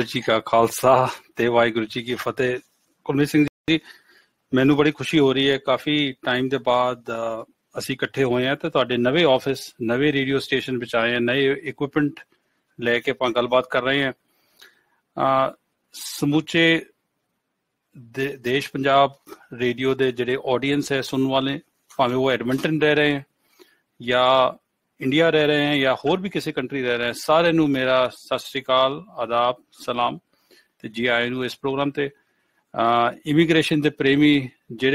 जी का खालसा ते वाहिगुरू जी की फतेह। कुलमीत सिंह जी, ਮੈਨੂੰ ਬੜੀ ਖੁਸ਼ੀ ਹੋ ਰਹੀ ਹੈ, ਕਾਫੀ ਟਾਈਮ ਦੇ ਬਾਅਦ ਅਸੀਂ ਇਕੱਠੇ ਹੋਏ ਹਾਂ ਤੇ ਤੁਹਾਡੇ ਨਵੇਂ ਆਫਿਸ, ਨਵੇਂ ਰੇਡੀਓ ਸਟੇਸ਼ਨ ਵਿੱਚ ਆਏ ਹਾਂ, ਨਏ ਇਕਵਿਪਮੈਂਟ ਲੈ ਕੇ ਆਪਾਂ ਗੱਲਬਾਤ ਕਰ ਰਹੇ ਹਾਂ। ਸਮੁੱਚੇ ਦੇਸ਼ ਪੰਜਾਬ ਰੇਡੀਓ ਦੇ ਜਿਹੜੇ ਆਡੀਅנס ਹੈ ਸੁਣਨ ਵਾਲੇ, ਭਾਵੇਂ ਉਹ ਐਡਮੰਟਨ ਰਹਿ ਰਹੇ ਹੈ ਜਾਂ ਇੰਡੀਆ ਰਹਿ ਰਹੇ ਹੈ ਜਾਂ ਹੋਰ ਵੀ ਕਿਸੇ ਕੰਟਰੀ ਰਹਿ ਰਹੇ ਹੈ, ਸਾਰਿਆਂ ਨੂੰ ਮੇਰਾ ਸਤਿ ਸ਼੍ਰੀ ਅਕਾਲ, ਆਦਾਬ, ਸਲਾਮ ਤੇ ਜੀ ਆਏ ਨੂੰ ਇਸ ਪ੍ਰੋਗਰਾਮ ਤੇ। ਇਮੀਗ੍ਰੇਸ਼ਨ ਦੇ ਪ੍ਰੇਮੀ ਜਿਹੜੇ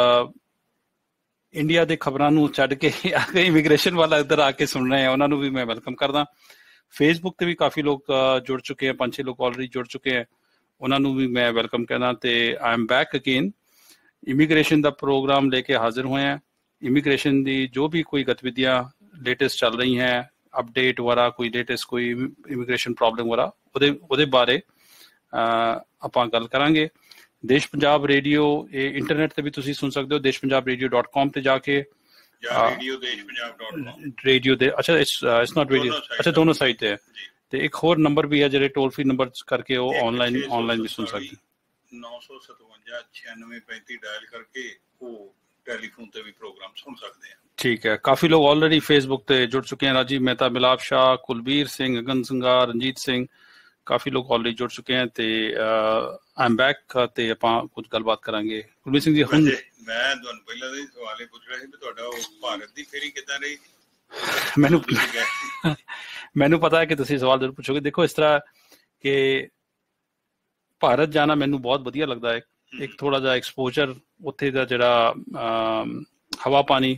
ਇੰਡੀਆ ਦੇ ਖਬਰਾਂ ਨੂੰ ਛੱਡ ਕੇ ਇਮੀਗ੍ਰੇਸ਼ਨ ਵਾਲਾ ਇੱਧਰ ਆ ਕੇ ਸੁਣ ਰਹੇ ਆ, ਉਹਨਾਂ ਨੂੰ ਵੀ ਮੈਂ ਵੈਲਕਮ ਕਰਦਾ। ਫੇਸਬੁੱਕ ਤੇ ਵੀ ਕਾਫੀ ਲੋਕ ਜੁੜ ਚੁੱਕੇ ਹੈ, 5-6 ਲੋਕ ਆਲਰੇਡੀ ਜੁੜ ਚੁੱਕੇ ਹੈ, ਉਹਨਾਂ ਨੂੰ ਵੀ ਮੈਂ ਵੈਲਕਮ ਕਰਦਾ। ਤੇ I am back again, immigration ਦਾ ਪ੍ਰੋਗਰਾਮ ਲੈ ਕੇ ਹਾਜ਼ਰ ਹੋਏ ਹਾਂ। ਇਮੀਗ੍ਰੇਸ਼ਨ ਦੀ ਜੋ ਵੀ ਕੋਈ ਗਤੀਵਿਧੀਆਂ ਲੇਟੈਸਟ ਚੱਲ ਰਹੀ ਹੈ, ਅਪਡੇਟ ਵਾਲਾ ਕੋਈ ਲੇਟੈਸਟ ਕੋਈ ਇਮੀਗ੍ਰੇਸ਼ਨ ਪ੍ਰੋਬਲਮ ਵਾਲਾ, ਉਹਦੇ ਬਾਰੇ ਆਪਾਂ ਗੱਲ ਕਰਾਂਗੇ। ਦੇਸ਼ ਪੰਜਾਬ ਰੇਡੀਓ ਇਹ ਇੰਟਰਨੈਟ ਤੇ ਵੀ ਤੁਸੀਂ ਸੁਣ ਸਕਦੇ ਹੋ, deshpunjabradio.com ਤੇ ਜਾ ਕੇ, ਰੇਡੀਓ ਦੇ, ਅੱਛਾ ਇਟਸ ਨਾਟ ਰੇਡੀਓ, ਅੱਛਾ ਦੋਨੋਂ ਸਾਈਟ ਤੇ ਹੈ। ਤੇ ਇੱਕ ਹੋਰ ਨੰਬਰ ਵੀ ਹੈ ਜਿਹੜੇ ਟੋਲ ਫ੍ਰੀ ਨੰਬਰ ਕਰਕੇ ਉਹ ਆਨਲਾਈਨ ਵੀ ਸੁਣ ਸਕਦੇ। 957-9635 ਡਾਇਲ ਕਰਕੇ ਉਹ ਟੈਲੀਫੋਨ ਤੇ ਵੀ ਪ੍ਰੋਗਰਾਮ ਸੁਣ ਸਕਦੇ ਆ। ਠੀਕ ਹੈ, ਕਾਫੀ ਲੋਕ ਆਲਰੇਡੀ ਫੇਸਬੁੱਕ ਤੇ ਜੁੜ ਚੁੱਕੇ हैं। राजीव मेहता, मिलाप शाह, कुलबीर सिंह, गगन सिंगार, रंजीत सिंह, ਕਾਫੀ ਲੋਕ ਆਲਰੇਡੀ ਜੁੜ ਚੁੱਕੇ हैं। ਤੇ ਆਈ ਐਮ ਬੈਕ ਤੇ ਆਪਾਂ ਕੁਝ ਗੱਲਬਾਤ ਕਰਾਂਗੇ। ਕੁਲਬੀਰ ਸਿੰਘ ਜੀ, ਹੁਣ ਮੈਂ ਤੁਹਾਨੂੰ ਪਹਿਲਾਂ ਦੇ ਸਵਾਲ ਇਹ ਪੁੱਛ ਰਿਹਾ ਸੀ ਵੀ ਤੁਹਾਡਾ ਉਹ ਭਾਰਤ ਦੀ ਫੇਰੀ ਕਿੱਦਾਂ ਰਹੀ? ਮੈਨੂੰ ਪਤਾ ਹੈ ਕਿ ਤੁਸੀਂ ਸਵਾਲ ਜ਼ਰੂਰ ਪੁੱਛੋਗੇ। ਦੇਖੋ, ਇਸ ਤਰ੍ਹਾਂ ਕਿ ਭਾਰਤ ਜਾਣਾ ਮੈਨੂੰ ਬਹੁਤ ਵਧੀਆ ਲੱਗਦਾ ਹੈ। ਇੱਕ ਥੋੜਾ ਜਿਹਾ ਐਕਸਪੋਜਰ, ਉੱਥੇ ਦਾ ਜਿਹੜਾ ਹਵਾ ਪਾਣੀ,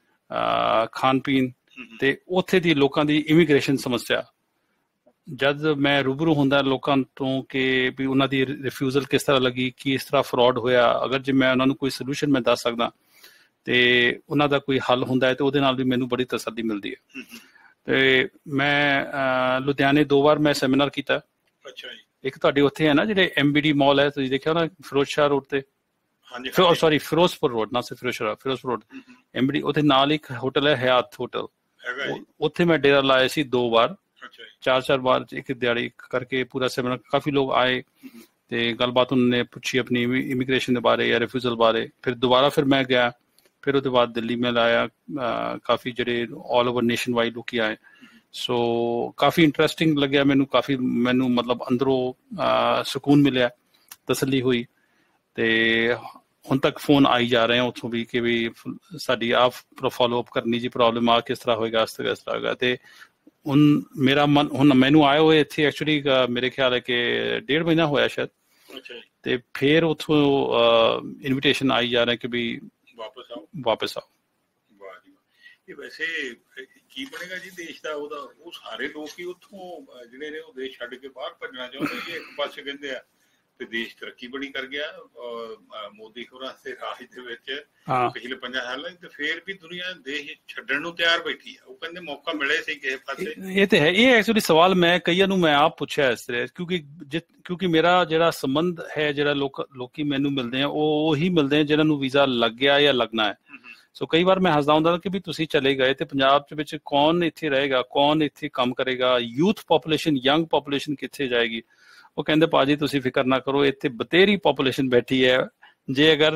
ਖਾਣ ਪੀਣ ਤੇ ਉੱਥੇ ਦੀ ਲੋਕਾਂ ਦੀ ਇਮੀਗ੍ਰੇਸ਼ਨ ਸਮੱਸਿਆ, ਜਦ ਮੈਂ ਰੂਬਰੂ ਹੁੰਦਾ ਲੋਕਾਂ ਤੋਂ ਕਿ ਵੀ ਉਹਨਾਂ ਦੀ ਰਿਫਿਊਜ਼ਲ ਕਿਸ ਤਰ੍ਹਾਂ ਲੱਗੀ, ਕੀ ਇਸ ਤਰ੍ਹਾਂ ਫਰੋਡ ਹੋਇਆ, ਅਗਰ ਜੇ ਮੈਂ ਉਹਨਾਂ ਨੂੰ ਕੋਈ ਸੋਲਿਊਸ਼ਨ ਮੈਂ ਦੱਸ ਸਕਦਾ ਤੇ ਉਹਨਾਂ ਦਾ ਕੋਈ ਹੱਲ ਹੁੰਦਾ ਹੈ ਤੇ ਉਹਦੇ ਨਾਲ ਵੀ ਮੈਨੂੰ ਬੜੀ ਤਸੱਲੀ ਮਿਲਦੀ ਹੈ। ਤੇ ਮੈਂ ਲੁਧਿਆਣੇ 2 ਵਾਰ ਮੈਂ ਸੈਮੀਨਾਰ ਕੀਤਾ। ਅੱਛਾ ਜੀ। ਇੱਕ ਤੁਹਾਡੇ ਉੱਥੇ ਹੈ ਨਾ ਜਿਹੜੇ MBD ਮਾਲ ਹੈ, ਤੁਸੀਂ ਦੇਖਿਆ ਨਾ ਫਿਰੋਜ਼ਸ਼ਾਹ ਰੋਡ ਤੇ, ਸੌਰੀ ਫਿਰੋਜ਼ਪੁਰ ਰੋਡ, ਨਾ ਸਿਰਫ ਫਿਰੋਜ਼ਪੁਰ ਰੋਡ, MBD, ਉਹਦੇ ਨਾਲ ਇੱਕ ਹੋਟਲ ਹੈ ਹਯਾਤ ਹੋਟਲ, ਉੱਥੇ ਮੈਂ ਡੇਰਾ ਲਾਇਆ ਸੀ 2 ਵਾਰ, 4 ਵਾਰ ਇੱਕ ਦਿਹਾੜੀ ਕਰਕੇ ਪੂਰਾ ਸੈਮੀਨਾਰ। ਕਾਫੀ ਲੋਕ ਆਏ ਤੇ ਗੱਲਬਾਤ ਉਹਨਾਂ ਨੇ ਪੁੱਛੀ ਆਪਣੀ ਇਮੀਗ੍ਰੇਸ਼ਨ ਦੇ ਬਾਰੇ ਜਾਂ ਰਿਫਿਊਜ਼ਲ ਬਾਰੇ। ਫਿਰ ਦੁਬਾਰਾ ਫਿਰ ਮੈਂ ਗਿਆ, ਫਿਰ ਉਹਦੇ ਬਾਅਦ ਦਿੱਲੀ ਮੈਂ ਲਾਇਆ, ਕਾਫੀ ਜਿਹੜੇ ਆਲ ਓਵਰ ਨੇਸ਼ਨ ਵਾਈਡ ਲੋਕੀ ਆਏ। ਸੋ ਕਾਫੀ ਇੰਟਰਸਟਿੰਗ ਲੱਗਿਆ ਮੈਨੂੰ ਮਤਲਬ ਅੰਦਰੋਂ ਸਕੂਨ ਮਿਲਿਆ, ਤਸੱਲੀ ਹੋਈ। ਤੇ ਹੁਣ ਤੱਕ ਫੋਨ ਆਈ ਜਾ ਰਹੇ ਆ ਉੱਥੋਂ ਵੀ ਕਿ ਵੀ ਸਾਡੀ ਆਪ ਫੋਲੋ ਅਪ ਕਰਨੀ ਜੀ, ਪ੍ਰੋਬਲਮ ਆ ਕਿਸ ਤਰ੍ਹਾਂ ਹੋਏਗਾ, ਇਸ ਤਰ੍ਹਾਂ ਹੋਏਗਾ। ਤੇ ਹੁਣ ਮੇਰਾ ਮਨ, ਹੁਣ ਮੈਨੂੰ ਆਏ ਹੋਏ ਇੱਥੇ ਐਕਚੁਅਲੀ ਮੇਰੇ ਖਿਆਲ ਹੈ ਕਿ 1.5 ਮਹੀਨਾ ਹੋਇਆ ਸ਼ਾਇਦ, ਤੇ ਫਿਰ ਉੱਥੋਂ ਇਨਵੀਟੇਸ਼ਨ ਆਈ ਜਾ ਰਿਹਾ ਕਿ ਵੀ ਵਾਪਸ ਆਓ। ਵਾਹ ਜੀ ਵਾਹ। ਇਹ ਵੈਸੇ ਕੀ ਬਣੇਗਾ ਜੀ ਦੇਸ਼ ਦਾ? ਉਹ ਸਾਰੇ ਲੋਕ ਹੀ ਉੱਥੋਂ ਜਿਹੜੇ ਨੇ ਉਹ ਦੇਸ਼ ਛੱਡ ਕੇ ਬਾਹਰ ਭੱਜਣਾ ਚਾਹੁੰਦੇ। ਇੱਕ ਪਾਸੇ ਕਹਿੰਦੇ ਆ ਤੇ ਦੇਸ਼ ਤਰੱਕੀ ਬੜੀ ਕਰ ਗਿਆ ਮੋਦੀ ਹੋਰਾਂ ਦੇ ਰਾਜ ਦੇ ਵਿੱਚ ਪਿਛਲੇ 5 ਸਾਲਾਂ, ਤੇ ਫੇਰ ਵੀ ਦੁਨੀਆ ਦੇਸ਼ ਛੱਡਣ ਨੂੰ ਤਿਆਰ ਬੈਠੀ ਆ। ਉਹ ਕਹਿੰਦੇ ਮੌਕਾ ਮਿਲੇ ਸੀ ਕਿਸੇ ਪਾਸੇ। ਇਹ ਤੇ ਹੈ, ਇਹ ਐਕਚੁਅਲੀ ਸਵਾਲ ਮੈਂ ਕਈਆਂ ਨੂੰ ਮੈਂ ਆਪ ਪੁੱਛਿਆ ਇਸ ਤਰ੍ਹਾਂ, ਕਿਉਂਕਿ ਮੇਰਾ ਜਿਹੜਾ ਸੰਬੰਧ ਹੈ, ਜਿਹੜਾ ਲੋਕੀ ਮੈਨੂੰ ਮਿਲਦੇ ਆ ਉਹ ਉਹੀ ਮਿਲਦੇ ਆ ਜਿਹਨਾਂ ਨੂੰ ਵੀਜ਼ਾ ਲੱਗ ਗਿਆ ਜਾਂ ਲੱਗਣਾ ਹੈ। ਸੋ ਕਈ ਵਾਰ ਮੈਂ ਹੱਸਦਾ ਹੁੰਦਾ ਕਿ ਵੀ ਤੁਸੀਂ ਚਲੇ ਗਏ ਤੇ ਪੰਜਾਬ ਦੇ ਵਿੱਚ ਕੌਣ ਇੱਥੇ ਰਹੇਗਾ, ਕੌਣ ਇੱਥੇ ਕੰਮ ਕਰੇਗਾ, ਯੂਥ ਪਾਪੂਲੇਸ਼ਨ, ਯੰਗ ਪਾਪੂਲੇਸ਼ਨ ਕਿੱਥੇ ਜਾਏਗੀ? ਉਹ ਕਹਿੰਦੇ ਭਾਜੀ ਤੁਸੀਂ ਫਿਕਰ ਨਾ ਕਰੋ, ਇੱਥੇ ਬਥੇਰੀ ਪਾਪੂਲੇਸ਼ਨ ਬੈਠੀ ਹੈ। ਜੇ ਅਗਰ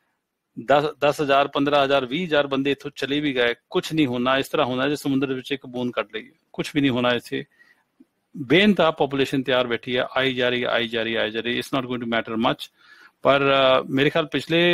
10,000, 15,000, 20,000 ਬੰਦੇ ਇੱਥੋਂ ਚਲੇ ਵੀ ਗਏ, ਕੁਛ ਨਹੀਂ ਹੋਣਾ। ਇਸ ਤਰ੍ਹਾਂ ਹੋਣਾ ਜੇ ਸਮੁੰਦਰ ਵਿੱਚ ਇੱਕ ਬੂੰਦ ਕੱਢ ਲਈਏ, ਕੁਛ ਵੀ ਨਹੀਂ ਹੋਣਾ। ਇੱਥੇ ਬੇਨਤਾ ਪਾਪੂਲੇਸ਼ਨ ਤਿਆਰ ਬੈਠੀ ਹੈ, ਆਈ ਜਾ ਰਹੀ। It's not going to matter much. ਪਰ ਮੇਰੇ ਖਿਆਲ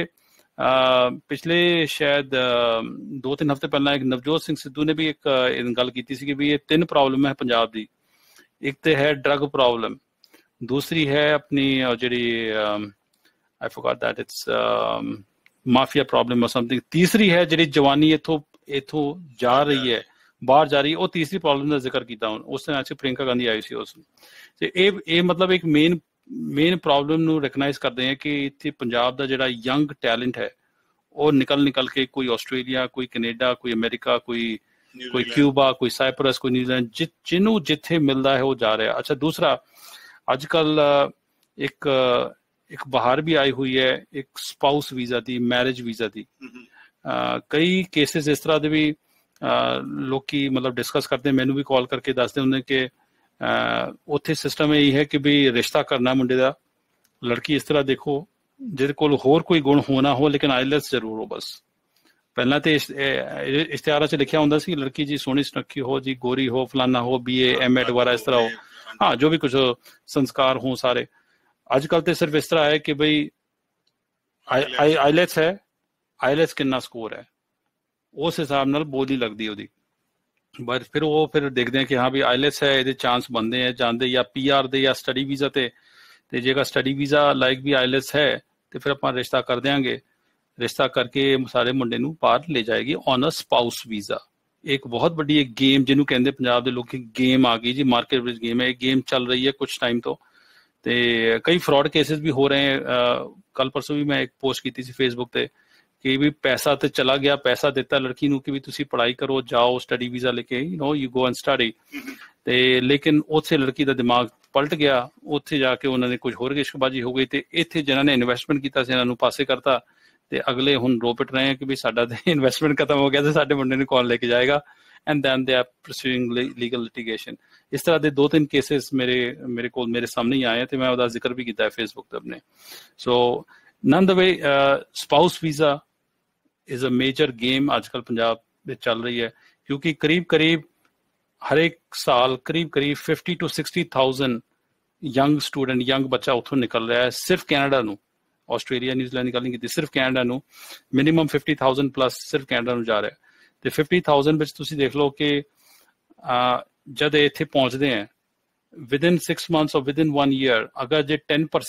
ਪਿਛਲੇ ਸ਼ਾਇਦ 2-3 ਹਫ਼ਤੇ ਪਹਿਲਾਂ ਇੱਕ ਨਵਜੋਤ ਸਿੰਘ ਸਿੱਧੂ ਨੇ ਵੀ ਇੱਕ ਗੱਲ ਕੀਤੀ ਸੀ ਕਿ ਵੀ ਇਹ 3 ਪ੍ਰੋਬਲਮ ਹੈ ਪੰਜਾਬ ਦੀ। ਇੱਕ ਤੇ ਹੈ ਡਰਗ ਪ੍ਰੋਬਲਮ, ਦੂਸਰੀ ਹੈ ਆਪਣੀ ਜਿਹੜੀ I forgot that, it's mafia problem or something, ਤੀਸਰੀ ਹੈ ਜਿਹੜੀ ਜਵਾਨੀ ਇੱਥੋਂ ਜਾ ਰਹੀ ਹੈ, ਬਾਹਰ ਜਾ ਰਹੀ ਹੈ। ਉਹ ਤੀਸਰੀ ਪ੍ਰੋਬਲਮ ਦਾ ਜ਼ਿਕਰ ਕੀਤਾ ਉਸ ਦਿਨ। ਅੱਜ ਪ੍ਰਿੰਕਾ ਗਾਂਧੀ ਆਈ ਸੀ ਉਸ ਤੇ ਇਹ ਮਤਲਬ ਇੱਕ ਮੇਨ ਪ੍ਰੋਬਲਮ ਨੂੰ ਰਿਕਗਨਾਈਜ਼ ਕਰਦੇ ਆ ਕਿ ਇੱਥੇ ਪੰਜਾਬ ਦਾ ਜਿਹੜਾ ਯੰਗ ਟੈਲੈਂਟ ਹੈ ਉਹ ਨਿਕਲ ਕੇ ਕੋਈ ਆਸਟ੍ਰੇਲੀਆ, ਕੋਈ ਕੈਨੇਡਾ, ਕੋਈ ਅਮਰੀਕਾ, ਕੋਈ ਕਿਊਬਾ, ਕੋਈ ਸਾਈਪਰਸ, ਕੋਈ ਨਿਊਜ਼ੀਲੈਂਡ, ਜਿਹਨੂੰ ਜਿੱਥੇ ਮਿਲਦਾ ਹੈ ਉਹ ਜਾ ਰਿਹਾ। ਅੱਛਾ, ਦੂਸਰਾ ਅੱਜ ਕੱਲ ਇੱਕ ਬਹਾਰ ਵੀ ਆਈ ਹੋਈ ਹੈ, ਇੱਕ ਸਪਾਊਸ ਵੀਜ਼ਾ ਦੀ, ਮੈਰਿਜ ਵੀਜ਼ਾ ਦੀ। ਕਈ ਕੇਸਿਸ ਇਸ ਤਰ੍ਹਾਂ ਦੇ ਵੀ ਲੋਕੀ ਮਤਲਬ ਡਿਸਕਸ ਕਰਦੇ, ਮੈਨੂੰ ਵੀ ਕਾਲ ਕਰਕੇ ਦੱਸਦੇ ਹੁੰਦੇ ਕਿ ਉੱਥੇ ਸਿਸਟਮ ਇਹ ਹੈ ਕਿ ਵੀ ਰਿਸ਼ਤਾ ਕਰਨਾ ਮੁੰਡੇ ਦਾ, ਲੜਕੀ ਇਸ ਤਰ੍ਹਾਂ ਦੇਖੋ ਜਿਹਦੇ ਕੋਲ ਹੋਰ ਕੋਈ ਗੁਣ ਹੋ ਨਾ ਹੋ ਲੇਕਿਨ ਆਈਲੈਟਸ ਜ਼ਰੂਰ ਹੋ। ਬਸ ਪਹਿਲਾਂ ਤੇ ਇਸ਼ਤਿਹਾਰਾਂ 'ਚ ਲਿਖਿਆ ਹੁੰਦਾ ਸੀ ਲੜਕੀ ਜੀ ਸੋਹਣੀ ਸੁਨੱਖੀ ਹੋ ਜੀ, ਗੋਰੀ ਹੋ, ਫਲਾਨਾ ਹੋ, BA MA ਵਗੈਰਾ ਇਸ ਤਰ੍ਹਾਂ ਹੋ, ਹਾਂ ਜੋ ਵੀ ਕੁਛ ਸੰਸਕਾਰ ਹੋ ਸਾਰੇ। ਅੱਜ ਕੱਲ੍ਹ ਤੇ ਸਿਰਫ ਇਸ ਤਰ੍ਹਾਂ ਹੈ ਕਿ ਬਈ ਆਈਲੈਟਸ ਹੈ, ਆਈਲੈਟਸ ਕਿੰਨਾ ਸਕੋਰ ਹੈ ਉਸ ਹਿਸਾਬ ਨਾਲ ਬੋਲੀ ਲੱਗਦੀ ਉਹਦੀ। ਬਟ ਫਿਰ ਉਹ ਫਿਰ ਦੇਖਦੇ ਆ ਕਿ ਹਾਂ ਵੀ ਆਈਲੈਟਸ ਹੈ, ਇਹਦੇ ਚਾਂਸ ਬਣਦੇ ਹੈ ਜਾਂਦੇ ਜਾਂ PR ਦੇ ਜਾਂ ਸਟੱਡੀ ਵੀਜ਼ਾ ਤੇ ਜੇਕਰ ਸਟੱਡੀ ਵੀਜ਼ਾ ਲਾਈਕ ਵੀ ਆਈਲੈਟਸ ਹੈ ਤੇ ਫਿਰ ਆਪਾਂ ਰਿਸ਼ਤਾ ਕਰ ਦਿਆਂਗੇ। ਰਿਸ਼ਤਾ ਕਰਕੇ ਸਾਰੇ ਮੁੰਡੇ ਨੂੰ ਬਾਹਰ ਲੈ ਜਾਏਗੀ ਔਨ ਅ ਸਪਾਊਸ ਵੀਜ਼ਾ। ਇੱਕ ਬਹੁਤ ਵੱਡੀ ਇੱਕ ਗੇਮ ਜਿਹਨੂੰ ਕਹਿੰਦੇ ਪੰਜਾਬ ਦੇ ਲੋਕ ਗੇਮ ਆ ਗਈ ਜੀ, ਮਾਰਕੀਟ ਵਿੱਚ ਗੇਮ ਹੈ। ਇਹ ਗੇਮ ਚੱਲ ਰਹੀ ਹੈ ਕੁਛ ਟਾਈਮ ਤੋਂ ਤੇ ਕਈ ਫਰਾਡ ਕੇਸਿਸ ਵੀ ਹੋ ਰਹੇ ਹੈ। ਕੱਲ ਪਰਸੋਂ ਵੀ ਮੈਂ ਇੱਕ ਪੋਸਟ ਕੀਤੀ ਸੀ ਫੇਸਬੁੱਕ ਤੇ ਕਿ ਵੀ ਪੈਸਾ ਤੇ ਚਲਾ ਗਿਆ, ਪੈਸਾ ਦਿੱਤਾ ਲੜਕੀ ਨੂੰ ਕਿ ਵੀ ਤੁਸੀਂ ਪੜ੍ਹਾਈ ਕਰੋ, ਜਾਓ ਸਟੱਡੀ ਵੀਜ਼ਾ ਲੈ ਕੇ, ਯੂ ਗੋ ਐਂਡ ਸਟੱਡੀ, ਤੇ ਲੇਕਿਨ ਉੱਥੇ ਲੜਕੀ ਦਾ ਦਿਮਾਗ ਪਲਟ ਗਿਆ। ਉੱਥੇ ਜਾ ਕੇ ਉਹਨਾਂ ਨੇ ਕੁਝ ਹੋਰ ਰਿਸ਼ਕਬਾਜ਼ੀ ਹੋ ਗਈ ਤੇ ਇੱਥੇ ਜਿਹਨਾਂ ਨੇ ਇਨਵੈਸਟਮੈਂਟ ਕੀਤਾ ਸੀ ਇਹਨਾਂ ਨੂੰ ਪਾਸੇ ਕਰਤਾ ਤੇ ਅਗਲੇ ਹੁਣ ਰੋ ਪਿੱਟ ਰਹੇ ਆ ਕਿ ਵੀ ਸਾਡਾ ਤੇ ਇਨਵੈਸਟਮੈਂਟ ਖਤਮ ਹੋ ਗਿਆ ਤੇ ਸਾਡੇ ਮੁੰਡੇ ਨੂੰ ਕੌਣ ਲੈ ਕੇ ਜਾਏਗਾ, and then they are pursuing legal litigation. ਇਸ ਤਰ੍ਹਾਂ ਦੇ 2-3 ਕੇਸਿਸ ਮੇਰੇ ਕੋਲ ਮੇਰੇ ਸਾਹਮਣੇ ਹੀ ਆਏ ਤੇ ਮੈਂ ਉਹਦਾ ਜ਼ਿਕਰ ਵੀ ਕੀਤਾ ਹੈ ਫੇਸਬੁੱਕ ਤੇ ਆਪਣੇ। So none the way spouse visa is a major game ਅੱਜ ਕੱਲ੍ਹ ਪੰਜਾਬ ਵਿੱਚ ਚੱਲ ਰਹੀ ਹੈ, ਕਿਉਂਕਿ ਕਰੀਬ ਹਰੇਕ ਸਾਲ ਕਰੀਬ 50 to 60,000 ਯੰਗ ਸਟੂਡੈਂਟ, ਯੰਗ ਬੱਚਾ ਉੱਥੋਂ ਨਿਕਲ ਰਿਹਾ ਹੈ ਸਿਰਫ ਕੈਨੇਡਾ ਨੂੰ। ਆਸਟ੍ਰੇਲੀਆ ਨਿਊਜ਼ੀਲੈਂਡ ਦੀ ਗੱਲ ਨਹੀਂ ਕੀਤੀ, ਸਿਰਫ ਕੈਨੇਡਾ ਨੂੰ ਮਿਨੀਮਮ 50,000 ਪਲੱਸ ਸਿਰਫ ਕੈਨੇਡਾ ਨੂੰ ਜਾ ਰਿਹਾ ਤੇ 50,000 ਵਿੱਚ ਤੁਸੀਂ ਦੇਖ ਲਓ ਕਿ ਜਦ ਇੱਥੇ ਪਹੁੰਚਦੇ ਹੈ within 6 months or within 1 year ਅਗਰ ਜੇ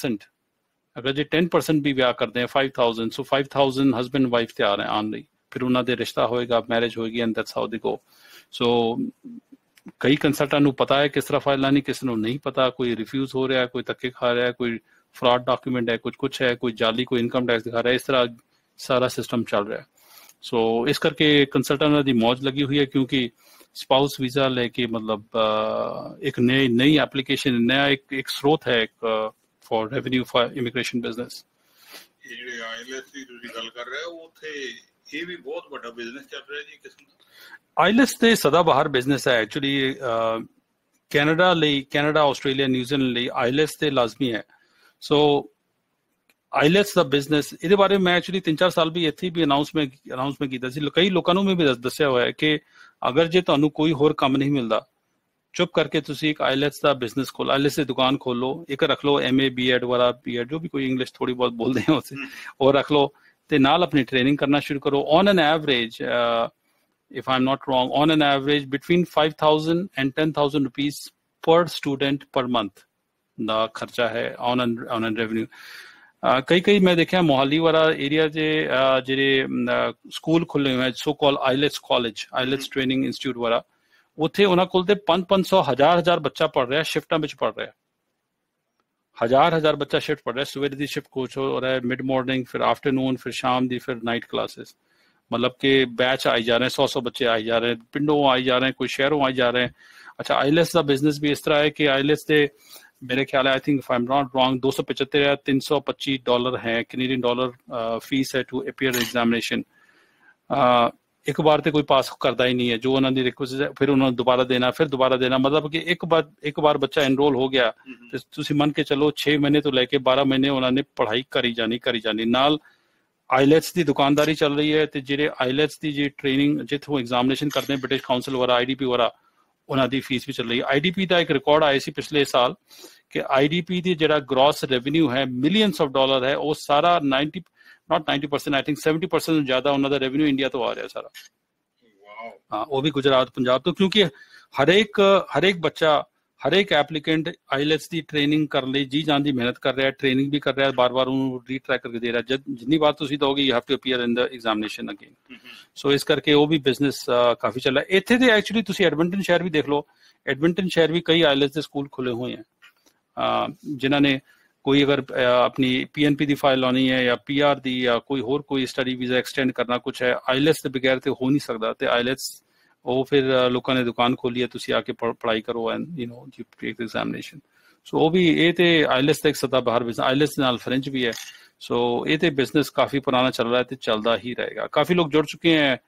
10% ਵੀ ਵਿਆਹ ਕਰਦੇ ਹੈ 5,000, ਸੋ 5,000 ਹਸਬੈਂਡ ਵਾਈਫ ਤਿਆਰ ਹੈ ਆਉਣ ਲਈ। ਫਿਰ ਉਹਨਾਂ ਦੇ ਰਿਸ਼ਤਾ ਹੋਏਗਾ, ਮੈਰਿਜ ਹੋਏਗੀ ਐਂਡ ਦੈਟਸ ਹਾਊ ਦੇ ਗੋ। ਸੋ ਕਈ ਕੰਸਲਟੈਂਟ ਨੂੰ ਪਤਾ ਹੈ ਕਿਸ ਤਰ੍ਹਾਂ ਫਾਈਲ ਲਾਣੀ, ਕਿਸੇ ਨੂੰ ਨਹੀਂ ਪਤਾ, ਕੋਈ ਰਿਫਿਊਜ਼ ਹੋ ਰਿਹਾ, ਕੋਈ ਧੱਕੇ ਖਾ ਰਿਹਾ, ਕੋਈ ਫਰਾਡ ਡਾਕੂਮੈਂਟ ਹੈ, ਕੁਛ ਹੈ, ਕੋਈ ਜਾਲੀ, ਕੋਈ ਇਨਕਮ ਟੈਕਸ ਦਿਖਾ ਰਿਹਾ, ਇਸ ਤਰ੍ਹਾਂ ਸਾਰਾ ਸਿਸਟਮ ਚੱਲ ਰਿਹਾ। ਸੋ ਇਸ ਕਰਕੇ ਕੰਸਲਟੈਂਟ ਦੀ ਮੌਜ ਲੱਗੀ ਹੋਈ ਹੈ ਕਿਉਂਕਿ ਸਪਾਊਸ ਵੀਜ਼ਾ ਲੈ ਕੇ ਮਤਲਬ ਇੱਕ ਨਈ ਐਪਲੀਕੇਸ਼ਨ, ਨया ਇੱਕ ਸਰੋਤ ਹੈ ਇੱਕ for revenue for immigration business. ਇਹ ਜਿਹੜੇ ਆਈਲੈਟਸ ਦੀ ਤੁਸੀਂ ਗੱਲ ਕਰ ਰਹੇ ਹੋ ਉੱਥੇ ਇਹ ਵੀ ਬਹੁਤ ਵੱਡਾ ਬਿਜ਼ਨਸ ਚੱਲ ਰਿਹਾ ਜੀ ਕਿਸਮ ਦਾ। ਆਈਲੈਟਸ ਤੇ ਸਦਾ ਬਾਹਰ ਬਿਜ਼ਨਸ ਹੈ ਐਕਚੁਅਲੀ। ਕੈਨੇਡਾ ਲਈ, ਕੈਨੇਡਾ, ਆਸਟ੍ਰੇਲੀਆ, ਨਿਊਜ਼ੀਲੈਂਡ ਲਈ ਆਈਲੈਟਸ ਤੇ ਲਾਜ਼ਮੀ ਹੈ। ਸੋ ਆਈਲੈਟਸ ਦਾ ਬਿਜ਼ਨਸ, ਇਹਦੇ ਬਾਰੇ ਮੈਂ ਐਕਚੁਅਲੀ 3-4 ਸਾਲ ਵੀ ਇੱਥੇ ਵੀ ਅਨਾਊਂਸਮੈਂਟ ਕੀਤਾ ਸੀ। ਕਈ ਲੋਕਾਂ ਨੂੰ ਮੈਂ ਵੀ ਦੱਸਿਆ ਹੋਇਆ ਹੈ ਕਿ ਅਗਰ ਜੇ ਤੁਹਾਨੂੰ ਕੋਈ ਹੋਰ ਕੰਮ ਨਹੀਂ ਮਿਲਦਾ, ਚੁੱਪ ਕਰਕੇ ਤੁਸੀਂ ਇੱਕ ਆਈਲੈਟਸ ਦਾ ਬਿਜ਼ਨਸ ਖੋਲੋ, ਆਈਲੈਟਸ ਦੀ ਦੁਕਾਨ ਖੋਲੋ, ਇੱਕ ਰੱਖ ਲਓ MA BEd ਵਾਲਾ, BEd ਜੋ ਵੀ ਕੋਈ ਇੰਗਲਿਸ਼ ਥੋੜੀ ਬਹੁਤ ਬੋਲਦੇ ਹੋ ਉਸੇ ਉਹ ਰੱਖ ਲਓ ਤੇ ਨਾਲ ਆਪਣੀ ਟ੍ਰੇਨਿੰਗ ਕਰਨਾ ਸ਼ੁਰੂ ਕਰੋ। On an average if I'm not wrong, on an average between 5,000 and 10,000 rupees per student per month ਦਾ ਖਰਚਾ ਹੈ on an revenue। ਕਈ ਮੈਂ ਦੇਖਿਆ ਮੋਹਾਲੀ ਵਾਲਾ ਏਰੀਆ 'ਚ ਜਿਹੜੇ ਸਕੂਲ ਖੁੱਲੇ ਹੋਏ so call IELTS college, IELTS training institute ਵਾਲਾ, ਉੱਥੇ ਉਹਨਾਂ ਕੋਲ ਤੇ 500 ਹਜ਼ਾਰ ਬੱਚਾ ਪੜ੍ਹ ਰਿਹਾ, ਸ਼ਿਫਟਾਂ ਵਿੱਚ ਪੜ੍ਹ ਰਿਹਾ, ਹਜ਼ਾਰ ਬੱਚਾ ਸ਼ਿਫਟ ਪੜ੍ਹ ਰਿਹਾ। ਸਵੇਰ ਦੀ ਸ਼ਿਫਟ ਕੋਚ ਹੋ ਰਿਹਾ, ਮਿਡ ਮਾਰਨਿੰਗ, ਫਿਰ ਆਫਟਰਨੂਨ, ਫਿਰ ਸ਼ਾਮ ਦੀ, ਫਿਰ ਨਾਈਟ ਕਲਾਸਿਸ, मतलब कि बैच आई जा रहे हैं, 100 बच्चे आई जा रहे हैं, पिंडों आई जा रहे हैं, कोई शहरों आई जा रहे हैं। अच्छा, आईलेट्स का बिजनेस भी इस तरह है कि आईलेट्स के मेरे ख्याल है, I think if I am not wrong, $275 या $325 है, कैनेडियन डॉलर फीस है टू अपीयर एग्जामिनेशन। एक बार तो कोई पास करता ही नहीं है, जो उन्होंने रिक्वेस्ट है फिर उन्होंने दोबारा देना, मतलब कि एक बार बच्चा एनरोल हो गया तो तुसीं मन के चलो 6 महीने तो लैके 12 महीने उन्होंने पढ़ाई करी जानी नाल। आईलैट्स की दुकानदारी चल रही है तो ਜਿਹੜੇ ਆਈਲੈਟਸ ਦੀ ਜੀ ਟ੍ਰੇਨਿੰਗ ਜਿੱਥੋਂ ਐਗਜ਼ਾਮੀਨੇਸ਼ਨ ਕਰਦੇ ਨੇ ਬ੍ਰਿਟਿਸ਼ ਕਾਉਂਸਲ ਵਾਲਾ, IDP ਵਾਲਾ, ਉਹਨਾਂ ਦੀ ਫੀਸ ਵੀ ਚੱਲ ਰਹੀ ਹੈ। IDP ਦਾ ਇੱਕ ਰਿਕਾਰਡ ਆਇਆ ਸੀ ਪਿਛਲੇ ਸਾਲ ਕਿ IDP ਦੀ ਜਿਹੜਾ ਗ੍ਰੋਸ ਰੈਵਨਿਊ ਹੈ ਮਿਲੀਅਨਸ ਆਫ ਡਾਲਰ ਹੈ, ਉਹ ਸਾਰਾ 90% ਆਈ ਥਿੰਕ 70% ਤੋਂ ਜ਼ਿਆਦਾ ਉਹਨਾਂ ਦਾ ਰੈਵਨਿਊ ਇੰਡੀਆ ਤੋਂ ਆ ਰਿਹਾ ਸਾਰਾ। ਹਾਂ, ਉਹ ਵੀ ਗੁਜਰਾਤ ਪੰਜਾਬ ਤੋਂ, ਕਿਉਂਕਿ ਹਰੇਕ ਬੱਚਾ, ਹਰੇਕ ਐਪਲੀਕੈਂਟ ਆਈਲੈਟਸ ਦੀ ਟ੍ਰੇਨਿੰਗ ਕਰਨ ਲਈ ਜੀ ਜਾਨ ਦੀ ਮਿਹਨਤ ਕਰ ਰਿਹਾ, ਟ੍ਰੇਨਿੰਗ ਵੀ ਕਰ ਰਿਹਾ, ਬਾਰ-ਬਾਰ ਉਹਨੂੰ ਰੀਟਰੈਕ ਕਰਕੇ ਦੇ ਰਿਹਾ। ਜਿੰਨੀ ਵਾਰ ਤੁਸੀਂ ਦੋਗੇ you have to appear in the examination again. So ਇਸ ਕਰਕੇ ਉਹ ਵੀ ਬਿਜ਼ਨਸ ਕਾਫੀ ਚੱਲ ਰਿਹਾ ਇੱਥੇ। ਤੇ ਐਕਚੁਅਲੀ ਤੁਸੀਂ ਐਡਮਿੰਟਨ ਸ਼ਹਿਰ ਵੀ ਦੇਖ ਲਓ, ਐਡਮਿੰਟਨ ਸ਼ਹਿਰ ਵੀ ਕਈ ਆਈਲੈਟਸ ਦੇ ਸਕੂਲ ਖੁੱਲੇ ਹੋਏ ਹੈ, ਜਿਨ੍ਹਾਂ ਨੇ ਕੋਈ ਅਗਰ ਆਪਣੀ PNP ਦੀ ਫਾਈਲ ਲਾਉਣੀ ਹੈ ਜਾਂ PR ਦੀ ਜਾਂ ਕੋਈ ਸਟੱਡੀ ਵੀਜ਼ਾ ਐਕਸਟੈਂਡ ਕਰਨਾ ਕੁਛ ਹੈ, ਆਈਲੈਟਸ ਦੇ ਬਗੈਰ ਤੇ ਹੋ ਨਹੀਂ ਸਕਦਾ। ਤੇ ਆਈਲੈਟਸ ਉਹ ਫਿਰ ਲੋਕਾਂ ਨੇ ਦੁਕਾਨ ਖੋਲੀ ਹੈ, ਤੁਸੀਂ ਆ ਕੇ ਪੜ੍ਹਾਈ ਕਰੋ and you take examination. So ਉਹ ਵੀ ਇਹ ਤੇ ਆਈਲੈਟਸ ਦਾ ਇੱਕ ਸਦਾ ਬਾਹਰ ਬਿਜ਼ਨਸ, ਆਈਲੈਟਸ ਨਾਲ ਫ੍ਰੈਂਚ ਵੀ ਹੈ। ਸੋ ਇਹ ਤੇ ਬਿਜ਼ਨਸ ਕਾਫੀ ਪੁਰਾਣਾ ਚੱਲ ਰਿਹਾ ਹੈ ਤੇ ਚੱਲਦਾ ਹੀ ਰਹੇਗਾ। ਕਾਫੀ ਲੋਕ ਜੁੜ ਚੁੱਕੇ हैं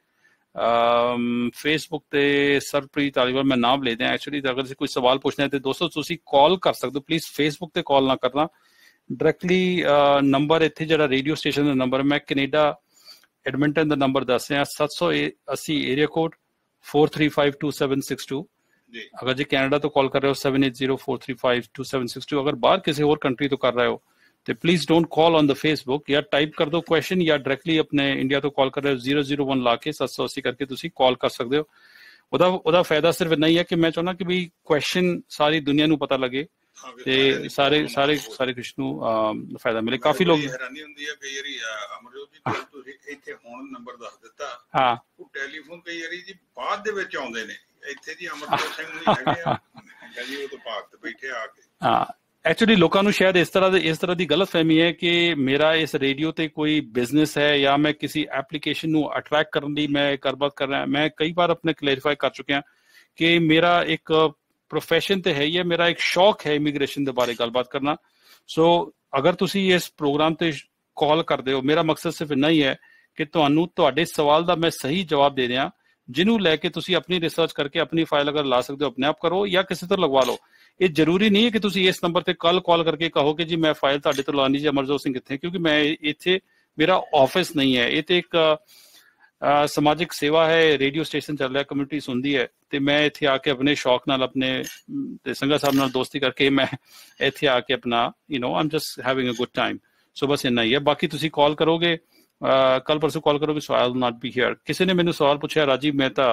फेसबुक ते सरप्रीत तालीवाल मैं नाम ले दें एक्चुअली अगर कोई सवाल पूछना है तो दोस्तों तुसी कॉल कर सकते हो प्लीज फेसबुक ते कॉल ना करना डायरेक्टली नंबर इत्थे जेड़ा रेडियो स्टेशन दा नंबर मैं कनेडा एडमिंटन दा नंबर दस रहा 780 एरिया कोड 43522762 अगर जी कैनेडा तो कॉल कर रहे हो 7804352762 अगर बाहर किसी और कंट्री तो कर रहे हो तो please don't call on the Facebook या टाइप कर दो क्वेश्चन या डायरेक्टली अपने इंडिया तो कॉल कर रहे हो 001 ला के 780 करके तुसी कॉल कर सकते हो ਉਹਦਾ ਫਾਇਦਾ ਸਿਰਫ ਨਹੀਂ ਹੈ ਕਿ ਮੈਂ ਚਾਹੁੰਦਾ ਕਿ ਵੀ ਕੁਐਸਚਨ ਸਾਰੀ ਦੁਨੀਆ ਨੂੰ ਪਤਾ ਲੱਗੇ ਤੇ ਸਾਰੇ ਕਿਸ ਨੂੰ ਫਾਇਦਾ ਮਿਲੇ ਕਾਫੀ ਲੋਕ ਹੈਰਾਨੀ ਹੁੰਦੀ ਹੈ ਕਈ ਵਾਰੀ ਅਮਰਜੋਤ ਜੀ ਤੁਸੀਂ ਇੱਥੇ ਹੁਣ ਨੰਬਰ ਦੱਸ ਦਿੱਤਾ ਹਾਂ ਉਹ ਟੈਲੀਫੋਨ ਕਈ ਵਾਰੀ ਜੀ ਬਾਅਦ ਦੇ ਵਿੱਚ ਆਉਂਦੇ ਨੇ ਇੱਥੇ ਜੀ ਅਮਰਜੋਤ ਸਿੰਘ ਨਹੀਂ ਹੈਗੇ ਆ ਜੀ ਉਹ ਤਾਂ ਭਾਰਤ ਬੈਠੇ ਆ ਕੇ ਹਾਂ एक्चुअली लोगों को शायद इस तरह की गलत फहमी है कि मेरा इस रेडियो ते कोई बिजनेस है या मैं किसी एप्लीकेशन को अट्रैक्ट करने ली मैं गलबात कर रहा मैं कई बार अपने क्लैरिफाई कर चुके हैं कि मेरा एक प्रोफेशन तो है ही है मेरा एक शौक है इमीग्रेशन के बारे गलबात करना सो अगर तुसी इस प्रोग्राम ते कॉल करते हो मेरा मकसद सिर्फ नहीं है कि तुहानू तुहाडे सवाल का मैं सही जवाब दे दियां जिन्हों लैके तुसी अपनी रिसर्च करके अपनी फाइल अगर ला सकते हो अपने आप करो या किसी तो लगवा लो ये जरूरी नहीं है कि तुसी इस नंबर ते कल कॉल करके कहो कि जी मैं फाइल तुहाडे तो लानी जी अमरजोत सिंह कित्थे क्योंकि मैं इत्थे मेरा ऑफिस नहीं है ये तो एक समाजिक सेवा है रेडियो स्टेशन चल रहा है कम्युनिटी सुनती है तो मैं इत्थे आके अपने शौक नाल अपने संगा साहब नाल दोस्ती करके मैं इत्थे आके अपना I am just having a good time so बस इन्ना ही है बाकी तुसी कॉल करोगे कल परसों कॉल करोगे so I will not be here किसी ने मैंने सवाल पूछा राजीव मेहता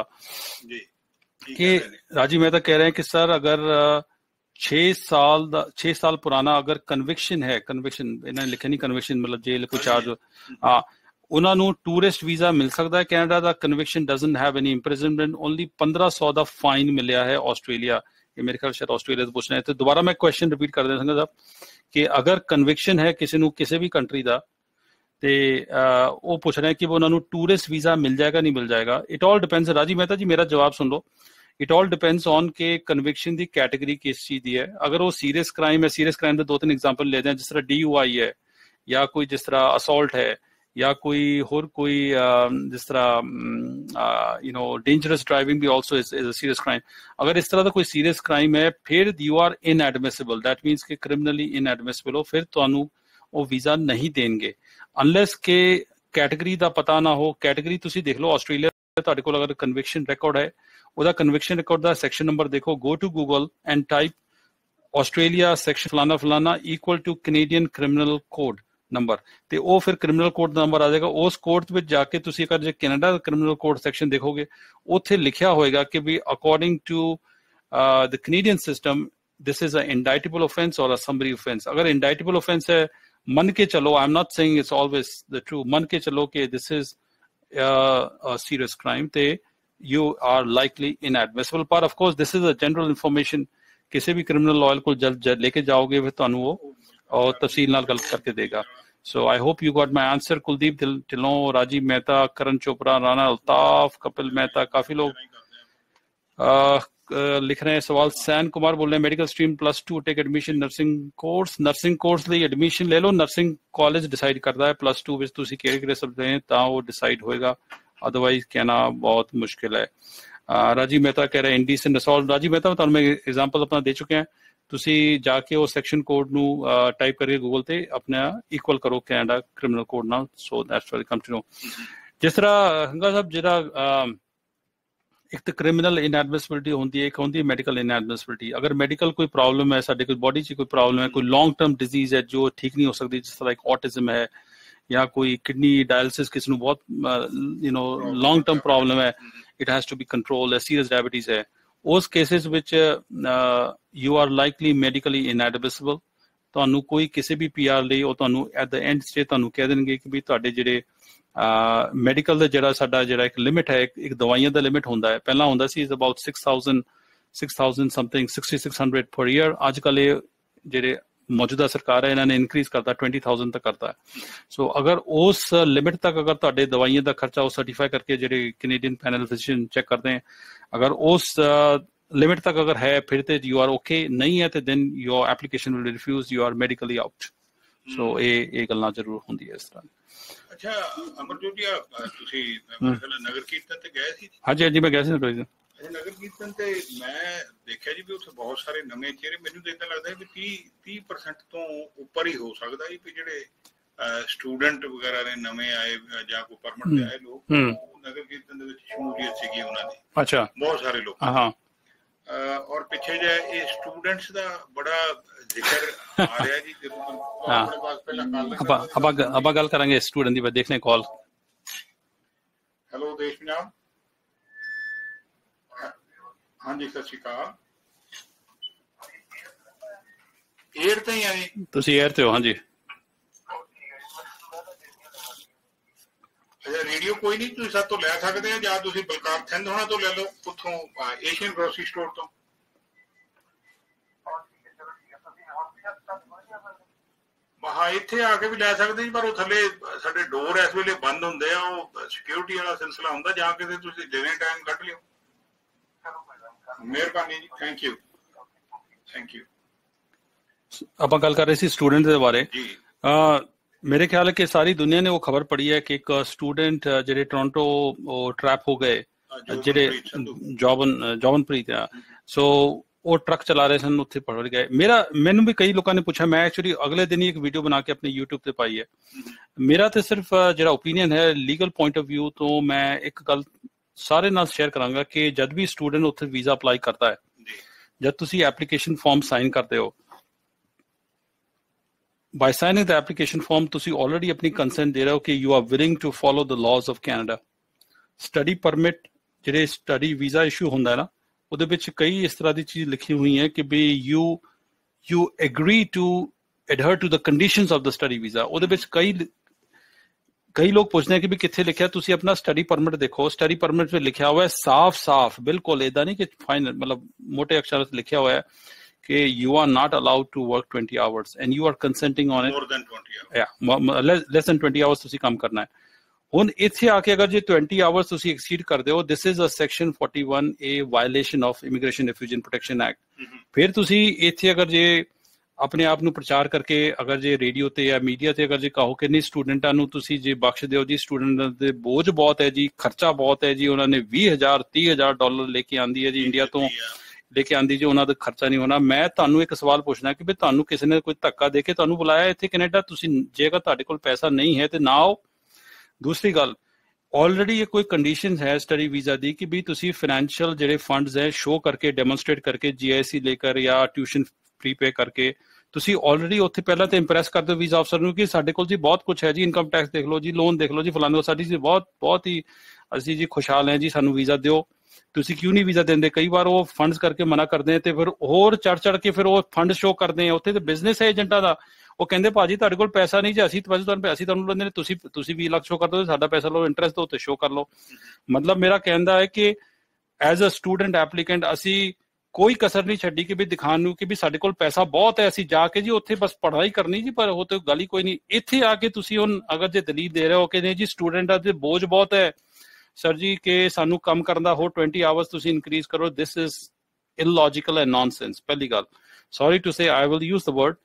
कह रहे हैं कि सर अगर 6 साल पुराना अगर कन्विक्शन है कन्विक्शन इन्होंने लिखा नहीं कन्विक्शन मतलब जेल कोई चार्ज हाँ उन्होंने टूरिस्ट वीजा मिल सकता है कैनेडा का conviction doesn't have any imprisonment only 1500 का फाइन मिलया है ऑस्ट्रेलिया ये मेरे ख्याल शायद ऑस्ट्रेलिया तो पूछना है तो दोबारा मैं क्वेश्चन रिपीट कर दें संगा साहब कि अगर कन्विक्शन है किसी भी कंट्री का तो वो पूछ रहे हैं कि वो उन्होंने टूरिस्ट वीजा मिल जाएगा नहीं मिल जाएगा it all depends Rajiv Mehta ji मेरा जवाब सुन लो इट ऑल डिपेंड्स ऑन के कन्विक्शन की कैटेगरी किस चीज की है अगर वो सीरियस क्राइम है सीरियस क्राइम के 2-3 एग्जांपल ले दें जिस तरह DUI है या कोई जिस तरह असॉल्ट है या कोई होर कोई जिस तरह डेंजरस ड्राइविंग भी also is a serious crime अगर इस तरह का कोई सीरियस क्राइम है फिर you are inadmissible that means कि क्रिमिनली इनएडमिसिबल हो फिर तुहानू वो वीजा नहीं देंगे अनलेस के कैटेगरी का पता ना हो कैटेगरी तुसी देख लो ऑस्ट्रेलिया तुहाडे कोल अगर कन्विक्शन रिकॉर्ड है ਉਹਦਾ ਕਨਵਿਕਸ਼ਨ ਰਿਕਾਰਡ ਦਾ ਸੈਕਸ਼ਨ ਨੰਬਰ ਦੇਖੋ go to Google and type Australia section ਫਲਾਣਾ ਫਲਾਣਾ equal to Canadian criminal code number ਤੇ ਉਹ ਫਿਰ ਕ੍ਰਿਮੀਨਲ ਕੋਡ ਦਾ ਨੰਬਰ ਆ ਜਾਏਗਾ ਉਸ ਕੋਡ ਵਿੱਚ ਜਾ ਕੇ ਤੁਸੀਂ ਅਗਰ ਜੇ ਕੈਨੇਡਾ ਦਾ ਕ੍ਰਿਮੀਨਲ ਕੋਡ ਸੈਕਸ਼ਨ ਦੇਖੋਗੇ ਉੱਥੇ ਲਿਖਿਆ ਹੋਏਗਾ ਕਿ ਵੀ according to the Canadian system this is an indictable offense or a summary offense अगर indictable offense है मन के चलो I'm not saying it's always the true मन के चलो कि this is a serious crime ते you are likely inadmissible but of course this is a general information किसी भी criminal lawyer को जल्द लेके जाओगे फिर तो वो और तफसील नाल गल करके देगा so I hope you got my answer Kuldeep Dhillon Rajiv Mehta करण चोपड़ा राणा अल्ताफ कपिल मेहता काफी लोग लिख रहे हैं सवाल सैन कुमार बोल रहे हैं medical stream +2 take admission nursing course ਲਈ एडमिशन ले लो नर्सिंग कॉलेज डिसाइड करता है +2 ਵਿੱਚ ਤੁਸੀਂ ਕਿਹੜੇ ਸਬਜੈਕਟ हैं ਤਾਂ वो डिसाइड होएगा अदरवाइज कहना बहुत मुश्किल है राजीव मेहता कह रहे हैं इंडिसेंट असॉल्ट राजीव मेहता मैं ਤੁਹਾਨੂੰ एग्जांपल अपना दे चुके हैं ਤੁਸੀਂ जाके वो सैक्शन कोड ਨੂੰ टाइप करके गूगल ਤੇ अपना इक्वल करो कनाडा क्रिमिनल कोड ਨਾਲ so that's very come to know जिस तरह हंगा साहब ਜਿਹੜਾ एक तो क्रिमिनल इनएडमिसिबिलिटी होती है एक होती है मेडिकल इनएडमिसिबिलिटी अगर मेडिकल कोई प्रॉब्लम है साडे कोई बॉडी च कोई प्रॉब्लम है कोई लॉन्ग टर्म डिजीज है जो ठीक नहीं हो सकती जिस तरह एक ऑटिज्म है या कोई किडनी डायलिसिस किसी को बहुत लॉन्ग टर्म प्रॉब्लम है it has to be control है सीरियस डायबिटीज है उस cases which you are likely medically inadmissible ਤੁਹਾਨੂੰ ਕੋਈ ਕਿਸੇ ਵੀ PR ਲਈ ਉਹ ਤੁਹਾਨੂੰ ਐਟ ਦ ਐਂਡ ਸਟੇਜ ਤੁਹਾਨੂੰ ਕਹਿ ਦੇਣਗੇ ਕਿ ਵੀ ਤੁਹਾਡੇ ਜਿਹੜੇ ਮੈਡੀਕਲ ਦਾ ਜਿਹੜਾ ਸਾਡਾ ਜਿਹੜਾ ਇੱਕ ਲਿਮਿਟ ਹੈ ਇੱਕ ਦਵਾਈਆਂ ਦਾ ਲਿਮਿਟ ਹੁੰਦਾ ਹੈ ਪਹਿਲਾਂ ਹੁੰਦਾ ਸੀ ਇਜ਼ ਅਬਾਊਟ 6000 ਸਮਥਿੰਗ 6600 ਪਰ ਈਅਰ ਅੱਜ ਕੱਲ ਇਹ ਜਿਹੜੇ ਮੌਜੂਦਾ ਸਰਕਾਰ ਹੈ ਇਹਨਾਂ ਨੇ ਇਨਕਰੀਜ਼ ਕਰਤਾ 20000 ਤੱਕ ਕਰਤਾ ਸੋ ਅਗਰ ਉਸ ਲਿਮਿਟ ਤੱਕ ਅਗਰ ਤੁਹਾਡੇ ਦਵਾਈਆਂ ਦਾ ਖਰਚਾ ਉਹ ਸਰਟੀਫਾਈ ਕਰਕੇ ਜਿਹੜੇ ਕੈਨੇਡੀਅਨ ਪੈਨਲ ਫਿਜ਼ੀਸ਼ੀਅਨ ਚੈੱਕ ਕਰਦੇ हैं अगर उस लिमिट तक अगर है फिर तो यू आर ओके नहीं है तो then your application will refuse you are medically out so ਇਹ ਗੱਲਾਂ ਜ਼ਰੂਰ ਹੁੰਦੀਆਂ ਇਸ ਤਰ੍ਹਾਂ। ਅੱਛਾ ਅਮਰਜੋਤ ਜੀ, ਤੁਸੀਂ ਨਗਰ ਕੀਰਤਨ ਤੇ ਗਏ ਸੀ? ਹਾਂਜੀ ਹਾਂਜੀ, ਮੈਂ ਗਿਆ ਸੀ ਨਗਰ ਕੀਰਤਨ ਤੇ ਮੈਂ ਦੇਖਿਆ ਜੀ ਵੀ ਉੱਥੇ ਬਹੁਤ ਸਾਰੇ ਨਵੇਂ ਚਿਹਰੇ। ਮੈਨੂੰ ਤਾਂ ਏਦਾਂ ਲੱਗਦਾ ਵੀ 30% ਤੋਂ ਉੱਪਰ ਹੀ ਹੋ ਸਕਦਾ ਜੀ ਵੀ ਜਿਹੜੇ ਸਟੂਡੈਂਟ ਵਗੈਰਾ ਨੇ ਨਵੇਂ ਆਏ ਜਾਂ ਕੋਈ ਪਰਮਿਟ ਤੇ ਆਏ ਲੋਕ, ਨਗਰ ਕੀਰਤਨ ਦੇ ਵਿੱਚ ਸ਼ਮੂਲੀਅਤ ਸੀਗੀ ਉਹਨਾਂ ਦੀ। ਅੱਛਾ, ਬਹੁਤ ਸਾਰੇ ਲੋਕ। ਹਾਂ, ਔਰ ਪਿੱਛੇ ਜੇ ਇਹ ਸਟੂਡੈਂਟਸ ਦਾ ਬੜਾ ਜ਼ਿਕਰ ਆ ਰਿਹਾ ਜੀ। ਆਪਣੇ ਪਾਸ ਪਹਿਲਾਂ ਆਪਾਂ ਗੱਲ ਕਰਾਂਗੇ ਸਟੂਡੈਂਟ ਦੀ, ਦੇਖ ਲੈ ਕਾਲ। ਹੈਲੋ ਦੇਸ਼ ਪੰਜਾਬ, ਹਾਂਜੀ ਸਤਿ ਸ਼੍ਰੀ ਅਕਾਲ। ਏਅਰ ਤੇ ਹੀ ਆ ਜੀ ਤੁਸੀਂ? ਏਅਰ ਤੇ ਹੋ? ਹਾਂਜੀ। ਅੱਛਾ, ਰੇਡੀਓ ਕੋਈ ਨਹੀਂ, ਤੁਸੀਂ ਸਾਡੇ ਤੋਂ ਲੈ ਸਕਦੇ ਆ, ਜਾਂ ਤੁਸੀਂ ਬਲਕਾਰ ਥਿੰਦ ਹੋਣਾ ਤੋਂ ਲੈ ਲਓ, ਉੱਥੋਂ ਏਸ਼ੀਅਨ ਗਰੋਸਰੀ ਸਟੋਰ ਤੋਂ। ਹਾਂ, ਇੱਥੇ ਆ ਕੇ ਵੀ ਲੈ ਸਕਦੇ ਜੀ, ਪਰ ਉਹ ਥੱਲੇ ਸਾਡੇ ਡੋਰ ਇਸ ਵੇਲੇ ਬੰਦ ਹੁੰਦੇ ਆ, ਉਹ ਸਿਕਿਉਰਿਟੀ ਵਾਲਾ ਸਿਲਸਿਲਾ ਹੁੰਦਾ, ਜਾਂ ਕਿਤੇ ਤੁਸੀਂ ਦਿਨੇ ਟਾਈਮ ਕੱਢ ਲਿਓ। ਮਿਹਰਬਾਨੀ ਜੀ, ਥੈਂਕ ਯੂ, ਥੈਂਕ ਯੂ। ਆਪਾਂ ਗੱਲ ਕਰ ਰਹੇ ਸੀ ਸਟੂਡੈਂਟ ਦੇ ਬਾਰੇ ਜੀ। ਮੇਰੇ ਖਿਆਲ ਹੈ ਕਿ ਸਾਰੀ ਦੁਨੀਆ ਨੇ ਉਹ ਖਬਰ ਪੜ੍ਹੀ ਹੈ ਕਿ ਇੱਕ ਸਟੂਡੈਂਟ ਜਿਹੜੇ ਟੋਰਾਂਟੋ ਟਰੈਪ ਹੋ ਗਏ, ਜਿਹੜੇ ਜੋਬਨਪ੍ਰੀਤ ਆ, ਸੋ ਉਹ ਟਰੱਕ ਚਲਾ ਰਹੇ ਸਨ, ਉੱਥੇ ਪੜ ਗਏ। ਮੈਨੂੰ ਵੀ ਕਈ ਲੋਕਾਂ ਨੇ ਪੁੱਛਿਆ, ਮੈਂ ਐਕਚੁਅਲੀ ਅਗਲੇ ਦਿਨ ਹੀ ਇੱਕ ਵੀਡੀਓ ਬਣਾ ਕੇ ਆਪਣੀ YouTube ਤੇ ਪਾਈ ਹੈ। ਮੇਰਾ ਤੇ ਸਿਰਫ ਜਿਹੜਾ ਓਪੀਨੀਅਨ ਹੈ ਲੀਗਲ ਪੁਆਇੰਟ ਆਫ ਵਿਊ ਤੋਂ, ਮੈਂ ਇੱਕ ਗੱਲ ਸਾਰੇ ਨਾਲ ਸ਼ੇਅਰ ਕਰਾਂਗਾ ਕਿ ਜਦ ਵੀ ਸਟੂਡੈਂਟ ਉੱਥੇ ਵੀਜ਼ਾ ਅਪਲਾਈ ਕਰਦਾ ਹੈ, ਜਦ ਤੁਸੀਂ ਐਪਲੀਕੇਸ਼ਨ ਫਾਰਮ ਸਾਈਨ ਕਰਦੇ ਹੋ, by signing the application form ਤੁਸੀਂ already ਆਪਣੀ ਕੰਸੈਂਟ ਦੇ ਰਹੇ ਹੋ ਕਿ you are willing to follow the laws of Canada. Study permit, ਜਿਹੜੇ ਸਟੱਡੀ ਵੀਜ਼ਾ ਇਸ਼ੂ ਹੁੰਦਾ ਹੈ ਨਾ, ਉਹਦੇ ਵਿੱਚ ਕਈ ਇਸ ਤਰ੍ਹਾਂ ਦੀ ਚੀਜ਼ ਲਿਖੀ ਹੋਈ ਹੈ ਕਿ ਵੀ you agree to adhere to the conditions of the study visa. ਉਹਦੇ ਵਿੱਚ ਕਈ ਲੋਕ ਪੁੱਛਦੇ ਹੈ ਕਿ ਵੀ ਕਿੱਥੇ ਲਿਖਿਆ, ਤੁਸੀਂ ਆਪਣਾ ਸਟੱਡੀ ਪਰਮਿਟ ਦੇਖੋ। ਸਟੱਡੀ ਪਰਮਿਟ ਵਿੱਚ ਲਿਖਿਆ ਹੋਇਆ ਹੈ ਸਾਫ਼ ਬਿਲਕੁਲ, ਏਦਾਂ ਨਹੀਂ ਕਿ ਫਾਈਨਲ ਮਤਲਬ ਮੋਟੇ ਅਕਸ਼ਰਾਂ ਵਿੱਚ ਲਿਖਿਆ ਹੋਇਆ ਹੈ ਕਿ you are not allowed to work 20 hours and you are consenting on it. More than 20 hours. Yeah, less than 20 hours ਤੁਸੀਂ ਕੰਮ ਕਰਨਾ ਹੈ। ਹੁਣ ਇੱਥੇ ਆ ਕੇ ਅਗਰ ਜੇ 20 hours ਤੁਸੀਂ exceed ਕਰਦੇ ਹੋ, this is a section 41A violation of Immigration Refugee Protection Act. ਫਿਰ ਤੁਸੀਂ ਇੱਥੇ ਅਗਰ ਜੇ ਆਪਣੇ ਆਪ ਨੂੰ ਪ੍ਰਚਾਰ ਕਰਕੇ ਅਗਰ ਜੇ ਰੇਡੀਓ ਤੇ ਜਾਂ ਮੀਡੀਆ ਤੇ ਅਗਰ ਜੇ ਕਹੋ ਕਿ ਨਹੀਂ ਸਟੂਡੈਂਟਾਂ ਨੂੰ ਤੁਸੀਂ ਜੇ ਬਖਸ਼ ਦਿਓ ਜੀ, ਸਟੂਡੈਂਟ ਦੇ ਬੋਝ ਬਹੁਤ ਹੈ ਜੀ, ਖਰਚਾ ਬਹੁਤ ਹੈ ਜੀ, ਉਹਨਾਂ ਨੇ $20,000-30,000 ਲੈ ਕੇ ਆਂਦੀ ਹੈ ਜੀ ਇੰਡੀਆ ਤੋਂ, ਲੈ ਕੇ ਆਂਦੀ ਜੀ, ਉਹਨਾਂ ਦਾ ਖਰਚਾ ਨਹੀਂ ਹੋਣਾ। ਮੈਂ ਤੁਹਾਨੂੰ ਇੱਕ ਸਵਾਲ ਪੁੱਛਣਾ ਕਿ ਵੀ ਤੁਹਾਨੂੰ ਕਿਸੇ ਨੇ ਕੋਈ ਧੱਕਾ ਦੇ ਕੇ ਤੁਹਾਨੂੰ ਬੁਲਾਇਆ ਇੱਥੇ ਕੈਨੇਡਾ, ਤੁਸੀਂ ਜੇਕਰ ਤੁਹਾਡੇ ਕੋਲ ਪੈਸਾ ਨਹੀਂ ਹੈ ਤੇ ਨਾ ਆਓ। ਦੂਸਰੀ ਗੱਲ, ਆਲਰੇਡੀ ਇਹ ਕੋਈ ਕੰਡੀਸ਼ਨ ਹੈ ਸਟੱਡੀ ਵੀਜ਼ਾ ਦੀ ਕਿ ਵੀ ਤੁਸੀਂ ਫਾਈਨੈਂਸ਼ੀਅਲ ਜਿਹੜੇ ਫੰਡਸ ਹੈ ਸ਼ੋ ਕਰਕੇ, ਡੈਮੋਨਸਟ੍ਰੇਟ ਕਰਕੇ, GIC ਲੈ ਕਰ ਜਾਂ ਟਿਊਸ਼ਨ ਫ੍ਰੀ ਪੇ ਕਰਕੇ ਤੁਸੀਂ ਆਲਰੇਡੀ ਉੱਥੇ ਪਹਿਲਾਂ ਤੇ ਇੰਪ੍ਰੈਸ ਕਰਦੇ ਹੋ ਵੀਜ਼ਾ ਅਫਸਰ ਨੂੰ ਕਿ ਸਾਡੇ ਕੋਲ ਜੀ ਬਹੁਤ ਕੁਛ ਹੈ ਜੀ, ਇਨਕਮ ਟੈਕਸ ਦੇਖ ਲਓ ਜੀ, ਲੋਨ ਦੇਖ ਲਓ ਜੀ, ਫਲਾਣੇ ਸਾਡੀ ਜੀ ਬਹੁਤ ਹੀ ਅਸੀਂ ਜੀ ਖੁਸ਼ਹਾਲ ਹੈ ਜੀ, ਸਾਨੂੰ ਵੀਜ਼ਾ ਦਿਓ। ਤੁਸੀਂ ਕਿਉਂ ਨਹੀਂ ਵੀਜ਼ਾ ਦਿੰਦੇ? ਕਈ ਵਾਰ ਉਹ ਫੰਡਸ ਕਰਕੇ ਮਨਾ ਕਰਦੇ ਆ ਤੇ ਫਿਰ ਹੋਰ ਚੜ ਕੇ ਫਿਰ ਉਹ ਫੰਡ ਸ਼ੋ ਕਰਦੇ ਆ। ਉੱਥੇ ਤੇ ਬਿਜ਼ਨਸ ਹੈ ਏਜੰਟਾਂ ਦਾ, ਉਹ ਕਹਿੰਦੇ ਭਾਜੀ ਤੁਹਾਡੇ ਕੋਲ ਪੈਸਾ ਨਹੀਂ ਜੀ, ਅਸੀਂ ਤੁਹਾਨੂੰ ਲੈਂਦੇ ਨੇ, ਤੁਸੀਂ 20 ਲੱਖ ਸ਼ੋ ਕਰ ਦਿਓ, ਸਾਡਾ ਪੈਸਾ ਲਓ, ਇੰਟਰਸਟ ਦੋ ਤੇ ਸ਼ੋ ਕਰ ਲਓ। ਮਤਲਬ ਮੇਰਾ ਕਹਿਣ ਦਾ ਹੈ ਕਿ ਐਜ਼ ਅ ਸਟੂਡੈਂਟ ਐਪਲੀਕੈਂਟ ਅਸੀਂ ਕੋਈ ਕਸਰ ਨਹੀਂ ਛੱਡੀ ਕਿ ਵੀ ਦਿਖਾਉਣ ਨੂੰ ਕਿ ਵੀ ਸਾਡੇ ਕੋਲ ਪੈਸਾ ਬਹੁਤ ਹੈ, ਅਸੀਂ ਜਾ ਕੇ ਜੀ ਉੱਥੇ ਬਸ ਪੜ੍ਹਾਈ ਕਰਨੀ ਜੀ, ਪਰ ਉਹ ਤੇ ਗੱਲ ਹੀ ਕੋਈ ਨਹੀਂ। ਇੱਥੇ ਆ ਕੇ ਤੁਸੀਂ ਹੁਣ ਅਗਰ ਜੇ ਦਲੀਲ ਦੇ ਰਹੇ ਹੋ ਕਿ ਨਹੀਂ ਜੀ ਸਟੂਡੈਂਟਾਂ ਦੇ ਬੋਝ ਬਹੁਤ ਹੈ ਸਰ ਜੀ, ਕਿ ਸਾਨੂੰ ਕੰਮ ਕਰਨ ਦਾ ਹੋਰ 20 hours ਤੁਸੀਂ ਇਨਕਰੀਜ਼ ਕਰੋ, this is illogical and nonsense. ਪਹਿਲੀ ਗੱਲ, sorry to say, I will use the word,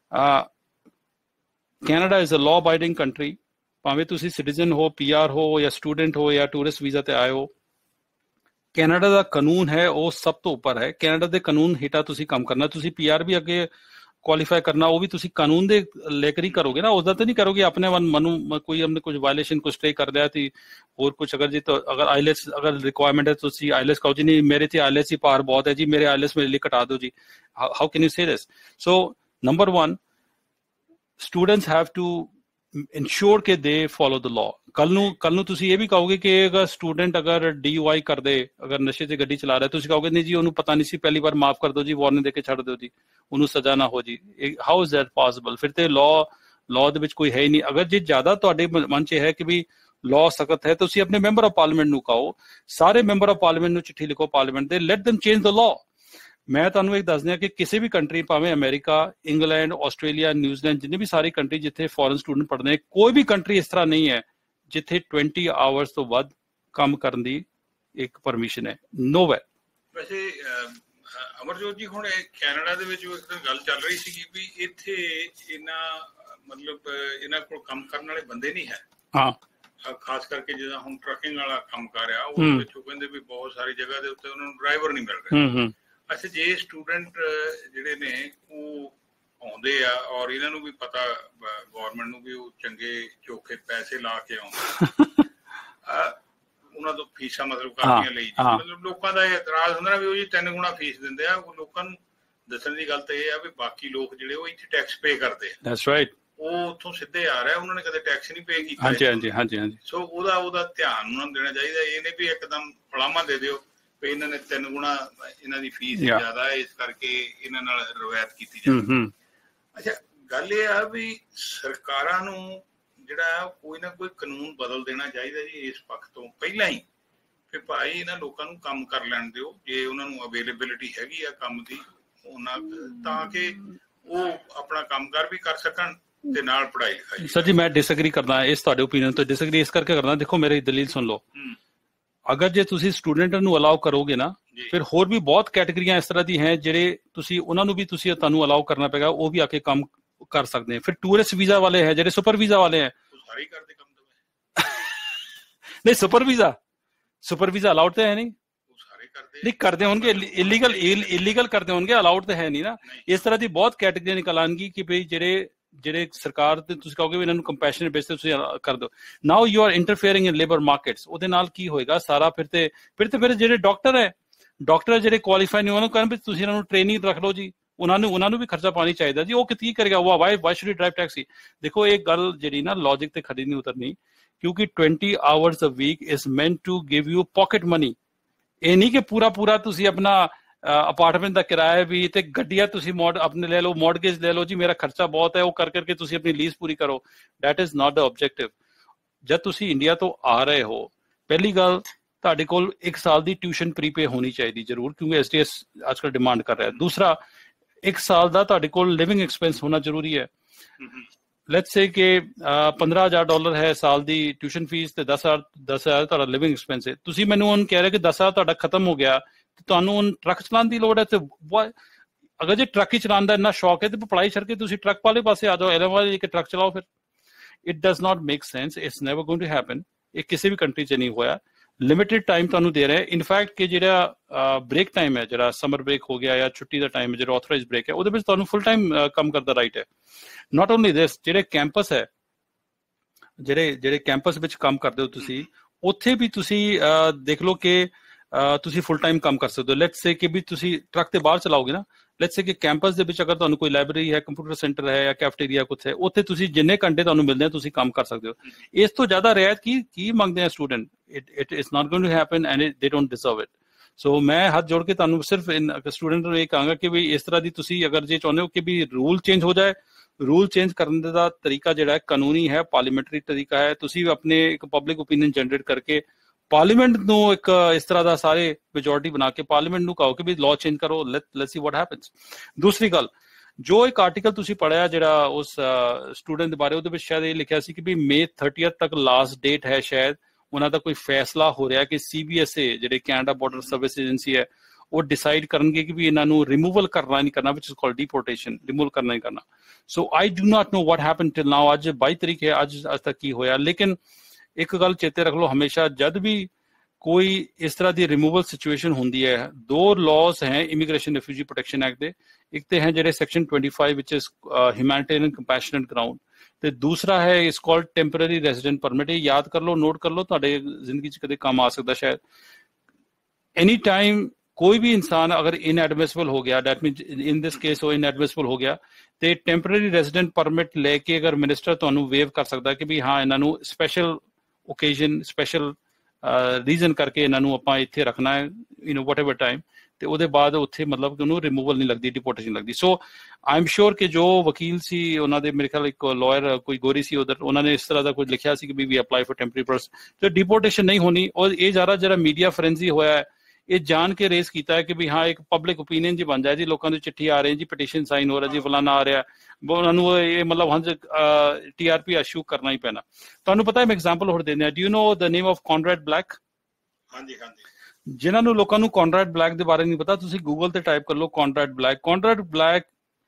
Canada is a law abiding country. ਭਾਵੇਂ ਤੁਸੀਂ ਸਿਟੀਜ਼ਨ ਹੋ, PR ਹੋ ਜਾਂ ਸਟੂਡੈਂਟ ਹੋ ਜਾਂ ਟੂਰਿਸਟ ਵੀਜ਼ਾ ਤੇ ਆਏ ਹੋ, ਕੈਨੇਡਾ ਦਾ ਕਾਨੂੰਨ ਹੈ ਉਹ ਸਭ ਤੋਂ ਉੱਪਰ ਹੈ। ਕੈਨੇਡਾ ਦੇ ਕਾਨੂੰਨ ਹੇਠਾਂ ਤੁਸੀਂ ਕੰਮ ਕਰਨਾ। ਤੁਸੀਂ PR ਵੀ ਅੱਗੇ ਕੁਆਲੀਫਾਈ ਕਰਨਾ, ਉਹ ਵੀ ਤੁਸੀਂ ਕਾਨੂੰਨ ਦੇ ਲੈ ਕੇ ਹੀ ਕਰੋਗੇ ਨਾ, ਉਸਦਾ ਤਾਂ ਨਹੀਂ ਕਰੋਗੇ ਆਪਣੇ ਮਨ ਕੋਈ हमने कुछ वायलेशन कुछ स्टे कर लिया थी और कुछ अगर जी, तो अगर आईलेट्स अगर रिक्वायरमेंट है तो ਤੁਸੀਂ आईलेट्स कहो जी नहीं मेरे ਤੇ आईलेट्स ही पार बहुत है जी, मेरे आईलेट्स मेरे लिए कटा दो जी, how can you say this? So number one, students have to ensure ਕਿ they follow the law. ਕੱਲ ਨੂੰ ਤੁਸੀਂ ਇਹ ਵੀ ਕਹੋਗੇ ਕਿ ਅਗਰ ਸਟੂਡੈਂਟ ਅਗਰ DUI ਕਰਦੇ, ਅਗਰ ਨਸ਼ੇ ਤੇ ਗੱਡੀ ਚਲਾ ਰਿਹਾ, ਤੁਸੀਂ ਕਹੋਗੇ ਨਹੀਂ ਜੀ ਉਹਨੂੰ ਪਤਾ ਨਹੀਂ ਸੀ, ਪਹਿਲੀ ਵਾਰ ਮਾਫ ਕਰ ਦਿਓ ਜੀ, ਵਾਰਨਿੰਗ ਦੇ ਕੇ ਛੱਡ ਦਿਓ ਜੀ, ਉਹਨੂੰ ਸਜ਼ਾ ਨਾ ਹੋ ਜੀ। How is that possible? ਫਿਰ ਤੇ ਲਾਅ ਦੇ ਵਿੱਚ ਕੋਈ ਹੈ ਹੀ ਨਹੀਂ। ਅਗਰ ਜੇ ਜ਼ਿਆਦਾ ਤੁਹਾਡੇ ਮਨ 'ਚ ਹੈ ਕਿ ਵੀ ਲਾਅ ਸਖਤ ਹੈ, ਤੁਸੀਂ ਆਪਣੇ ਮੈਂਬਰ ਆਫ ਪਾਰਲੀਮੈਂਟ ਨੂੰ ਕਹੋ, ਸਾਰੇ ਮੈਂਬਰ ਆਫ ਪਾਰਲੀਮੈਂਟ ਨੂੰ ਚਿੱਠੀ ਲਿਖੋ ਪਾਰਲੀਮੈਂਟ ਦੇ, let them change the law. ਮੈਂ ਤੁਹਾਨੂੰ ਇੱਕ ਦੱਸ ਦਿਆਂ ਕਿ ਕਿਸੇ ਵੀ ਕੰਟਰੀ, ਭਾਵੇਂ ਅਮਰੀਕਾ, ਇੰਗਲੈਂਡ, ਆਸਟ੍ਰੇਲੀਆ, ਨਿਊਜ਼ੀਲੈਂਡ, ਜਿੰਨੇ ਵੀ ਸਾਰੀ ਕੰਟਰੀ ਜਿੱਥੇ ਫੋਰਨ ਸਟੂਡੈਂਟ ਪੜ੍ਹਦੇ, ਕੋਈ ਵੀ ਕੰਟਰੀ ਇਸ ਤਰ੍ਹਾਂ ਨਹੀਂ ਹੈ ਜਿੱਥੇ 20 hours ਤੋਂ ਵੱਧ ਕੰਮ ਕਰਨ ਦੀ ਇੱਕ ਪਰਮਿਸ਼ਨ ਹੈ, ਨੋਵੇਅਰ। ਵੈਸੇ ਅਮਰਜੋਤ ਜੀ, ਹੁਣ ਕੈਨੇਡਾ ਦੇ ਵਿੱਚ ਇੱਕ ਗੱਲ ਚੱਲ ਰਹੀ ਸੀਗੀ ਵੀ ਇੱਥੇ ਇਹਨਾਂ ਮਤਲਬ ਇਹਨਾਂ ਕੋਲ ਕੰਮ ਕਰਨ ਵਾਲੇ ਬੰਦੇ ਨਹੀਂ ਹੈ। ਹਾਂ, ਖਾਸ ਕਰਕੇ ਜਿੱਦਾਂ ਹੁਣ ਟਰੱਕਿੰਗ ਵਾਲਾ ਕੰਮ ਕਰ ਰਿਹਾ, ਉਹਦੇ ਵਿੱਚ ਉਹ ਕਹਿੰਦੇ ਵੀ ਬਹੁਤ ਸਾਰੀ ਜਗ੍ਹਾ ਦੇ ਉੱਤੇ ਉਹਨਾਂ ਨੂੰ ਡਰਾਈਵਰ ਨਹੀਂ ਮਿਲ ਰਹੇ। ਅੱਛਾ, ਜੇ ਸਟੂਡੈਂਟ ਜਿਹੜੇ ਨੇ ਉਹ ਆਉਂਦੇ ਆ ਔਰ ਇਹਨਾਂ ਨੂੰ ਵੀ ਪਤਾ ਗੌਰਮੈਂਟ ਨੂੰ ਵੀ ਉਹ ਚੰਗੇ ਚੋਖੇ ਪੈਸੇ ਲਾ ਕੇ ਆਉਂਦੇ, ਉਹਨਾਂ ਤੋਂ ਫੀਸਾਂ ਮਤਲਬ ਕਾਪੀਆਂ ਲਈ, ਮਤਲਬ ਲੋਕਾਂ ਦਾ ਇਹ ਇਤਰਾਜ਼ ਹੁੰਦਾ ਨਾ ਵੀ ਉਹ ਜੀ 3 ਗੁਣਾ ਫੀਸ ਦਿੰਦੇ ਆ। ਉਹ ਲੋਕਾਂ ਨੂੰ ਦੱਸਣ ਦੀ ਗੱਲ ਤਾਂ ਇਹ ਆ ਵੀ ਬਾਕੀ ਲੋਕ ਜਿਹੜੇ ਉਹ ਇੱਥੇ ਟੈਕਸ ਪੇ ਕਰਦੇ ਆ। That's right. ਉਹ ਉੱਥੋਂ ਸਿੱਧੇ ਆ ਰਿਹਾ, ਉਹਨਾਂ ਨੇ ਕਦੇ ਟੈਕਸ ਨਹੀਂ ਪੇ ਕੀਤਾ। ਹਾਂਜੀ ਹਾਂਜੀ ਹਾਂਜੀ ਹਾਂਜੀ। ਸੋ ਉਹਦਾ ਧਿਆਨ ਉਹਨਾਂ ਨੂੰ ਦੇਣਾ ਚਾਹੀਦਾ। ਇਹ ਨਹੀਂ ਵੀ ਇੱਕਦਮ ਫਲਾਮਾ ਦੇ ਦਿਓ ਵੀ ਇਹਨਾਂ ਨੇ 3 ਗੁਣਾ ਇਹਨਾਂ ਦੀ ਫੀਸ ਜ਼ਿਆਦਾ ਹੈ, ਇਸ ਕਰਕੇ ਇਹਨਾਂ ਨਾਲ ਰਵਾਇਤ ਕੀਤੀ ਜਾਂਦੀ। ਅੱਛਾ, ਗੱਲ ਇਹ ਆ ਵੀ ਸਰਕਾਰਾਂ ਨੂੰ ਜਿਹੜਾ ਕੋਈ ਨਾ ਕੋਈ ਕਾਨੂੰਨ ਬਦਲ ਦੇਣਾ ਚਾਹੀਦਾ ਜੀ ਇਸ ਪੱਖ ਤੋਂ ਪਹਿਲਾਂ ਹੀ, ਕਿ ਭਾਈ ਇਹਨਾਂ ਲੋਕਾਂ ਨੂੰ ਕੰਮ ਕਰ ਲੈਣ ਦਿਓ। ਜੇ ਉਹਨਾਂ ਨੂੰ ਅਵੇਲੇਬਿਲਿਟੀ ਹੈਗੀ ਆ ਕੰਮ ਦੀ ਉਹਨਾਂ, ਤਾਂ ਕਿ ਉਹ ਆਪਣਾ ਕੰਮਕਾਰ ਵੀ ਕਰ ਸਕਣ ਤੇ ਨਾਲ ਪੜ੍ਹਾਈ ਲਿਖਾਈ। ਸਰ ਜੀ, ਮੈਂ ਡਿਸਐਗਰੀ ਕਰਦਾ ਇਸ ਤੁਹਾਡੇ ਓਪੀਨੀਅਨ ਤੋਂ। ਡਿਸਐਗਰੀ ਇਸ ਕਰਕੇ ਕਰਦਾ, ਦੇਖੋ ਮੇਰੀ ਦਲੀਲ ਸੁਣ ਲਓ। ਅਗਰ ਜੇ ਤੁਸੀਂ ਸਟੂਡੈਂਟ ਨੂੰ ਅਲਾਓ ਕਰੋਗੇ ਨਾ, ਫਿਰ ਹੋਰ ਵੀ ਬਹੁਤ ਕੈਟੇਗਰੀਆਂ ਇਸ ਤਰ੍ਹਾਂ ਦੀ ਹੈ ਜਿਹੜੇ ਤੁਸੀਂ ਉਹਨਾਂ ਨੂੰ ਵੀ ਤੁਸੀਂ ਤੁਹਾਨੂੰ ਅਲਾਓ ਕਰਨਾ ਪਏਗਾ, ਉਹ ਵੀ ਆ ਕੇ ਕੰਮ ਕਰ ਸਕਦੇ हैं। फिर टूरिस्ट वीजा वाले हैं, ਜਿਹੜੇ सुपर वीजा वाले हैं, ਸਾਰੇ ਕਰਦੇ ਕੰਮ ਤਾਂ नहीं सुपर वीजा अलाउड तो है नहीं, नहीं करते होंगे, इलीगल करते होंगे, अलाउड तो है नहीं ना। इस तरह ਦੀ ਬਹੁਤ ਕੈਟੇਗਰੀਆਂ ਨਿਕਲ ਆਣਗੀ ਕਿ ਭਈ ਜਿਹੜੇ ਸਰਕਾਰ ਤੇ ਤੁਸੀਂ ਕਹੋਗੇ ਇਹਨਾਂ ਨੂੰ ਕੰਪੈਸ਼ਨੇਟ ਬੇਸ ਤੇ ਤੁਸੀਂ ਕਰ ਦਿਓ। Now you are interfering in labour markets. ਉਹਦੇ ਨਾਲ ਕੀ ਹੋਏਗਾ ਸਾਰਾ, ਫਿਰ ਜਿਹੜੇ ਡਾਕਟਰ ਜਿਹੜੇ ਕੁਆਲੀਫਾਈ ਨਹੀਂ, ਉਹਨਾਂ ਨੂੰ ਕਹਿਣ ਵੀ ਤੁਸੀਂ ਇਹਨਾਂ ਨੂੰ ਟ੍ਰੇਨਿੰਗ ਰੱਖ ਲਓ ਜੀ, ਉਹਨਾਂ ਨੂੰ ਵੀ ਖਰਚਾ ਪਾਣੀ ਚਾਹੀਦਾ ਜੀ। ਉਹ ਕੀ ਕਰੇਗਾ? Why should drive taxi? ਦੇਖੋ ਇਹ ਗੱਲ ਜਿਹੜੀ ਨਾ ਲੌਜਿਕ ਤੇ ਖੜੀ ਨਹੀਂ ਉਤਰਨੀ, ਕਿਉਂਕਿ 20 hours a week is meant to give you pocket money. ਇਹ ਨਹੀਂ ਕਿ ਪੂਰਾ ਤੁਸੀਂ ਆਪਣਾ ਅਪਾਰਟਮੈਂਟ ਦਾ ਕਿਰਾਇਆ ਵੀ ਤੇ ਗੱਡੀਆਂ ਤੁਸੀਂ ਆਪਣੇ ਲੈ ਲਓ, ਮੌਰਗੇਜ ਲੈ ਲਓ ਜੀ, ਮੇਰਾ ਖਰਚਾ ਬਹੁਤ ਹੈ, ਉਹ ਕਰਕੇ ਤੁਸੀਂ ਆਪਣੀ ਲੀਜ਼ ਪੂਰੀ ਕਰੋ। That is not the objective. ਜਦ ਤੁਸੀਂ ਇੰਡੀਆ ਤੋਂ ਆ ਰਹੇ ਹੋ, ਪਹਿਲੀ ਗੱਲ ਤੁਹਾਡੇ ਕੋਲ 1 ਸਾਲ ਦੀ ਟਿਊਸ਼ਨ ਪ੍ਰੀਪੇ ਹੋਣੀ ਚਾਹੀਦੀ ਜ਼ਰੂਰ, ਕਿਉਂਕਿ STS ਅੱਜ ਕੱਲ੍ਹ ਡਿਮਾਂਡ ਕਰ ਰਿਹਾ। ਦੂਸਰਾ, 1 ਸਾਲ ਦਾ ਤੁਹਾਡੇ ਕੋਲ ਲਿਵਿੰਗ ਐਕਸਪੈਂਸ ਹੋਣਾ ਜ਼ਰੂਰੀ ਹੈ। ਲੈਟਸ ਸੇ ਕਿ $15,000 ਹੈ ਸਾਲ ਦੀ ਟਿਊਸ਼ਨ ਫੀਸ ਤੇ 10,000 ਤੁਹਾਡਾ ਲਿਵਿੰਗ ਐਕਸਪੈਂਸ ਹੈ। ਤੁਸੀਂ ਮੈਨੂੰ ਹੁਣ ਕਹਿ ਰਹੇ ਕਿ 10,000 ਤੁਹਾਡਾ ਖਤਮ ਹੋ ਗਿਆ ਤੇ ਤੁਹਾਨੂੰ ਹੁਣ ਟਰੱਕ ਚਲਾਉਣ ਦੀ ਲੋੜ ਹੈ। ਤੇ ਅਗਰ ਜੇ ਟਰੱਕ ਹੀ ਚਲਾਉਣ ਦਾ ਇੰਨਾ ਸ਼ੌਕ ਹੈ ਤੇ ਪੜ੍ਹਾਈ ਛੱਡ ਕੇ ਤੁਸੀਂ ਟਰੱਕ ਵਾਲੇ ਪਾਸੇ ਆ ਜਾਓ, ਇਹਦੇ ਵਾਲੇ ਕਿ ਟਰੱਕ ਚਲਾਓ। ਫਿਰ it does not make sense, it's never going to happen. ਇਹ ਕਿਸੇ ਵੀ ਕੰਟਰੀ 'ਚ ਨਹੀਂ ਹੋਇਆ। ਲਿਮਿਟਿਡ ਟਾਈਮ ਤੁਹਾਨੂੰ ਦੇ ਰਹੇ। ਇਨਫੈਕਟ ਕਿ ਜਿਹੜਾ ਬ੍ਰੇਕ ਟਾਈਮ ਹੈ, ਜਿਹੜਾ ਸਮਰ ਬ੍ਰੇਕ ਹੋ ਗਿਆ ਜਾਂ ਛੁੱਟੀ ਦਾ ਟਾਈਮ ਹੈ, ਜਿਹੜਾ ਆਥੋਰਾਈਜ਼ ਬ੍ਰੇਕ ਹੈ, ਉਹਦੇ ਵਿੱਚ ਤੁਹਾਨੂੰ ਫੁੱਲ ਟਾਈਮ ਕੰਮ ਕਰਨ ਦਾ ਰਾਈਟ ਹੈ। ਨਾਟ ਓਨਲੀ ਦਿਸ, ਜਿਹੜੇ ਕੈਂਪਸ ਹੈ, ਜਿਹੜੇ ਕੈਂਪਸ ਵਿੱਚ ਕੰਮ ਕਰਦੇ ਹੋ ਤੁਸੀਂ, ਉੱਥੇ ਵੀ ਤੁਸੀਂ ਦੇਖ ਲਓ ਕਿ ਤੁਸੀਂ ਫੁੱਲ ਟਾਈਮ ਕੰਮ ਕਰ ਸਕਦੇ ਹੋ। ਲੈਟਸ ਸੇ ਕਿ ਵੀ ਤੁਸੀਂ ਟਰੱਕ ਤੇ ਬਾਹਰ ਚਲਾਓਗੇ ਨਾ, ਲੈਟਸ ਸੇ ਕਿ ਕੈਂਪਸ ਦੇ ਵਿੱਚ ਅਗਰ ਤੁਹਾਨੂੰ ਕੋਈ ਲਾਇਬ੍ਰੇਰੀ ਹੈ, ਕੰਪਿਊਟਰ ਸੈਂਟਰ ਹੈ ਜਾਂ ਕੈਫੇਟੇਰੀਆ ਕੁਛ ਹੈ, ਉੱਥੇ ਤੁਸੀਂ ਜਿੰਨੇ ਘੰਟੇ ਤੁਹਾਨੂੰ ਮਿਲਦੇ ਆ ਤੁਸੀਂ ਕੰਮ ਕਰ ਸਕਦੇ ਹੋ। ਇਸ ਤੋਂ ਜ਼ਿਆਦਾ ਰਿਆਇਤ ਕੀ ਮੰਗਦੇ ਆ student? It is not going to happen and they don't deserve it. So ਮੈਂ ਹੱਥ ਜੋੜ ਕੇ ਤੁਹਾਨੂੰ ਸਿਰਫ ਸਟੂਡੈਂਟ ਨੂੰ ਇਹ ਕਹਾਂਗਾ ਕਿ ਵੀ ਇਸ ਤਰ੍ਹਾਂ ਦੀ ਤੁਸੀਂ ਅਗਰ ਜੇ ਚਾਹੁੰਦੇ ਹੋ ਕਿ ਵੀ ਰੂਲ ਚੇਂਜ ਹੋ ਜਾਏ, ਰੂਲ ਚੇਂਜ ਕਰਨ ਦਾ ਤਰੀਕਾ ਜਿਹੜਾ ਹੈ ਕਾਨੂੰਨੀ ਹੈ, ਪਾਰਲੀਮੈਂਟਰੀ ਤਰੀਕਾ ਹੈ। ਤੁਸੀਂ ਆਪਣੇ ਇੱਕ ਪਬਲਿਕ ਓਪੀਨੀਅਨ ਜਨਰੇਟ ਕਰਕੇ ਪਾਰਲੀਮੈਂਟ ਨੂੰ ਇੱਕ ਇਸ ਤਰ੍ਹਾਂ ਦਾ ਸਾਰੇ ਮੈਜੋਰਟੀ ਬਣਾ ਕੇ ਪਾਰਲੀਮੈਂਟ ਨੂੰ ਕਹੋ ਕਿ ਵੀ ਲਾਅ ਚੇਂਜ ਕਰੋ, ਲੈਟਸ ਸੀ ਵਾਟ ਹੈਪਨਸ। ਦੂਸਰੀ ਗੱਲ, ਜੋ ਇੱਕ ਆਰਟੀਕਲ ਤੁਸੀਂ ਪੜ੍ਹਿਆ ਜਿਹੜਾ ਉਸ ਸਟੂਡੈਂਟ ਦੇ ਬਾਰੇ, ਉਹਦੇ ਵਿੱਚ ਸ਼ਾਇਦ ਇਹ ਲਿਖਿਆ ਸੀ ਕਿ ਵੀ May 30 ਤੱਕ ਲਾਸਟ ਡੇਟ ਹੈ, ਸ਼ਾਇਦ ਉਹਨਾਂ ਦਾ ਕੋਈ ਫੈਸਲਾ ਹੋ ਰਿਹਾ ਕਿ CBSA ਜਿਹੜੇ ਕੈਨੇਡਾ ਬਾਰਡਰ ਸਰਵਿਸ ਏਜੰਸੀ ਹੈ, ਉਹ ਡਿਸਾਈਡ ਕਰਨਗੇ ਕਿ ਵੀ ਇਹਨਾਂ ਨੂੰ ਰਿਮੂਵਲ ਕਰਨਾ ਨਹੀਂ ਕਰਨਾ, which is called deportation, removal ਕਰਨਾ ਨਹੀਂ ਕਰਨਾ। So I do not know what happen till now. ਅੱਜ 22 ਤਰੀਕ ਹੈ, ਅੱਜ ਤੱਕ ਕੀ ਹੋਇਆ। ਲੇਕਿਨ ਇੱਕ ਗੱਲ ਚੇਤੇ ਰੱਖ ਲਓ ਹਮੇਸ਼ਾ, ਜਦ ਵੀ ਕੋਈ ਇਸ ਤਰ੍ਹਾਂ ਦੀ ਰਿਮੂਵਲ ਸਿਚੁਏਸ਼ਨ ਹੁੰਦੀ ਹੈ, 2 ਲਾਜ਼ ਹੈ ਇਮੀਗ੍ਰੇਸ਼ਨ ਰਿਫਿਊਜੀ ਪ੍ਰੋਟੈਕਸ਼ਨ ਐਕਟ ਦੇ। ਇੱਕ ਤੇ ਹੈ ਜਿਹੜੇ ਸੈਕਸ਼ਨ 25 ਵਿਚ ਇਜ਼ ਹਿਊਮੈਨਿਟੇਰੀਅਨ ਕੰਪੈਸ਼ਨੇਟ ਗਰਾਊਂਡ, ਤੇ ਦੂਸਰਾ ਹੈ ਇਸ ਕਾਲਡ ਟੈਂਪਰੇਰੀ ਰੈਜ਼ੀਡੈਂਟ ਪਰਮਿਟ। ਇਹ ਯਾਦ ਕਰ ਲਓ, ਨੋਟ ਕਰ ਲਓ, ਤੁਹਾਡੇ ਜ਼ਿੰਦਗੀ 'ਚ ਕਦੇ ਕੰਮ ਆ ਸਕਦਾ ਸ਼ਾਇਦ। ਐਨੀ ਟਾਈਮ ਕੋਈ ਵੀ ਇਨਸਾਨ ਅਗਰ ਇਨਐਡਮਿਸਿਬਲ ਹੋ ਗਿਆ, that means in this case ਉਹ ਇਨਐਡਮਿਸਿਬਲ ਹੋ ਗਿਆ, ਤੇ ਟੈਂਪਰੇਰੀ ਰੈਜ਼ੀਡੈਂਟ ਪਰਮਿਟ ਲੈ ਕੇ ਅਗਰ ਮਿਨਿਸਟਰ ਤੁਹਾਨੂੰ ਵੇਵ ਕਰ ਸਕਦਾ ਕਿ ਵੀ ਹਾਂ ਇਹਨਾਂ ਨੂੰ ਸਪੈਸ਼ਲ ਓਕੇਜ਼ਨ, ਸਪੈਸ਼ਲ ਰੀਜ਼ਨ ਕਰਕੇ ਇਹਨਾਂ ਨੂੰ ਆਪਾਂ ਇੱਥੇ ਰੱਖਣਾ ਹੈ, ਵਟ ਐਵਰ ਟਾਈਮ, ਤੇ ਉਹਦੇ ਬਾਅਦ ਉੱਥੇ ਮਤਲਬ ਕਿ ਉਹਨੂੰ ਰਿਮੂਵਲ ਨਹੀਂ ਲੱਗਦੀ, ਡਿਪੋਰਟੇਸ਼ਨ ਲੱਗਦੀ। ਸੋ ਆਈ ਐਮ ਸ਼ੋਰ ਕਿ ਜੋ ਵਕੀਲ ਸੀ ਉਹਨਾਂ ਦੇ, ਮੇਰੇ ਖਿਆਲ ਇੱਕ ਲਾਇਰ ਕੋਈ ਗੋਰੀ ਸੀ ਉਧਰ, ਉਹਨਾਂ ਨੇ ਇਸ ਤਰ੍ਹਾਂ ਦਾ ਕੁਝ ਲਿਖਿਆ ਸੀ ਕਿ ਵੀ ਅਪਲਾਈ ਫॉर ਟੈਂਪਰੇਰੀ ਪਰਸ, ਤੇ ਡਿਪੋਰਟੇਸ਼ਨ ਨਹੀਂ ਹੋਣੀ। ਔਰ ਇਹ ਜਿਹੜਾ ਮੀਡੀਆ ਫਰੈਂਜ਼ੀ ਹੋਇਆ ਹੈ, ਇਹ ਜਾਣ ਕੇ ਰੇਸ ਕੀਤਾ ਹੈ ਕਿ ਵੀ ਹਾਂ ਇੱਕ ਪਬਲਿਕ ਓਪੀਨੀਅਨ ਜੀ ਬਣ ਜਾਏ ਜੀ, ਲੋਕਾਂ ਦੀ ਚਿੱਠੀ ਆ ਰਹੀ ਜੀ, ਪਟੀਸ਼ਨ ਸਾਈਨ ਹੋ ਰਿਹਾ ਜੀ, ਫਲਾਣਾ ਆ ਰਿਹਾ, ਉਹਨਾਂ ਨੂੰ ਇਹ ਮਤਲਬ ਹਾਂ TRP ਇਸ਼ੂ ਕਰਨਾ ਹੀ ਪੈਣਾ। ਤੁਹਾਨੂੰ ਪਤਾ ਹੈ, ਮੈਂ ਐਗਜ਼ਾਮਪਲ ਹੋਰ ਦਿੰਦੇ ਹਾਂ। Do you know the name of Conrad Black? ਹਾਂਜੀ ਹਾਂਜੀ। ਜਿਨ੍ਹਾਂ ਨੂੰ ਲੋਕਾਂ ਨੂੰ ਕੌਨਰੈਡ ਬਲੈਕ ਦੇ ਬਾਰੇ ਨਹੀਂ ਪਤਾ, ਤੁਸੀਂ ਗੂਗਲ ਤੇ ਟਾਈਪ ਕਰ ਲਓ ਕੌਨਰੈਡ ਬਲੈਕ। ਕੌਨਰੈਡ ਬਲੈਕ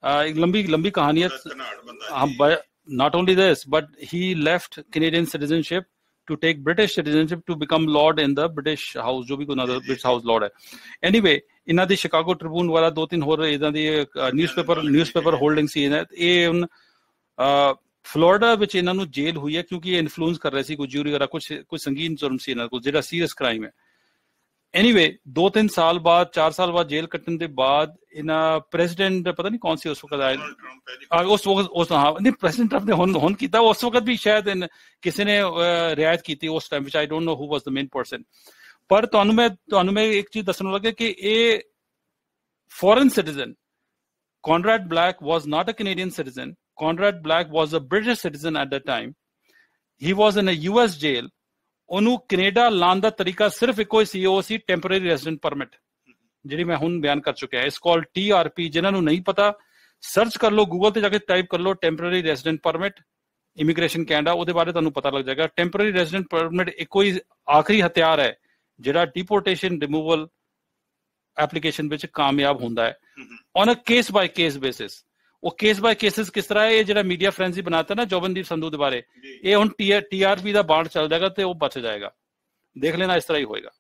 एक लंबी कहानी है. Not only this, but he left Canadian citizenship to take British citizenship to become Lord in the British House, जो भी कोई British House Lord है. Anyway, इन्हां दी Chicago Tribune वाला 2-3 होर इन्हां दी न्यूज़पेपर होल्डिंग सी है. ये उन फ्लोरिडा ਵਿੱਚ ਇਹਨਾਂ ਨੂੰ ਜੇਲ੍ਹ ਹੋਈ ਹੈ ਕਿਉਂਕਿ ਇਹ ਇਨਫਲੂਐਂਸ ਕਰ ਰਹੇ ਸੀ ਕੋਈ ਜੂਰੀ ਵਗੈਰਾ ਕੁਝ ਸੰਗੀਨ ਜੁਰਮ ਸੀ ਇਹਨਾਂ ਕੋਲ ਜਿਹੜਾ ਸੀਰੀਅਸ ਕ੍ਰਾਈਮ ਹੈ. एनीवे 2-3 साल बाद 4 साल बाद जेल कट्टन के बाद इन्हें प्रेसिडेंट पता नहीं कौन सी उस वक्त आए उस वक्त हाँ नहीं प्रेसिडेंट ट्रंप ने हुन कीता उस वक्त भी शायद किसी ने रियायत की थी उस time which I don't know who was the main person. पर ਤੁਹਾਨੂੰ मैं एक चीज दसण लगे कि ये foreign citizen Conrad Black was not a Canadian citizen. Conrad Black was a British citizen at that time. He was in a US jail. ਉਹਨੂੰ ਕੈਨੇਡਾ ਲਾਉਣ ਦਾ ਤਰੀਕਾ ਸਿਰਫ ਇੱਕੋ ਹੀ ਸੀ, ਉਹ ਸੀ ਟੈਂਪਰੇਰੀ ਰੈਜ਼ੀਡੈਂਟ ਪਰਮਿਟ, ਜਿਹੜੀ ਮੈਂ ਹੁਣ ਬਿਆਨ ਕਰ ਚੁੱਕਿਆ. ਇਸ ਕਾਲ TRP. ਜਿਨ੍ਹਾਂ ਨੂੰ ਨਹੀਂ ਪਤਾ ਸਰਚ ਕਰ ਲਓ, ਗੂਗਲ ਤੇ ਜਾ ਕੇ ਟਾਈਪ ਕਰ ਲਓ temporary resident permit immigration Canada, ਉਹਦੇ ਬਾਰੇ ਤੁਹਾਨੂੰ ਪਤਾ ਲੱਗ ਜਾਏਗਾ. ਟੈਂਪਰੇਰੀ ਰੈਜ਼ੀਡੈਂਟ ਪਰਮਿਟ ਇੱਕੋ ਹੀ ਆਖਰੀ ਹਥਿਆਰ ਹੈ ਜਿਹੜਾ ਡਿਪੋਰਟੇਸ਼ਨ ਰਿਮੂਵਲ ਐਪਲੀਕੇਸ਼ਨ ਵਿੱਚ ਕਾਮਯਾਬ ਹੁੰਦਾ ਹੈ on a case by case basis. ਉਹ ਕੇਸ ਬਾਈ ਕੇਸਿਸ ਕਿਸ ਤਰ੍ਹਾਂ ਹੈ, ਇਹ ਜਿਹੜਾ ਮੀਡੀਆ ਫਰੈਂਜ਼ੀ ਬਣਾਤਾ ਨਾ ਜੋਬਨਦੀਪ ਸੰਧੂ ਦੇ ਬਾਰੇ, ਇਹ ਹੁਣ TRP ਦਾ ਬਾਂਡ ਚੱਲ ਜਾਏਗਾ ਤੇ ਉਹ ਬਚ ਜਾਏਗਾ. ਦੇਖ ਲੈਣਾ ਇਸ ਤਰ੍ਹਾਂ ਹੀ ਹੋਏਗਾ.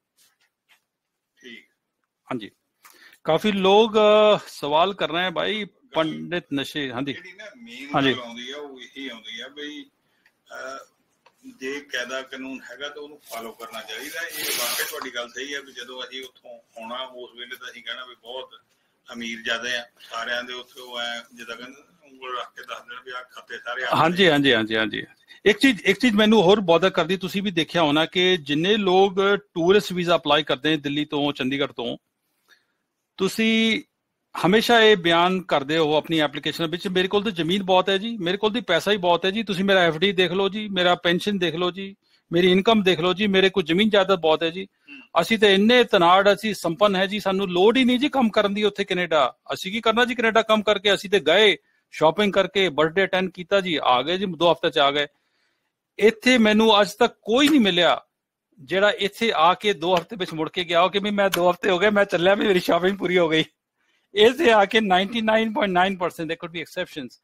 ਹਾਂਜੀ, ਕਾਫੀ ਲੋग सवाल कर रहे हैं भाई पंडित नशे. हाँ जी हाँ जी ਜੇ ਕਾਇਦਾ ਕਾਨੂੰਨ ਹੈਗਾ ਤਾਂ ਉਹਨੂੰ ਫਾਲੋ ਕਰਨਾ ਚਾਹੀਦਾ. ਇਹ ਵਾਕਈ ਤੁਹਾਡੀ ਗੱਲ ਸਹੀ ਹੈ ਵੀ ਜਦੋਂ ਅਸੀਂ ਉੱਥੋਂ ਆਉਣਾ ਉਸ ਵੇਲੇ ਤਾਂ ਅਸੀਂ ਕਹਿਣਾ ਵੀ ਬਹੁਤ ਅਮੀਰ ਜ਼ਿਆਦਾ ਆ, ਸਾਰਿਆਂ ਦੇ ਉੱਥੇ ਉਹ ਐ ਜਿੱਦਾਂ ਕਹਿੰਦੇ ਉਂਗਲ ਰੱਖ ਕੇ ਦੱਸ ਦੇਣ ਵੀ ਆਹ ਖਾਤੇ ਸਾਰੇ. ਹਾਂਜੀ ਹਾਂਜੀ ਹਾਂਜੀ ਹਾਂਜੀ. ਇੱਕ ਚੀਜ਼ ਮੈਨੂੰ ਹੋਰ ਬੋਦਰ ਕਰਦੀ, ਤੁਸੀਂ ਵੀ ਦੇਖਿਆ ਹੋਣਾ ਕਿ ਜਿੰਨੇ ਲੋਕ ਟੂਰਿਸਟ ਵੀਜ਼ਾ ਅਪਲਾਈ ਕਰਦੇ ਨੇ ਦਿੱਲੀ ਤੋਂ ਚੰਡੀਗੜ੍ਹ ਤੋਂ, ਤੁਸੀਂ ਹਮੇਸ਼ਾ ਇਹ ਬਿਆਨ ਕਰਦੇ ਹੋ ਆਪਣੀ ਐਪਲੀਕੇਸ਼ਨ ਵਿੱਚ ਮੇਰੇ ਕੋਲ ਤਾਂ ਜ਼ਮੀਨ ਬਹੁਤ ਹੈ ਜੀ, ਮੇਰੇ ਕੋਲ ਤਾਂ ਪੈਸਾ ਹੀ ਬਹੁਤ ਹੈ ਜੀ, ਤੁਸੀਂ ਮੇਰਾ FD ਦੇਖ ਲਓ ਜੀ, ਮੇਰਾ ਪੈਨਸ਼ਨ ਦੇਖ ਲਓ ਜੀ, ਮੇਰੀ ਇਨਕਮ ਦੇਖ ਲਓ ਜੀ, ਮੇਰੇ ਕੋਲ ਜ਼ਮੀਨ ਜਾਇਦਾਦ ਬਹੁਤ ਹੈ ਜੀ, ਅਸੀਂ ਤਾਂ ਇੰਨੇ ਤਨਾੜ ਅਸੀਂ ਸੰਪੰਨ ਹੈ ਜੀ, ਸਾਨੂੰ ਲੋੜ ਹੀ ਨਹੀਂ ਜੀ ਕੰਮ ਕਰਨ ਦੀ ਉੱਥੇ ਕੈਨੇਡਾ. ਅਸੀਂ ਕੀ ਕਰਨਾ ਜੀ ਕੈਨੇਡਾ ਕੰਮ ਕਰਕੇ, ਅਸੀਂ ਤੇ ਗਏ ਸ਼ਾਪਿੰਗ ਕਰਕੇ ਬਰਥਡੇ ਅਟੈਂਡ ਕੀਤਾ ਜੀ, ਆ ਗਏ ਜੀ 2 ਹਫ਼ਤੇ ਚ ਆ ਗਏ. ਇੱਥੇ ਮੈਨੂੰ ਅੱਜ ਤੱਕ ਕੋਈ ਨਹੀਂ ਮਿਲਿਆ ਜਿਹੜਾ ਇੱਥੇ ਆ ਕੇ 2 ਹਫ਼ਤੇ ਵਿੱਚ ਮੁੜ ਕੇ ਗਿਆ ਕਿ ਵੀ ਮੈਂ 2 ਹਫ਼ਤੇ ਹੋ ਗਏ ਮੈਂ ਚੱਲਿਆ ਵੀ ਮੇਰੀ ਸ਼ਾਪਿੰਗ ਪੂਰੀ ਹੋ ਗਈ. ਇੱਥੇ ਆ ਕੇ 99.9% there could be exceptions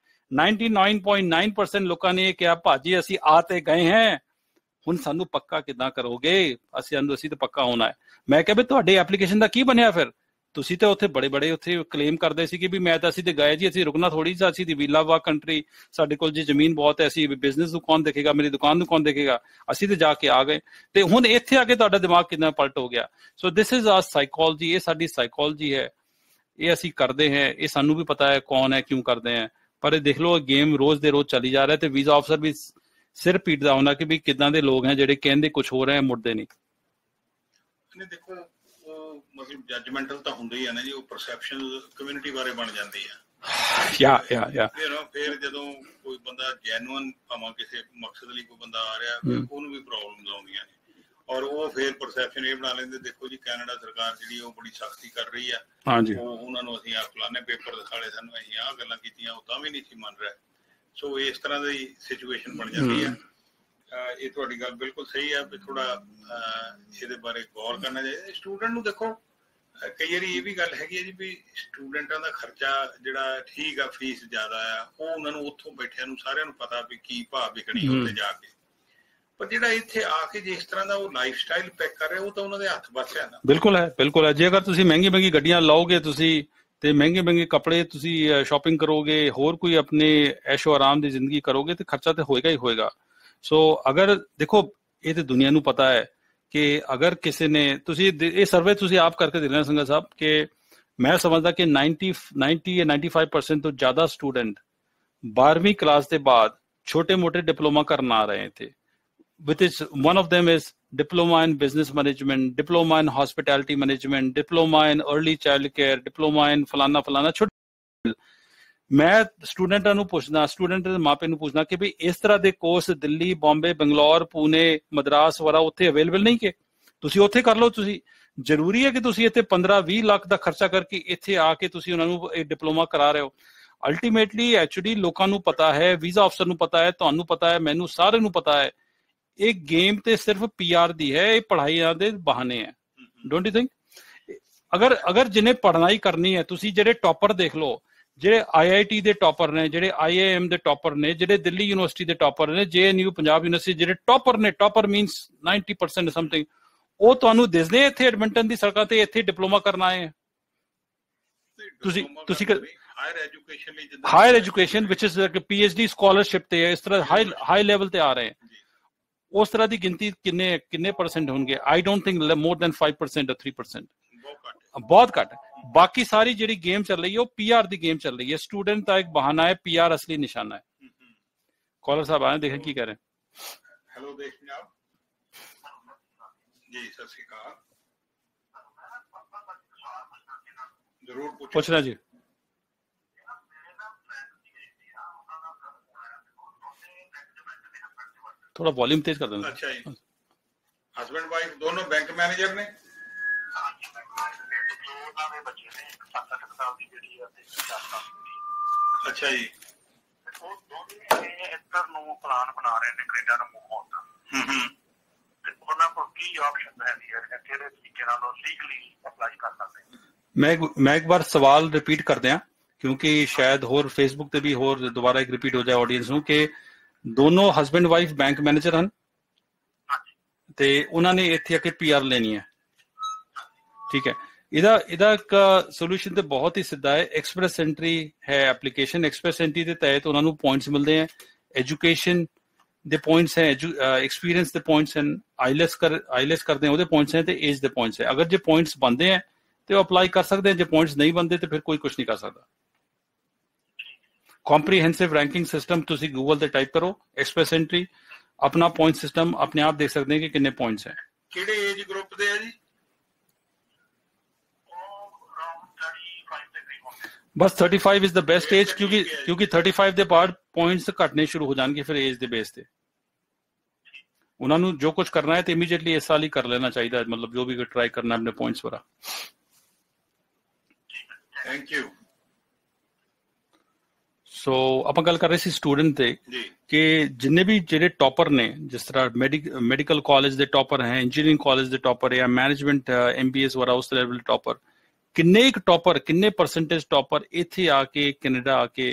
99.9% ਲੋਕਾਂ ਨੇ ਇਹ ਕਿਹਾ ਭਾਜੀ ਅਸੀਂ ਆ ਤੇ ਗਏ ਹੈ, ਹੁਣ ਸਾਨੂੰ ਪੱਕਾ ਕਿੱਦਾਂ ਕਰੋਗੇ, ਅਸੀਂ ਤਾਂ ਪੱਕਾ ਹੋਣਾ ਹੈ. ਮੈਂ ਕਿਹਾ ਵੀ ਤੁਹਾਡੀ ਐਪਲੀਕੇਸ਼ਨ ਦਾ ਕੀ ਬਣਿਆ ਫਿਰ, ਤੁਸੀਂ ਤਾਂ ਉੱਥੇ ਬੜੇ ਉੱਥੇ ਕਲੇਮ ਕਰਦੇ ਸੀ ਕਿ ਵੀ ਮੈਂ ਤਾਂ ਅਸੀਂ ਤੇ ਗਏ ਜੀ, ਅਸੀਂ ਰੁਕਣਾ ਥੋੜੀ ਸੀ, ਅਸੀਂ ਦੀ ਵੀਲਾ ਵਾ ਕੰਟਰੀ, ਸਾਡੇ ਕੋਲ ਜੀ ਜ਼ਮੀਨ ਬਹੁਤ ਹੈ, ਅਸੀਂ ਬਿਜ਼ਨਸ ਨੂੰ ਕੌਣ ਦੇਖੇਗਾ, ਮੇਰੀ ਦੁਕਾਨ ਨੂੰ ਕੌਣ ਦੇਖੇਗਾ, ਅਸੀਂ ਤੇ ਜਾ ਕੇ ਆ ਗਏ. ਤੇ ਹੁਣ ਇੱਥੇ ਆ ਕੇ ਤੁਹਾਡਾ ਦਿਮਾਗ ਕਿੰਨਾ ਪਲਟ ਹੋ ਗਿਆ. So this is our psychology, ਇਹ ਸਾਡੀ ਸਾਈਕੋਲੋਜੀ ਹੈ, ਇਹ ਅਸੀਂ ਕਰਦੇ ਹੈ, ਇਹ ਸਾਨੂੰ ਵੀ ਪਤਾ ਹੈ ਕੌਣ ਹੈ ਕਿਉਂ ਕਰਦੇ ਹੈ. ਪਰ ਇਹ ਦੇਖ ਲਓ ਗੇਮ ਰੋਜ਼ ਦੇ ਰੋਜ਼ ਚੱਲੀ ਜਾ ਰਿਹਾ ਤੇ ਵੀਜ਼ਾ ਆਫਸਰ ਵੀ ਸਿਰ ਪੀਟਦਾ ਹੁੰਦਾ ਕਿ ਵੀ ਕਿੱਦਾਂ ਦੇ ਲੋਕ ਹੈ ਜਿਹੜੇ ਕਹਿੰਦੇ ਕੁਝ ਹੋ ਰਹੇ ਮੁੜਦੇ ਨਹੀਂ. ਦੇਖੋ ਮਤਲਬ ਜੱਜਮੈਂਟਲ ਤਾਂ ਹੁੰਦਾ ਹੀ ਹੈ ਨਾ ਜੀ, ਉਹ ਪਰਸੈਪਸ਼ਨ ਕਮਿਊਨਿਟੀ ਬਾਰੇ ਬਣ ਜਾਂਦੀ ਹੈ. ਫਿਰ ਜਦੋਂ ਕੋਈ ਬੰਦਾ ਜੈਨੂਅਨ ਭਾਵੇਂ ਕਿਸੇ ਮਕਸਦ ਲਈ ਕੋਈ ਬੰਦਾ ਆ ਰਿਹਾ ਉਹਨੂੰ ਵੀ ਪ੍ਰੋਬਲਮ ਆਉਂਦੀਆਂ ਨੇ ਔਰ ਉਹ ਫਿਰ ਪਰਸੈਪਸ਼ਨ ਇਹ ਬਣਾ ਲੈਂਦੇ ਦੇਖੋ ਜੀ ਕੈਨੇਡਾ ਸਰਕਾਰ ਜਿਹੜੀ ਉਹ ਬੜੀ ਸਖਤੀ ਕਰ ਰਹੀ ਆ, ਉਹਨਾਂ ਨੂੰ ਅਸੀਂ ਫਲਾਣੇ ਪੇਪਰ ਦਿਖਾਲੇ, ਸਾਨੂੰ ਅਸੀਂ ਆਹ ਗੱਲਾਂ ਕੀਤੀਆਂ, ਉਹ ਤਾਂ ਵੀ ਨਹੀਂ ਸੀ ਮੰਨ ਰਿਹਾ. ਸੋ ਇਸ ਤਰ੍ਹਾਂ ਦੀ ਸਿਚੁਏਸ਼ਨ ਬਣ ਜਾਂਦੀ ਆ. ਇਹ ਤੁਹਾਡੀ ਗੱਲ ਬਿਲਕੁਲ ਸਹੀ ਆ ਵੀ ਥੋੜਾ ਇਹਦੇ ਬਾਰੇ ਗੌਰ ਕਰਨਾ ਚਾਹੀਦਾ. ਸਟੂਡੈਂਟ ਨੂੰ ਦੇਖੋ ਕਈ ਵਾਰੀ ਇਹ ਵੀ ਗੱਲ ਹੈਗੀ ਹੈ ਜੀ ਵੀ ਸਟੂਡੈਂਟਾਂ ਦਾ ਖਰਚਾ ਜਿਹੜਾ ਠੀਕ ਆ, ਫੀਸ ਜ਼ਿਆਦਾ ਆ, ਉਹ ਉਹਨਾਂ ਨੂੰ ਉੱਥੋਂ ਬੈਠਿਆਂ ਨੂੰ ਸਾਰਿਆਂ ਨੂੰ ਪਤਾ ਵੀ ਕੀ ਭਾਅ ਵਿਕਣੀ ਉੱਥੇ ਜਾ ਕੇ. ਪਰ ਜਿਹੜਾ ਇੱਥੇ ਆ ਕੇ ਜਿਸ ਤਰ੍ਹਾਂ ਦਾ ਉਹ ਲਾਈਫ ਸਟਾਈਲ ਪੈਕ ਕਰ ਰਿਹਾ ਉਹ ਤਾਂ ਉਹਨਾਂ ਦੇ ਹੱਥ ਬਸ ਹੈ ਨਾ. ਬਿਲਕੁਲ ਹੈ. ਜੇ ਅਗਰ ਤੁਸੀਂ ਮਹਿੰਗੀ ਗੱਡੀਆਂ ਲਾਓਗੇ ਤੁਸੀਂ ਤੇ ਮਹਿੰਗੇ ਕੱਪੜੇ ਤੁਸੀਂ ਸ਼ਾਪਿੰਗ ਕਰੋਗੇ, ਹੋਰ ਕੋਈ ਆਪਣੇ ਐਸ਼ੋ ਆਰਾਮ ਦੀ ਜ਼ਿੰਦਗੀ ਕਰੋਗੇ ਤੇ ਖਰਚਾ ਤੇ ਹੋਏਗਾ ਹੀ ਹੋਏਗਾ. ਸੋ ਅਗਰ ਦੇਖੋ ਇਹ ਤੇ ਦੁਨੀਆ ਨੂੰ ਪਤਾ ਹੈ ਕਿ ਅਗਰ ਕਿਸੇ ਨੇ ਤੁਸੀਂ ਇਹ ਸਰਵੇ ਤੁਸੀਂ ਆਪ ਕਰਕੇ ਦੇਣਾ ਸੰਗਾ ਸਾਹਿਬ ਕਿ ਮੈਂ ਸਮਝਦਾ ਕਿ 90 ਜਾਂ 95% ਤੋਂ ਜ਼ਿਆਦਾ ਸਟੂਡੈਂਟ 12ਵੀਂ ਕਲਾਸ ਦੇ ਬਾਅਦ ਛੋਟੇ ਮੋਟੇ ਡਿਪਲੋਮਾ ਕਰਨ ਆ ਰਹੇ ਇੱਥੇ. Which is one of them is diploma in business management, diploma in hospitality management, diploma in early child care, diploma in ਫਲਾਨਾ ਛੋਟੇ. ਮੈਂ ਸਟੂਡੈਂਟਾਂ ਨੂੰ ਪੁੱਛਦਾ, ਸਟੂਡੈਂਟ ਦੇ ਮਾਪੇ ਨੂੰ ਪੁੱਛਦਾ ਕਿ ਵੀ ਇਸ ਤਰ੍ਹਾਂ ਦੇ ਕੋਰਸ ਦਿੱਲੀ, ਬੰਬੇ, ਬੰਗਲੌਰ, ਪੂਨੇ, ਮਦਰਾਸ ਵਗੈਰਾ ਉੱਥੇ ਅਵੇਲੇਬਲ ਨਹੀਂ ਕਿ ਤੁਸੀਂ ਉੱਥੇ ਕਰ ਲਓ. ਤੁਸੀਂ ਜ਼ਰੂਰੀ ਹੈ ਕਿ ਤੁਸੀਂ ਇੱਥੇ 15-20 ਲੱਖ ਦਾ ਖਰਚਾ ਕਰਕੇ ਇੱਥੇ ਆ ਕੇ ਤੁਸੀਂ ਉਹਨਾਂ ਨੂੰ ਇਹ ਡਿਪਲੋਮਾ ਕਰਾ ਰਹੇ ਹੋ. ਅਲਟੀਮੇਟਲੀ ਐਕਚੁਅਲੀ ਲੋਕਾਂ ਨੂੰ ਪਤਾ ਹੈ, ਵੀਜ਼ਾ ਅਫਸਰ ਨੂੰ ਪਤਾ ਹੈ, ਤੁਹਾਨੂੰ ਪਤਾ ਹੈ, ਮੈਨੂੰ ਸਾਰਿਆਂ ਨੂੰ ਪਤਾ ਹੈ ਇਹ ਗੇਮ ਤੇ ਸਿਰਫ PR ਦੀ ਹੈ, ਇਹ ਪੜ੍ਹਾਈਆਂ ਦੇ ਬਹਾਨੇ ਹੈ. Don't you think? ਅਗਰ ਜਿਹਨੇ ਪੜ੍ਹਾਈ ਕਰਨੀ ਹੈ, ਤੁਸੀਂ ਜਿਹੜੇ ਟੌਪਰ ਦੇਖ ਲਓ, ਜਿਹੜੇ IIT ਦੇ ਟੌਪਰ ਨੇ, ਜਿਹੜੇ IIM ਦੇ ਟੌਪਰ ਨੇ, ਜਿਹੜੇ ਦਿੱਲੀ ਯੂਨੀਵਰਸਿਟੀ ਦੇ ਟੌਪਰ ਨੇ, JNU ਪੰਜਾਬ ਯੂਨੀਵਰਸਿਟੀ ਜਿਹੜੇ ਟੌਪਰ ਨੇ, ਟੌਪਰ ਮੀਨਸ 90% ਸਮਥਿੰਗ, ਉਹ ਤੁਹਾਨੂੰ ਦਿਸਦੇ ਇੱਥੇ ਐਡਮਿੰਟਨ ਦੀ ਸੜਕਾਂ ਤੇ ਇੱਥੇ ਡਿਪਲੋਮਾ ਕਰਨ ਆਏ ਆ। ਤੁਸੀਂ ਹਾਇਰ ਐਜੂਕੇਸ਼ਨ ਵਿਚ ਇਜ਼ PhD ਸਕਾਲਰਸ਼ਿਪ ਤੇ ਇਸ ਤਰ੍ਹਾਂ ਹਾਈ ਲੈਵਲ ਤੇ ਆ ਰਹੇ ਆ। ਉਸ ਤਰ੍ਹਾਂ ਦੀ ਗਿਣਤੀ ਕਿੰਨੇ ਪਰਸੈਂਟ ਹੋਣਗੇ? I don't think more than 5% ਜਾਂ 3%, ਬਹੁਤ ਘੱਟ। ਬਾਕੀ ਸਾਰੀ ਜਿਹੜੀ ਗੇਮ ਚੱਲ ਰਹੀ ਹੈ ਉਹ PR ਦੀ ਗੇਮ ਚੱਲ ਰਹੀ ਹੈ। स्टूडेंट का एक बहाना है, PR असली निशाना है। कॉलर साहब आए, देखें की कह रहे हैं। हेलो देश पंजाब जी, सत श्री अकाल, जरूर पूछना जी। थोड़ा वॉल्यूम तेज कर देना। अच्छा जी, हस्बैंड वाइफ दोनों बैंक मैनेजर ने? अच्छा जी, ਇੱਧਰ ਨੂੰ ਪਲਾਨ ਬਣਾ ਰਹੇ ਨੇ ਕੈਨੇਡਾ ਨੂੰ ਮੂਵ ਆਉਣ ਦਾ, ਤੇ ਉਹਨਾਂ ਕੋਲ ਕੀ ਆਪਸ਼ਨ ਹੈ ਕਿਹੜੇ ਤਰੀਕੇ ਨਾਲ ਉਹ ਲੀਗਲੀ ਅਪਲਾਈ ਕਰ ਸਕਦੇ। मैं एक बार सवाल रिपीट कर दिया क्योंकि शायद होर फेसबुक ते भी होर दोबारा एक रिपीट हो जाए ऑडियंस ਨੂੰ कि दोनों हस्बैंड वाइफ बैंक मैनेजर ਹਨ ਤੇ ਉਹਨਾਂ ਨੇ ਇੱਥੇ ਆ ਕੇ PR ਲੈਣੀ ਹੈ। ਠੀਕ ਹੈ, ਇਹਦਾ ਇੱਕ ਸੋਲੂਸ਼ਨ ਤੇ ਬਹੁਤ ਹੀ ਸਿੱਧਾ ਹੈ। ਐਕਸਪ੍ਰੈਸ ਐਂਟਰੀ ਹੈ ਐਪਲੀਕੇਸ਼ਨ। ਐਕਸਪ੍ਰੈਸ ਐਂਟਰੀ ਦੇ ਤਹਿਤ ਉਹਨਾਂ ਨੂੰ ਪੁਆਇੰਟਸ ਮਿਲਦੇ ਹੈ, ਐਜੂਕੇਸ਼ਨ ਦੇ ਪੁਆਇੰਟਸ ਹੈ, ਐਕਸਪੀਰੀਅੰਸ ਦੇ ਪੁਆਇੰਟਸ ਹਨ, ਆਈਲੈਸ ਕਰਦੇ हैं ਉਹਦੇ ਪੁਆਇੰਟਸ ਹੈ, ਤੇ ਏਜ ਦੇ ਪੁਆਇੰਟਸ ਹੈ। ਅਗਰ ਜੇ ਪੁਆਇੰਟਸ ਬਣਦੇ ਹੈ ਤੇ ਉਹ ਅਪਲਾਈ ਕਰ ਸਕਦੇ हैं, ਜੇ ਪੁਆਇੰਟਸ ਨਹੀਂ ਬਣਦੇ ਤੇ ਫਿਰ ਕੋਈ ਕੁਝ ਨਹੀਂ ਕਰ ਸਕਦਾ। ਕੰਪਰੀਹੈਂਸਿਵ ਰੈਂਕਿੰਗ ਸਿਸਟਮ ਤੁਸੀਂ ਗੂਗਲ ਤੇ ਟਾਈਪ ਕਰੋ, ਐਕਸਪ੍ਰੈਸ ਐਂਟਰੀ, ਆਪਣਾ ਪੁਆਇੰਟ ਸਿਸਟਮ ਆਪਣੇ ਆਪ ਦੇਖ ਸਕਦੇ हैं ਕਿ ਕਿੰਨੇ ਪੁਆਇੰਟਸ ਹੈ। ਕਿਹੜੇ ਏਜ ਗਰੁੱਪ ਦੇ ਆ ਜੀ? बस 35 इज द बेस्ट एज क्योंकि 35 ਦੇ ਬਾਅਦ ਪੁਆਇੰਟਸ ਘਟਨੇ ਸ਼ੁਰੂ ਹੋ ਜਾਣਗੇ ਫਿਰ ਏਜ ਦੇ ਬੇਸ ਤੇ। ਉਹਨਾਂ ਨੂੰ ਜੋ ਕੁਝ ਕਰਨਾ ਹੈ ਤੇ ਇਮੀਡੀਏਟਲੀ ਇਸ ਸਾਲ ਹੀ ਕਰ ਲੈਣਾ ਚਾਹੀਦਾ, ਮਤਲਬ ਜੋ ਵੀ ਟਰਾਈ ਕਰਨਾ ਆਪਣੇ ਪੁਆਇੰਟਸ ਵਰਾ। Thank you. ਸੋ ਆਪਾਂ ਗੱਲ ਕਰ ਰਹੇ ਸੀ ਸਟੂਡੈਂਟ ਤੇ ਕਿ ਜਿੰਨੇ ਵੀ ਜਿਹੜੇ ਟੌਪਰ ਨੇ, ਜਿਸ ਤਰ੍ਹਾਂ ਮੈਡੀਕਲ ਕਾਲਜ ਦੇ ਟੌਪਰ ਹੈ, ਇੰਜੀਨੀਅਰਿੰਗ ਕਾਲਜ ਦੇ ਟੌਪਰ ਜਾਂ ਮੈਨੇਜਮੈਂਟ MBAs ਵਰਾ ਉਸ ਲੈਵਲ ਦੇ ਟੌਪਰ, ਕਿੰਨੇ ਇੱਕ ਟੌਪਰ, ਕਿੰਨੇ ਪਰਸੈਂਟੇਜ ਟੌਪਰ ਇੱਥੇ ਆ ਕੇ ਕੈਨੇਡਾ ਆ ਕੇ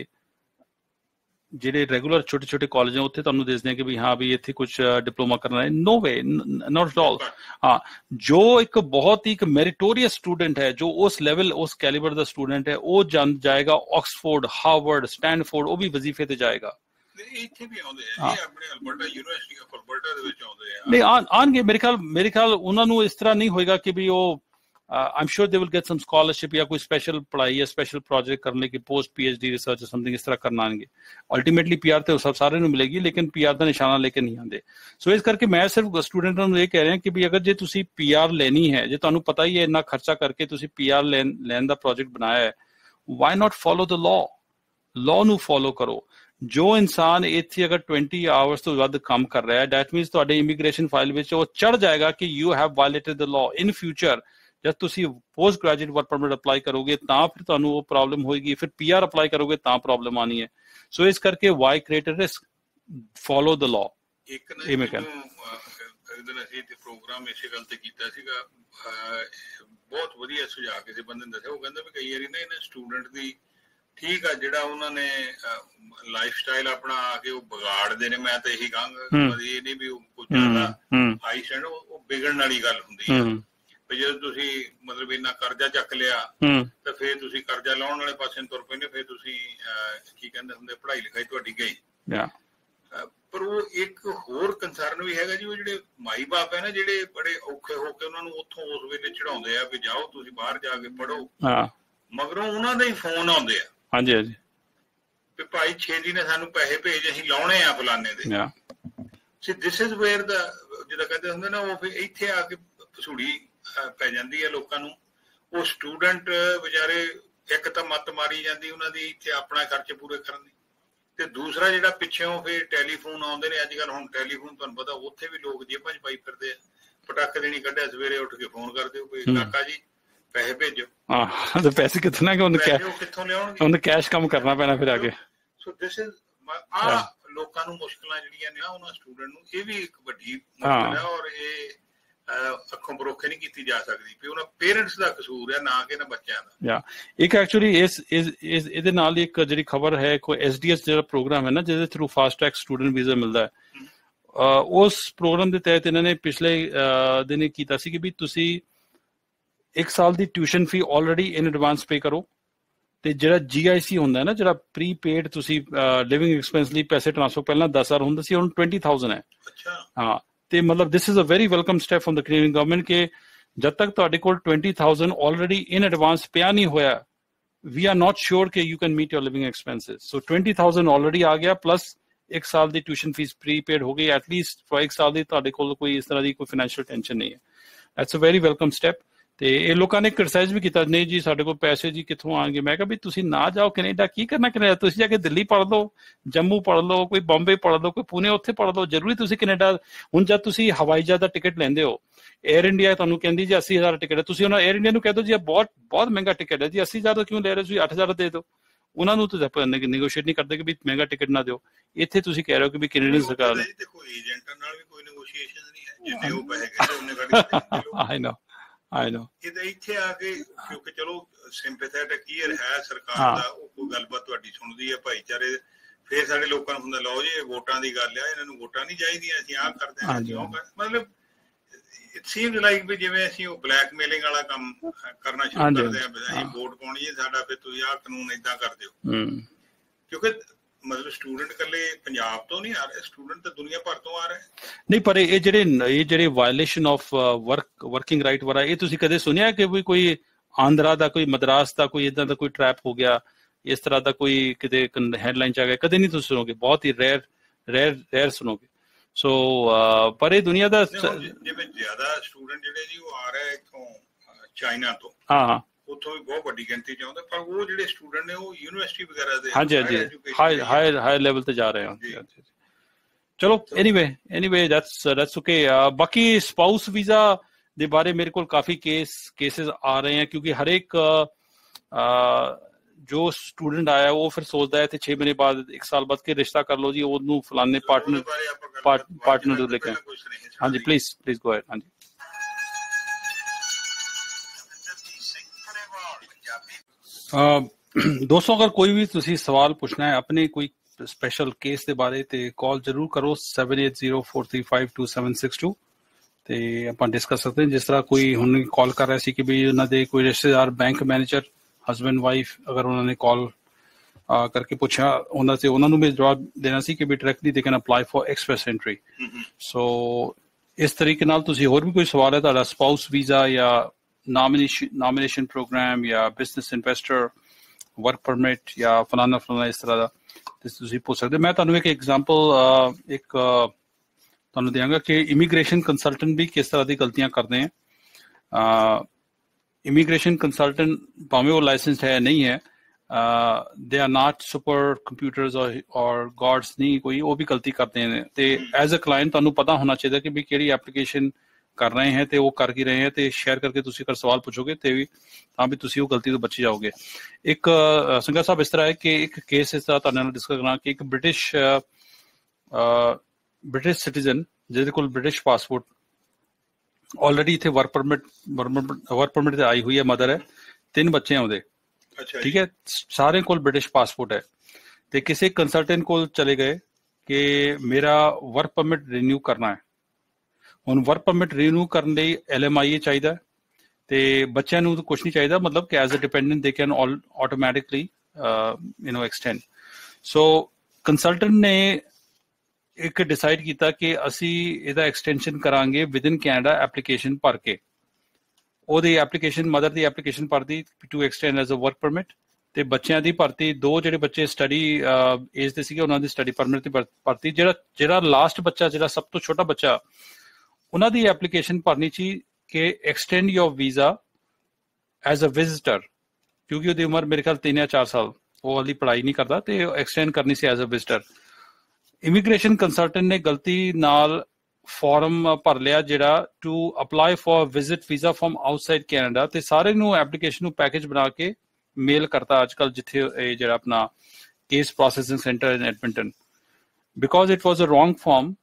ਜਿਹੜੇ ਰੈਗੂਲਰ ਛੋਟੇ ਛੋਟੇ ਕਾਲਜ ਹੈ ਉੱਥੇ ਤੁਹਾਨੂੰ ਦੱਸਦੇ ਕਿ ਵੀ ਹਾਂ ਵੀ ਇੱਥੇ ਕੁਝ ਡਿਪਲੋਮਾ ਕਰਨਾ ਹੈ? No way, not at all. ਹਾਂ, ਜੋ ਇੱਕ ਬਹੁਤ ਹੀ ਇੱਕ ਮੈਰੀਟੋਰੀਅਸ ਸਟੂਡੈਂਟ ਹੈ, ਜੋ ਉਸ ਲੈਵਲ ਉਸ ਕੈਲੀਬਰ ਦਾ ਸਟੂਡੈਂਟ ਹੈ, ਉਹ ਜਾਏਗਾ ਆਕਸਫੋਰਡ, ਹਾਰਵਰਡ, ਸਟੈਨਫੋਰਡ, ਉਹ ਵੀ ਵਜ਼ੀਫੇ ਤੇ ਜਾਏਗਾ। ਇੱਥੇ ਵੀ ਆਉਂਦੇ ਆ ਇਹ ਆਪਣੇ ਅਲਬਰਟਾ ਯੂਨੀਵਰਸਿਟੀ ਆਫ ਅਲਬਰਟਾ ਦੇ ਵਿੱਚ ਆਉਂਦੇ ਆ। ਨਹੀਂ, ਆਉਣਗੇ ਮੇਰੇ ਖਿਆਲ ਉਹਨਾਂ ਨੂੰ ਇਸ ਤਰ੍ਹਾਂ ਨਹੀਂ ਹੋਏਗਾ ਕਿ ਵੀ ਉਹ I'm sure they will get some scholarship या कोई स्पेशल पढ़ाई या स्पेशल प्रोजेक्ट करने की, पोस्ट PhD रिसर्च समथिंग इस तरह करना आएंगे। अल्टीमेटली PR तो सब सारे ਨੂੰ ਮਿਲੇਗੀ, ਲੇਕਿਨ PR ਦਾ ਨਿਸ਼ਾਨਾ ਲੈ ਕੇ ਨਹੀਂ ਆਉਂਦੇ। ਸੋ ਇਸ ਕਰਕੇ ਮੈਂ ਸਿਰਫ ਸਟੂਡੈਂਟਾਂ ਨੂੰ ਇਹ ਕਹਿ ਰਿਹਾ ਕਿ ਵੀ ਅਗਰ ਜੇ ਤੁਸੀਂ PR ਲੈਣੀ ਹੈ, ਜੇ ਤੁਹਾਨੂੰ ਪਤਾ ਹੀ ਹੈ ਇੰਨਾ ਖਰਚਾ ਕਰਕੇ ਤੁਸੀਂ PR ਲੈਣ ਦਾ ਪ੍ਰੋਜੈਕਟ ਬਣਾਇਆ ਹੈ, why not follow the law? law ਨੂੰ ਫੋਲੋ ਕਰੋ। ਜੋ ਇਨਸਾਨ ਇੱਥੇ ਅਗਰ 20 ਆਵਰਸ ਤੋਂ ਵੱਧ ਕੰਮ ਕਰ ਰਿਹਾ ਹੈ, ਦੈਟ ਮੀਨਸ ਤੁਹਾਡੇ ਇਮੀਗ੍ਰੇਸ਼ਨ ਫਾਈਲ ਵਿੱਚ ਉਹ ਚੜ ਜਾਏਗਾ ਕਿ you have violated the law. In future ਜਦ ਤੁਸੀਂ post graduate work permit apply ਕਰੋਗੇ ਤਾਂ ਫਿਰ ਤੁਹਾਨੂੰ ਉਹ ਪ੍ਰੋਬਲਮ ਹੋਏਗੀ, ਫਿਰ PR ਅਪਲਾਈ ਕਰੋਗੇ ਤਾਂ ਪ੍ਰੋਬਲਮ ਆਣੀ ਹੈ। ਸੋ ਇਸ ਕਰਕੇ why create a risk, follow the law. ਇੱਕ ਦਿਨ ਅਸੀਂ ਤੇ ਪ੍ਰੋਗਰਾਮ ਇਸੇ ਗੱਲ ਤੇ ਕੀਤਾ ਸੀਗਾ, ਬਹੁਤ ਵਧੀਆ ਸੁਝਾਅ ਕਿਸੇ ਬੰਦੇ ਨੇ ਦੱਸਿਆ। ਉਹ ਕਹਿੰਦਾ ਵੀ ਕਈ ਵਾਰੀ ਨਾ ਇਹਨਾਂ ਸਟੂਡੈਂਟ ਦੀ ਠੀਕ ਆ ਜਿਹੜਾ ਉਹਨਾਂ ਨੇ ਲਾਈਫ ਸਟਾਈਲ ਆਪਣਾ ਆ ਕੇ ਉਹ ਵਿਗਾੜਦੇ ਨੇ। ਮੈਂ ਤਾਂ ਇਹੀ ਕਹਾਂਗਾ ਇਹ ਨਹੀਂ ਵੀ ਉਹ ਕੁਝ ਜ਼ਿਆਦਾ ਹਾਈ ਸਟੈਂਡ, ਉਹ ਵਿਗੜਨ ਵਾਲੀ ਗੱਲ ਹੁੰਦੀ ਹੈ। ਵੀ ਜਦੋਂ ਤੁਸੀਂ ਮਤਲਬ ਇੰਨਾ ਕਰਜ਼ਾ ਚੱਕ ਲਿਆ ਤਾਂ ਫਿਰ ਤੁਸੀਂ ਕਰਜ਼ਾ ਲਾਉਣ ਵਾਲੇ ਪਾਸੇ ਨੂੰ ਤੁਰ ਪੈਂਦੇ, ਫਿਰ ਤੁਸੀਂ ਕੀ ਕਹਿੰਦੇ ਹੁੰਦੇ ਪੜ੍ਹਾਈ ਲਿਖਾਈ ਤੁਹਾਡੀ ਗਈ। ਪਰ ਉਹ ਇੱਕ ਹੋਰ ਕੰਸਰਨ ਵੀ ਹੈਗਾ ਜੀ, ਉਹ ਜਿਹੜੇ ਮਾਈ ਬਾਪ ਹੈ ਨਾ, ਜਿਹੜੇ ਬੜੇ ਔਖੇ ਹੋ ਕੇ ਉਹਨਾਂ ਨੂੰ ਉੱਥੋਂ ਉਸ ਵੇਲੇ ਚੜਾਉਂਦੇ ਆ ਵੀ ਜਾਓ ਤੁਸੀਂ ਬਾਹਰ ਜਾ ਕੇ ਪੜ੍ਹੋ, ਮਗਰੋਂ ਉਹਨਾਂ ਦੇ ਹੀ ਫੋਨ ਆਉਂਦੇ ਆ। ਹਾਂਜੀ ਹਾਂਜੀ, ਵੀ ਭਾਈ ਛੇਤੀ ਨੇ ਸਾਨੂੰ ਪੈਸੇ ਭੇਜ, ਅਸੀਂ ਲਾਉਣੇ ਆ ਫਲਾਨੇ ਦੇ। ਸੋ ਦਿਸ ਇਜ਼ ਵੇਅਰ ਦਾ ਜਿੱਦਾਂ ਕਹਿੰਦੇ ਹੁੰਦੇ ਨਾ, ਉਹ ਫਿਰ ਇੱਥੇ ਆ ਕੇ ਭਸੂੜੀ ਪੈ ਜਾਂਦੀ ਹੈ ਲੋਕਾਂ ਨੂੰ। ਉਹ ਸਟੂਡੈਂਟ ਵਿਚਾਰੇ ਇੱਕ ਤਾਂ ਮੱਤ ਮਾਰੀ ਜਾਂਦੀ ਉਹਨਾਂ ਦੀ ਇੱਥੇ ਆਪਣਾ ਖਰਚੇ ਪੂਰੇ ਕਰਨ ਦੀ, ਤੇ ਦੂਸਰਾ ਜਿਹੜਾ ਪਿੱਛੋਂ ਫਿਰ ਟੈਲੀਫੋਨ ਆਉਂਦੇ ਨੇ। ਅੱਜ ਕੱਲ੍ਹ ਹੁਣ ਟੈਲੀਫੋਨ ਤੁਹਾਨੂੰ ਪਤਾ ਉੱਥੇ ਵੀ ਲੋਕ ਜੇਬਾਂ 'ਚ ਪਾਈ ਫਿਰਦੇ ਆ। ਪਟਾਕੇ ਦੇਣੀ ਕੱਢਿਆ, ਸਵੇਰੇ ਉੱਠ ਕੇ ਫੋਨ ਕਰ ਦਿਓ ਵੀ ਕਾਕਾ ਜੀ ਪੈਸੇ ਭੇਜੋ। ਹਾਂ, ਪੈਸੇ ਕਿੱਥੋਂ ਲਿਆਉਣਗੇ, ਉਹਨੂੰ ਕੈਸ਼ ਕੰਮ ਕਰਨਾ ਪੈਣਾ ਫਿਰ ਅੱਗੇ। ਸੋ ਦਿਸ ਇਜ਼ ਲੋਕਾਂ ਨੂੰ ਮੁਸ਼ਕਲਾਂ ਜਿਹੜੀਆਂ ਨੇ ਉਹਨਾਂ ਸਟੂਡੈਂਟ ਨੂੰ, ਇਹ ਵੀ ਇੱਕ ਵੱਡੀ ਮੁਸ਼ਕਲ ਹੈ। ਔਰ ਇਹ ਅੱਖੋਂ ਪਰੋਖੇ ਨਹੀਂ ਕੀਤੀ ਜਾ ਸਕਦੀ ਵੀ ਉਹਨਾਂ ਪੇਰੈਂਟਸ ਦਾ ਕਸੂਰ ਹੈ, ਨਾ ਕਿ ਇਹਨਾਂ ਬੱਚਿਆਂ ਦਾ। ਇੱਕ ਐਕਚੁਅਲੀ ਇਹਦੇ ਨਾਲ ਇੱਕ ਜਿਹੜੀ ਖਬਰ ਹੈ, ਕੋਈ SDS ਜਿਹੜਾ ਪ੍ਰੋਗਰਾਮ ਹੈ ਨਾ, ਜਿਹਦੇ through fast track student visa ਮਿਲਦਾ ਹੈ, ਉਸ ਪ੍ਰੋਗਰਾਮ ਦੇ ਤਹਿਤ ਇਹਨਾਂ ਨੇ ਪਿਛਲੇ ਦਿਨ ਕੀਤਾ ਸੀ ਕਿ ਵੀ ਤੁਸੀਂ 1 ਸਾਲ ਦੀ tuition fee already in advance pay ਕਰੋ, ਤੇ ਜਿਹੜਾ GIC ਹੁੰਦਾ ਹੈ ਨਾ, ਜਿਹੜਾ ਪ੍ਰੀਪੇਡ ਤੁਸੀਂ ਲਿਵਿੰਗ ਐਕਸਪੈਂਸ ਲਈ ਪੈਸੇ ਟ੍ਰਾਂਸਫਰ ਪਹਿਲਾਂ 10,000 ਹੁੰਦਾ ਸੀ, ਹੁਣ 20,000 ਹੈ। ਹਾਂ, ਤੇ ਮਤਲਬ this is a very welcome step from the Canadian government ਕਿ ਜਦ ਤੱਕ ਤੁਹਾਡੇ ਕੋਲ 20,000 ਆਲਰੇਡੀ ਇਨ ਐਡਵਾਂਸ ਪਿਆ ਨਹੀਂ ਹੋਇਆ, ਵੀ ਆਰ ਨੋਟ ਸ਼ੋਰ ਕਿ you can meet your living expenses. So 20,000 already ਆ ਗਿਆ, ਪਲੱਸ 1 ਸਾਲ ਦੀ ਟਿਊਸ਼ਨ ਫੀਸ ਪ੍ਰੀਪੇਡ ਹੋ ਗਈ, ਐਟਲੀਸਟ ਫॉर 1 ਸਾਲ ਦੀ ਤੁਹਾਡੇ ਕੋਲ ਕੋਈ ਇਸ ਤਰ੍ਹਾਂ ਦੀ ਕੋਈ ਫਾਈਨੈਂਸ਼ੀਅਲ ਟੈਨਸ਼ਨ ਨਹੀਂ ਹੈ। That's a very welcome step. ਤੇ ਇਹ ਲੋਕਾਂ ਨੇ ਕ੍ਰਿਟਿਸਾਈਜ਼ ਵੀ ਕੀਤਾ, ਨਹੀਂ ਜੀ ਸਾਡੇ ਕੋਲ ਪੈਸੇ ਜੀ ਕਿੱਥੋਂ ਆਉਣਗੇ। ਮੈਂ ਕਿਹਾ ਵੀ ਤੁਸੀਂ ਨਾ ਜਾਓ ਕੈਨੇਡਾ, ਕੀ ਕਰਨਾ ਕੈਨੇਡਾ? ਤੁਸੀਂ ਜਾ ਕੇ ਦਿੱਲੀ ਪੜ੍ਹ ਲਓ, ਜੰਮੂ ਪੜ੍ਹ ਲਓ, ਕੋਈ ਬੰਬੇ ਪੜ੍ਹ ਲਓ, ਕੋਈ ਪੁਣੇ, ਉੱਥੇ ਪੜ੍ਹ ਲਓ। ਜ਼ਰੂਰੀ ਤੁਸੀਂ ਕੈਨੇਡਾ, ਹੁਣ ਜਦ ਤੁਸੀਂ ਹਵਾਈ ਜਹਾਜ਼ ਦਾ ਟਿਕਟ ਲੈਂਦੇ ਹੋ, ਏਅਰ ਇੰਡੀਆ ਤੁਹਾਨੂੰ ਕਹਿੰਦੀ ਜੀ 80,000 ਟਿਕਟ ਹੈ, ਤੁਸੀਂ ਉਹਨਾਂ ਏਅਰ ਇੰਡੀਆ ਨੂੰ ਕਹਿ ਦਿਓ ਜੀ ਬਹੁਤ ਬਹੁਤ ਮਹਿੰਗਾ ਟਿਕਟ ਹੈ ਜੀ, 80,000 ਕਿਉਂ ਲੈ ਰਹੇ ਤੁਸੀਂ, 8,000 ਦੇ ਦਿਓ। ਉਹਨਾਂ ਨੂੰ ਤਾਂ ਨੈਗੋਸ਼ੀਏਟ ਨਹੀਂ ਕਰਦੇ ਕਿ ਵੀ ਮਹਿੰਗਾ ਟਿਕਟ ਨਾ ਦਿਓ। ਇੱਥੇ ਤੁਸੀਂ ਕਹਿ ਰਹੇ ਹੋ ਕਿ ਵੀ ਕੈਨੇਡੀਅਨ ਸਰਕਾਰ ਨੇ I know ਇੱਥੇ ਆ ਕੇ, ਕਿਉਂਕਿ ਚਲੋ ਸਿੰਪੈਥੈਟਿਕ ਈਅਰ ਹੈ ਸਰਕਾਰ ਦਾ, ਉਹ ਕੋਈ ਗੱਲਬਾਤ ਤੁਹਾਡੀ ਸੁਣਦੀ ਹੈ ਭਾਈਚਾਰੇ, ਫਿਰ ਸਾਡੇ ਲੋਕਾਂ ਨੂੰ ਹੁੰਦਾ ਲਓ ਜੀ ਵੋਟਾਂ ਦੀ ਗੱਲ ਆ, ਇਹਨਾਂ ਨੂੰ ਵੋਟਾਂ ਨਹੀਂ ਚਾਹੀਦੀਆਂ, ਅਸੀਂ ਆਹ ਕਰਦੇ ਹਾਂ। ਮਤਲਬ ਇਟ ਸੀਮਸ ਲਾਈਕ ਵੀ ਜਿਵੇਂ ਅਸੀਂ ਉਹ ਬਲੈਕਮੇਲਿੰਗ ਵਾਲਾ ਕੰਮ ਕਰਨਾ ਸ਼ੁਰੂ ਕਰਦੇ ਹਾਂ, ਅਸੀਂ ਵੋਟ ਪਾਉਣੀ ਹੈ ਸਾਡਾ, ਫਿਰ ਤੁਸੀਂ ਆਹ ਕਾਨੂੰਨ ਏਦਾਂ ਕਰ ਦਿਓ। ਕਿਉਂਕਿ ਮਤਲਬ ਸਟੂਡੈਂਟ ਇਕੱਲੇ ਪੰਜਾਬ ਤੋਂ ਨਹੀਂ ਆ ਰਹੇ, ਸਟੂਡੈਂਟ ਤਾਂ ਦੁਨੀਆ ਭਰ ਤੋਂ ਆ ਰਹੇ ਨਹੀਂ। ਪਰ ਇਹ ਜਿਹੜੇ ਵਾਇਲੇਸ਼ਨ ਆਫ ਵਰਕਿੰਗ ਰਾਈਟ ਵਾਲਾ, ਇਹ ਤੁਸੀਂ ਕਦੇ ਸੁਣਿਆ ਕਿ ਵੀ ਕੋਈ ਆਂਧਰਾ ਦਾ, ਕੋਈ ਮਦਰਾਸ ਦਾ, ਕੋਈ ਏਦਾਂ ਦਾ ਕੋਈ ਟਰੈਪ ਹੋ ਗਿਆ, ਇਸ ਤਰ੍ਹਾਂ ਦਾ ਕੋਈ ਕਿਤੇ ਹੈਡਲਾਈਨ ਚ ਆ ਗਿਆ? ਕਦੇ ਨਹੀਂ ਤੁਸੀਂ ਸੁਣੋਗੇ, ਬਹੁਤ ਹੀ ਰੇਅਰ ਸੁਣੋਗੇ। ਸੋ ਪਰ ਇਹ ਦੁਨੀਆ ਦਾ ਜਿਵੇਂ ਜ਼ਿਆਦਾ ਸਟੂਡੈਂਟ ਜਿਹੜੇ ਜੀ ਉਹ ਆ ਰਹੇ ਇੱਥੋਂ ਚਾਈਨਾ ਤੋਂ, ਹਾਂ, ਉੱਥੋਂ ਵੀ ਬਹੁਤ ਵੱਡੀ ਗਿਣਤੀ ਚ ਆਉਂਦੇ, ਪਰ ਉਹ ਜਿਹੜੇ ਸਟੂਡੈਂਟ ਨੇ ਉਹ ਯੂਨੀਵਰਸਿਟੀ ਵਗੈਰਾ ਦੇ ਹਾਈ ਲੈਵਲ ਤੇ ਜਾ ਰਹੇ ਹੋ। ਚਲੋ ਐਨੀਵੇ ਦੈਟਸ ਓਕੇ। ਬਾਕੀ ਸਪਾਊਸ ਵੀਜ਼ਾ ਦੇ ਬਾਰੇ ਮੇਰੇ ਕੋਲ ਕਾਫੀ ਕੇਸਿਸ ਆ ਰਹੇ हैं, क्योंकि हर एक जो स्टूडेंट आया वो फिर सोचता है 6 महीने बाद, 1 साल बाद के रिश्ता कर लो जी, ਉਹਨੂੰ ਫਲਾਣੇ ਪਾਰਟਨਰ ਨੂੰ लेके। हाँ जी, प्लीज गो अहेड। हाँ जी, ਦੋਸਤੋ ਅਗਰ ਕੋਈ ਵੀ ਤੁਸੀਂ ਸਵਾਲ ਪੁੱਛਣਾ ਹੈ ਆਪਣੇ ਕੋਈ ਸਪੈਸ਼ਲ ਕੇਸ ਦੇ ਬਾਰੇ, ਤੇ ਕਾਲ ਜ਼ਰੂਰ ਕਰੋ 7804352762 ਤੇ ਆਪਾਂ ਡਿਸਕਸ ਸਕਦੇ ਹਾਂ। ਜਿਸ ਤਰ੍ਹਾਂ ਕੋਈ ਹੁਣ ਕਾਲ ਕਰ ਰਿਹਾ ਸੀ ਕਿ ਵੀ ਉਹਨਾਂ ਦੇ ਕੋਈ ਰਿਸ਼ਤੇਦਾਰ ਬੈਂਕ ਮੈਨੇਜਰ, ਹਸਬੈਂਡ ਵਾਈਫ, ਅਗਰ ਉਹਨਾਂ ਨੇ ਕਾਲ ਕਰਕੇ ਪੁੱਛਿਆ ਉਹਨਾਂ ਨੂੰ ਵੀ ਜਵਾਬ ਦੇਣਾ ਸੀ ਕਿ ਵੀ directly they can apply for express entry. So ਇਸ ਤਰੀਕੇ ਨਾਲ ਤੁਸੀਂ ਹੋਰ ਵੀ ਕੋਈ ਸਵਾਲ ਹੈ ਤੁਹਾਡਾ ਸਪਾਊਸ ਵੀਜ਼ਾ ਜਾਂ nomination program ਜਾਂ business investor work permit ਜਾਂ ਫਲਾਣਾ ਇਸ ਤਰ੍ਹਾਂ ਦਾ, ਤੁਸੀਂ ਪੁੱਛ ਸਕਦੇ। ਮੈਂ ਤੁਹਾਨੂੰ ਇੱਕ ਐਗਜ਼ਾਮਪਲ ਤੁਹਾਨੂੰ ਦਿਆਂਗਾ ਕਿ ਇਮੀਗ੍ਰੇਸ਼ਨ ਕੰਸਲਟੈਂਟ ਵੀ ਕਿਸ ਤਰ੍ਹਾਂ ਦੀ ਗਲਤੀਆਂ ਕਰਦੇ हैं। ਇਮੀਗ੍ਰੇਸ਼ਨ ਕੰਸਲਟੈਂਟ ਭਾਵੇਂ ਉਹ ਲਾਇਸੈਂਸਡ ਹੈ ਨਹੀਂ ਹੈ, they are not super computers or gods ਨਹੀਂ ਕੋਈ, ਉਹ ਵੀ ਗਲਤੀ ਕਰਦੇ ਨੇ। ਤੇ ਐਜ਼ ਅ ਕਲਾਇੰਟ ਤੁਹਾਨੂੰ ਪਤਾ ਹੋਣਾ ਚਾਹੀਦਾ ਕਿ ਵੀ ਕਿਹੜੀ ਐਪਲੀਕੇਸ਼ਨ ਕਰ ਰਹੇ हैं ਤੇ ਉਹ ਕਰ ਕੀ ਰਹੇ हैं, ਤੇ ਸ਼ੇਅਰ ਕਰਕੇ ਤੁਸੀਂ ਅਗਰ ਸਵਾਲ ਪੁੱਛੋਗੇ ਤੇ ਵੀ ਤਾਂ ਵੀ ਤੁਸੀਂ ਉਹ ਗਲਤੀ ਤੋਂ ਬਚ ਜਾਓਗੇ। ਇੱਕ ਸੰਘਾ ਸਾਹਿਬ ਇਸ ਤਰ੍ਹਾਂ ਹੈ ਕਿ ਇੱਕ ਕੇਸ ਇਸ ਤਰ੍ਹਾਂ ਤੁਹਾਡੇ ਨਾਲ ਡਿਸਕਸ ਕਰਨਾ ਕਿ ਇੱਕ ਬ੍ਰਿਟਿਸ਼ ਸਿਟੀਜ਼ਨ ਜਿਹਦੇ ਕੋਲ ਬ੍ਰਿਟਿਸ਼ ਪਾਸਪੋਰਟ ਆਲਰੇਡੀ ਇੱਥੇ ਵਰਕ ਪਰਮਿਟ ਤੇ ਆਈ ਹੋਈ ਹੈ, ਮਦਰ ਹੈ, 3 ਬੱਚੇ ਆ ਉਹਦੇ, ਠੀਕ ਹੈ, ਸਾਰੇ ਕੋਲ ਬ੍ਰਿਟਿਸ਼ ਪਾਸਪੋਰਟ ਹੈ, ਤੇ ਕਿਸੇ ਕੰਸਲਟੈਂਟ ਕੋਲ ਚਲੇ ਗਏ ਕਿ ਮੇਰਾ ਵਰਕ ਪਰਮਿਟ ਰੀਨਿਊ ਕਰਨਾ ਹੈ। ਹੁਣ ਵਰਕ ਪਰਮਿਟ ਰੀਨਿਊ ਕਰਨ ਲਈ LMIA ਚਾਹੀਦਾ, ਤੇ ਬੱਚਿਆਂ ਨੂੰ ਕੁਛ ਨਹੀਂ ਚਾਹੀਦਾ, ਮਤਲਬ ਕਿ as a dependent they can automatically extend. So consultant ਨੇ ਇੱਕ ਡਿਸਾਈਡ ਕੀਤਾ ਕਿ ਅਸੀਂ ਇਹਦਾ ਐਕਸਟੈਂਸ਼ਨ ਕਰਾਂਗੇ ਵਿਦਿਨ ਕੈਨੇਡਾ ਐਪਲੀਕੇਸ਼ਨ ਭਰ ਕੇ। ਉਹਦੀ ਐਪਲੀਕੇਸ਼ਨ, ਮਦਰ ਦੀ ਐਪਲੀਕੇਸ਼ਨ ਭਰਦੀ to extend as a work permit, ਤੇ ਬੱਚਿਆਂ ਦੀ ਭਰਤੀ, 2 ਜਿਹੜੇ ਬੱਚੇ ਸਟੱਡੀ ਏਜ ਦੇ ਸੀਗੇ ਉਹਨਾਂ ਦੀ ਸਟੱਡੀ ਪਰਮਿਟ ਦੀ ਭਰਤੀ। ਜਿਹੜਾ ਲਾਸਟ ਬੱਚਾ, ਜਿਹੜਾ ਸਭ ਤੋਂ ਛੋਟਾ ਬੱਚਾ, ਉਹਨਾਂ ਦੀ ਐਪਲੀਕੇਸ਼ਨ ਭਰਨੀ ਸੀ ਕਿ extend your visa as a visitor, ਕਿਉਂਕਿ ਉਹਦੀ ਉਮਰ ਮੇਰੇ ਖਿਆਲ 3 ਜਾਂ 4 ਸਾਲ, ਉਹ ਹਾਲੀ ਪੜ੍ਹਾਈ ਨਹੀਂ ਕਰਦਾ, ਤੇ ਐਕਸਟੈਂਡ ਕਰਨੀ ਸੀ as a visitor. Immigration consultant ਨੇ ਗਲਤੀ ਨਾਲ ਫਾਰਮ ਭਰ ਲਿਆ ਜਿਹੜਾ to apply for visit visa from outside Canada, ਤੇ ਸਾਰੇ ਨੂੰ ਐਪਲੀਕੇਸ਼ਨ ਨੂੰ ਪੈਕੇਜ ਬਣਾ ਕੇ ਮੇਲ ਕਰਤਾ ਅੱਜ ਕੱਲ੍ਹ ਜਿੱਥੇ ਇਹ ਜਿਹੜਾ ਆਪਣਾ case processing centre in Edmonton. Because it was a wrong form,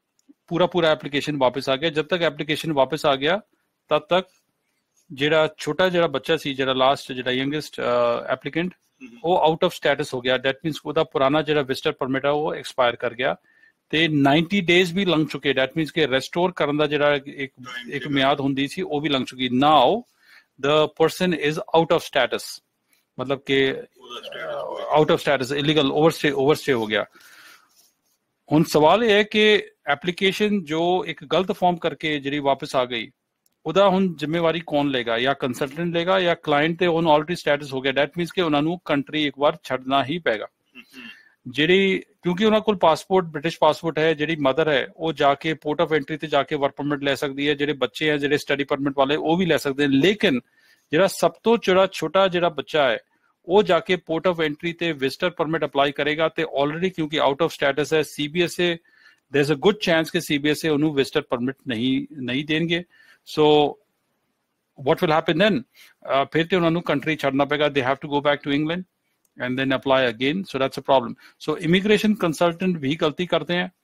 पूरा एप्लीकेशन वापस आ गया। जब तक एप्लीकेशन वापस आ गया तब तक ਜਿਹੜਾ ਛੋਟਾ ਜਿਹੜਾ ਬੱਚਾ ਸੀ, ਜਿਹੜਾ ਲਾਸਟ ਜਿਹੜਾ ਯੰਗੈਸਟ ਐਪਲੀਕੈਂਟ, ਉਹ ਆਊਟ ਆਫ ਸਟੇਟਸ ਹੋ ਗਿਆ। ਦੈਟ ਮੀਨਸ ਉਹਦਾ ਪੁਰਾਣਾ ਜਿਹੜਾ ਵਿਜ਼ਟਰ ਪਰਮਿਟ ਆ ਉਹ ਐਕਸਪਾਇਰ ਕਰ ਗਿਆ ਤੇ 90 ਡੇਜ਼ ਵੀ ਲੰਘ ਚੁੱਕੇ। ਦੈਟ ਮੀਨਸ ਕਿ ਰੈਸਟੋਰ ਕਰਨ ਦਾ ਜਿਹੜਾ ਇੱਕ ਮਿਆਦ ਹੁੰਦੀ ਸੀ ਉਹ ਵੀ ਲੰਘ ਚੁੱਕੀ। Now the person is out of status, ਮਤਲਬ ਕਿ out of status, illegal overstay ਹੋ ਗਿਆ। ਹੁਣ ਸਵਾਲ ਇਹ ਹੈ ਕਿ ਐਪਲੀਕੇਸ਼ਨ ਜੋ ਇੱਕ ਗਲਤ ਫਾਰਮ ਕਰਕੇ ਜਿਹੜੀ ਵਾਪਸ ਆ ਗਈ, ਉਹਦਾ ਹੁਣ ਜ਼ਿੰਮੇਵਾਰੀ ਕੌਣ ਲਏਗਾ? ਜਾਂ ਕੰਸਲਟੈਂਟ ਲਏਗਾ ਜਾਂ ਕਲਾਇੰਟ ਤੇ ਉਹਨੂੰ ਆਲਰੇਡੀ ਸਟੇਟਸ ਹੋ ਗਿਆ। ਦੈਟ ਮੀਨਸ ਕਿ ਉਹਨਾਂ ਨੂੰ ਕੰਟਰੀ ਇੱਕ ਵਾਰ ਛੱਡਣਾ ਹੀ ਪਏਗਾ। ਜਿਹੜੀ ਕਿਉਂਕਿ ਉਹਨਾਂ ਕੋਲ ਪਾਸਪੋਰਟ ਬ੍ਰਿਟਿਸ਼ ਪਾਸਪੋਰਟ ਹੈ, ਜਿਹੜੀ ਮਦਰ ਹੈ ਉਹ ਜਾ ਕੇ ਪੋਰਟ ਆਫ ਐਂਟਰੀ ਤੇ ਜਾ ਕੇ ਵਰਕ ਪਰਮਿਟ ਲੈ ਸਕਦੀ ਹੈ। ਜਿਹੜੇ ਬੱਚੇ ਹੈ, ਜਿਹੜੇ ਸਟੱਡੀ ਪਰਮਿਟ ਵਾਲੇ, ਉਹ ਵੀ ਲੈ ਸਕਦੇ ਨੇ। ਲੇਕਿਨ ਜਿਹੜਾ ਸਭ ਤੋਂ ਛੋਟਾ ਜਿਹੜਾ ਬੱਚਾ ਹੈ ਉਹ ਜਾ ਕੇ ਪੋਰਟ ਆਫ ਐਂਟਰੀ ਤੇ ਵਿਜ਼ਟਰ ਪਰਮਿਟ ਅਪਲਾਈ ਕਰੇਗਾ ਤੇ ਆਲਰੇਡੀ ਕਿਉਂਕਿ ਆਊਟ ਆਫ ਸਟੇਟਸ ਹੈ, CBSA there's a good chance ਕਿ CBSA ਉਹਨੂੰ ਵਿਜ਼ਟਰ ਪਰਮਿਟ ਨਹੀਂ ਦੇਣਗੇ। So what will happen then? ਫਿਰ ਤੇ ਉਹਨਾਂ ਨੂੰ ਕੰਟਰੀ ਛੱਡਣਾ ਪਏਗਾ। They have to go back to England and then apply again. So that's a problem. So immigration consultant ਵੀ ਗਲਤੀ ਕਰਦੇ हैं।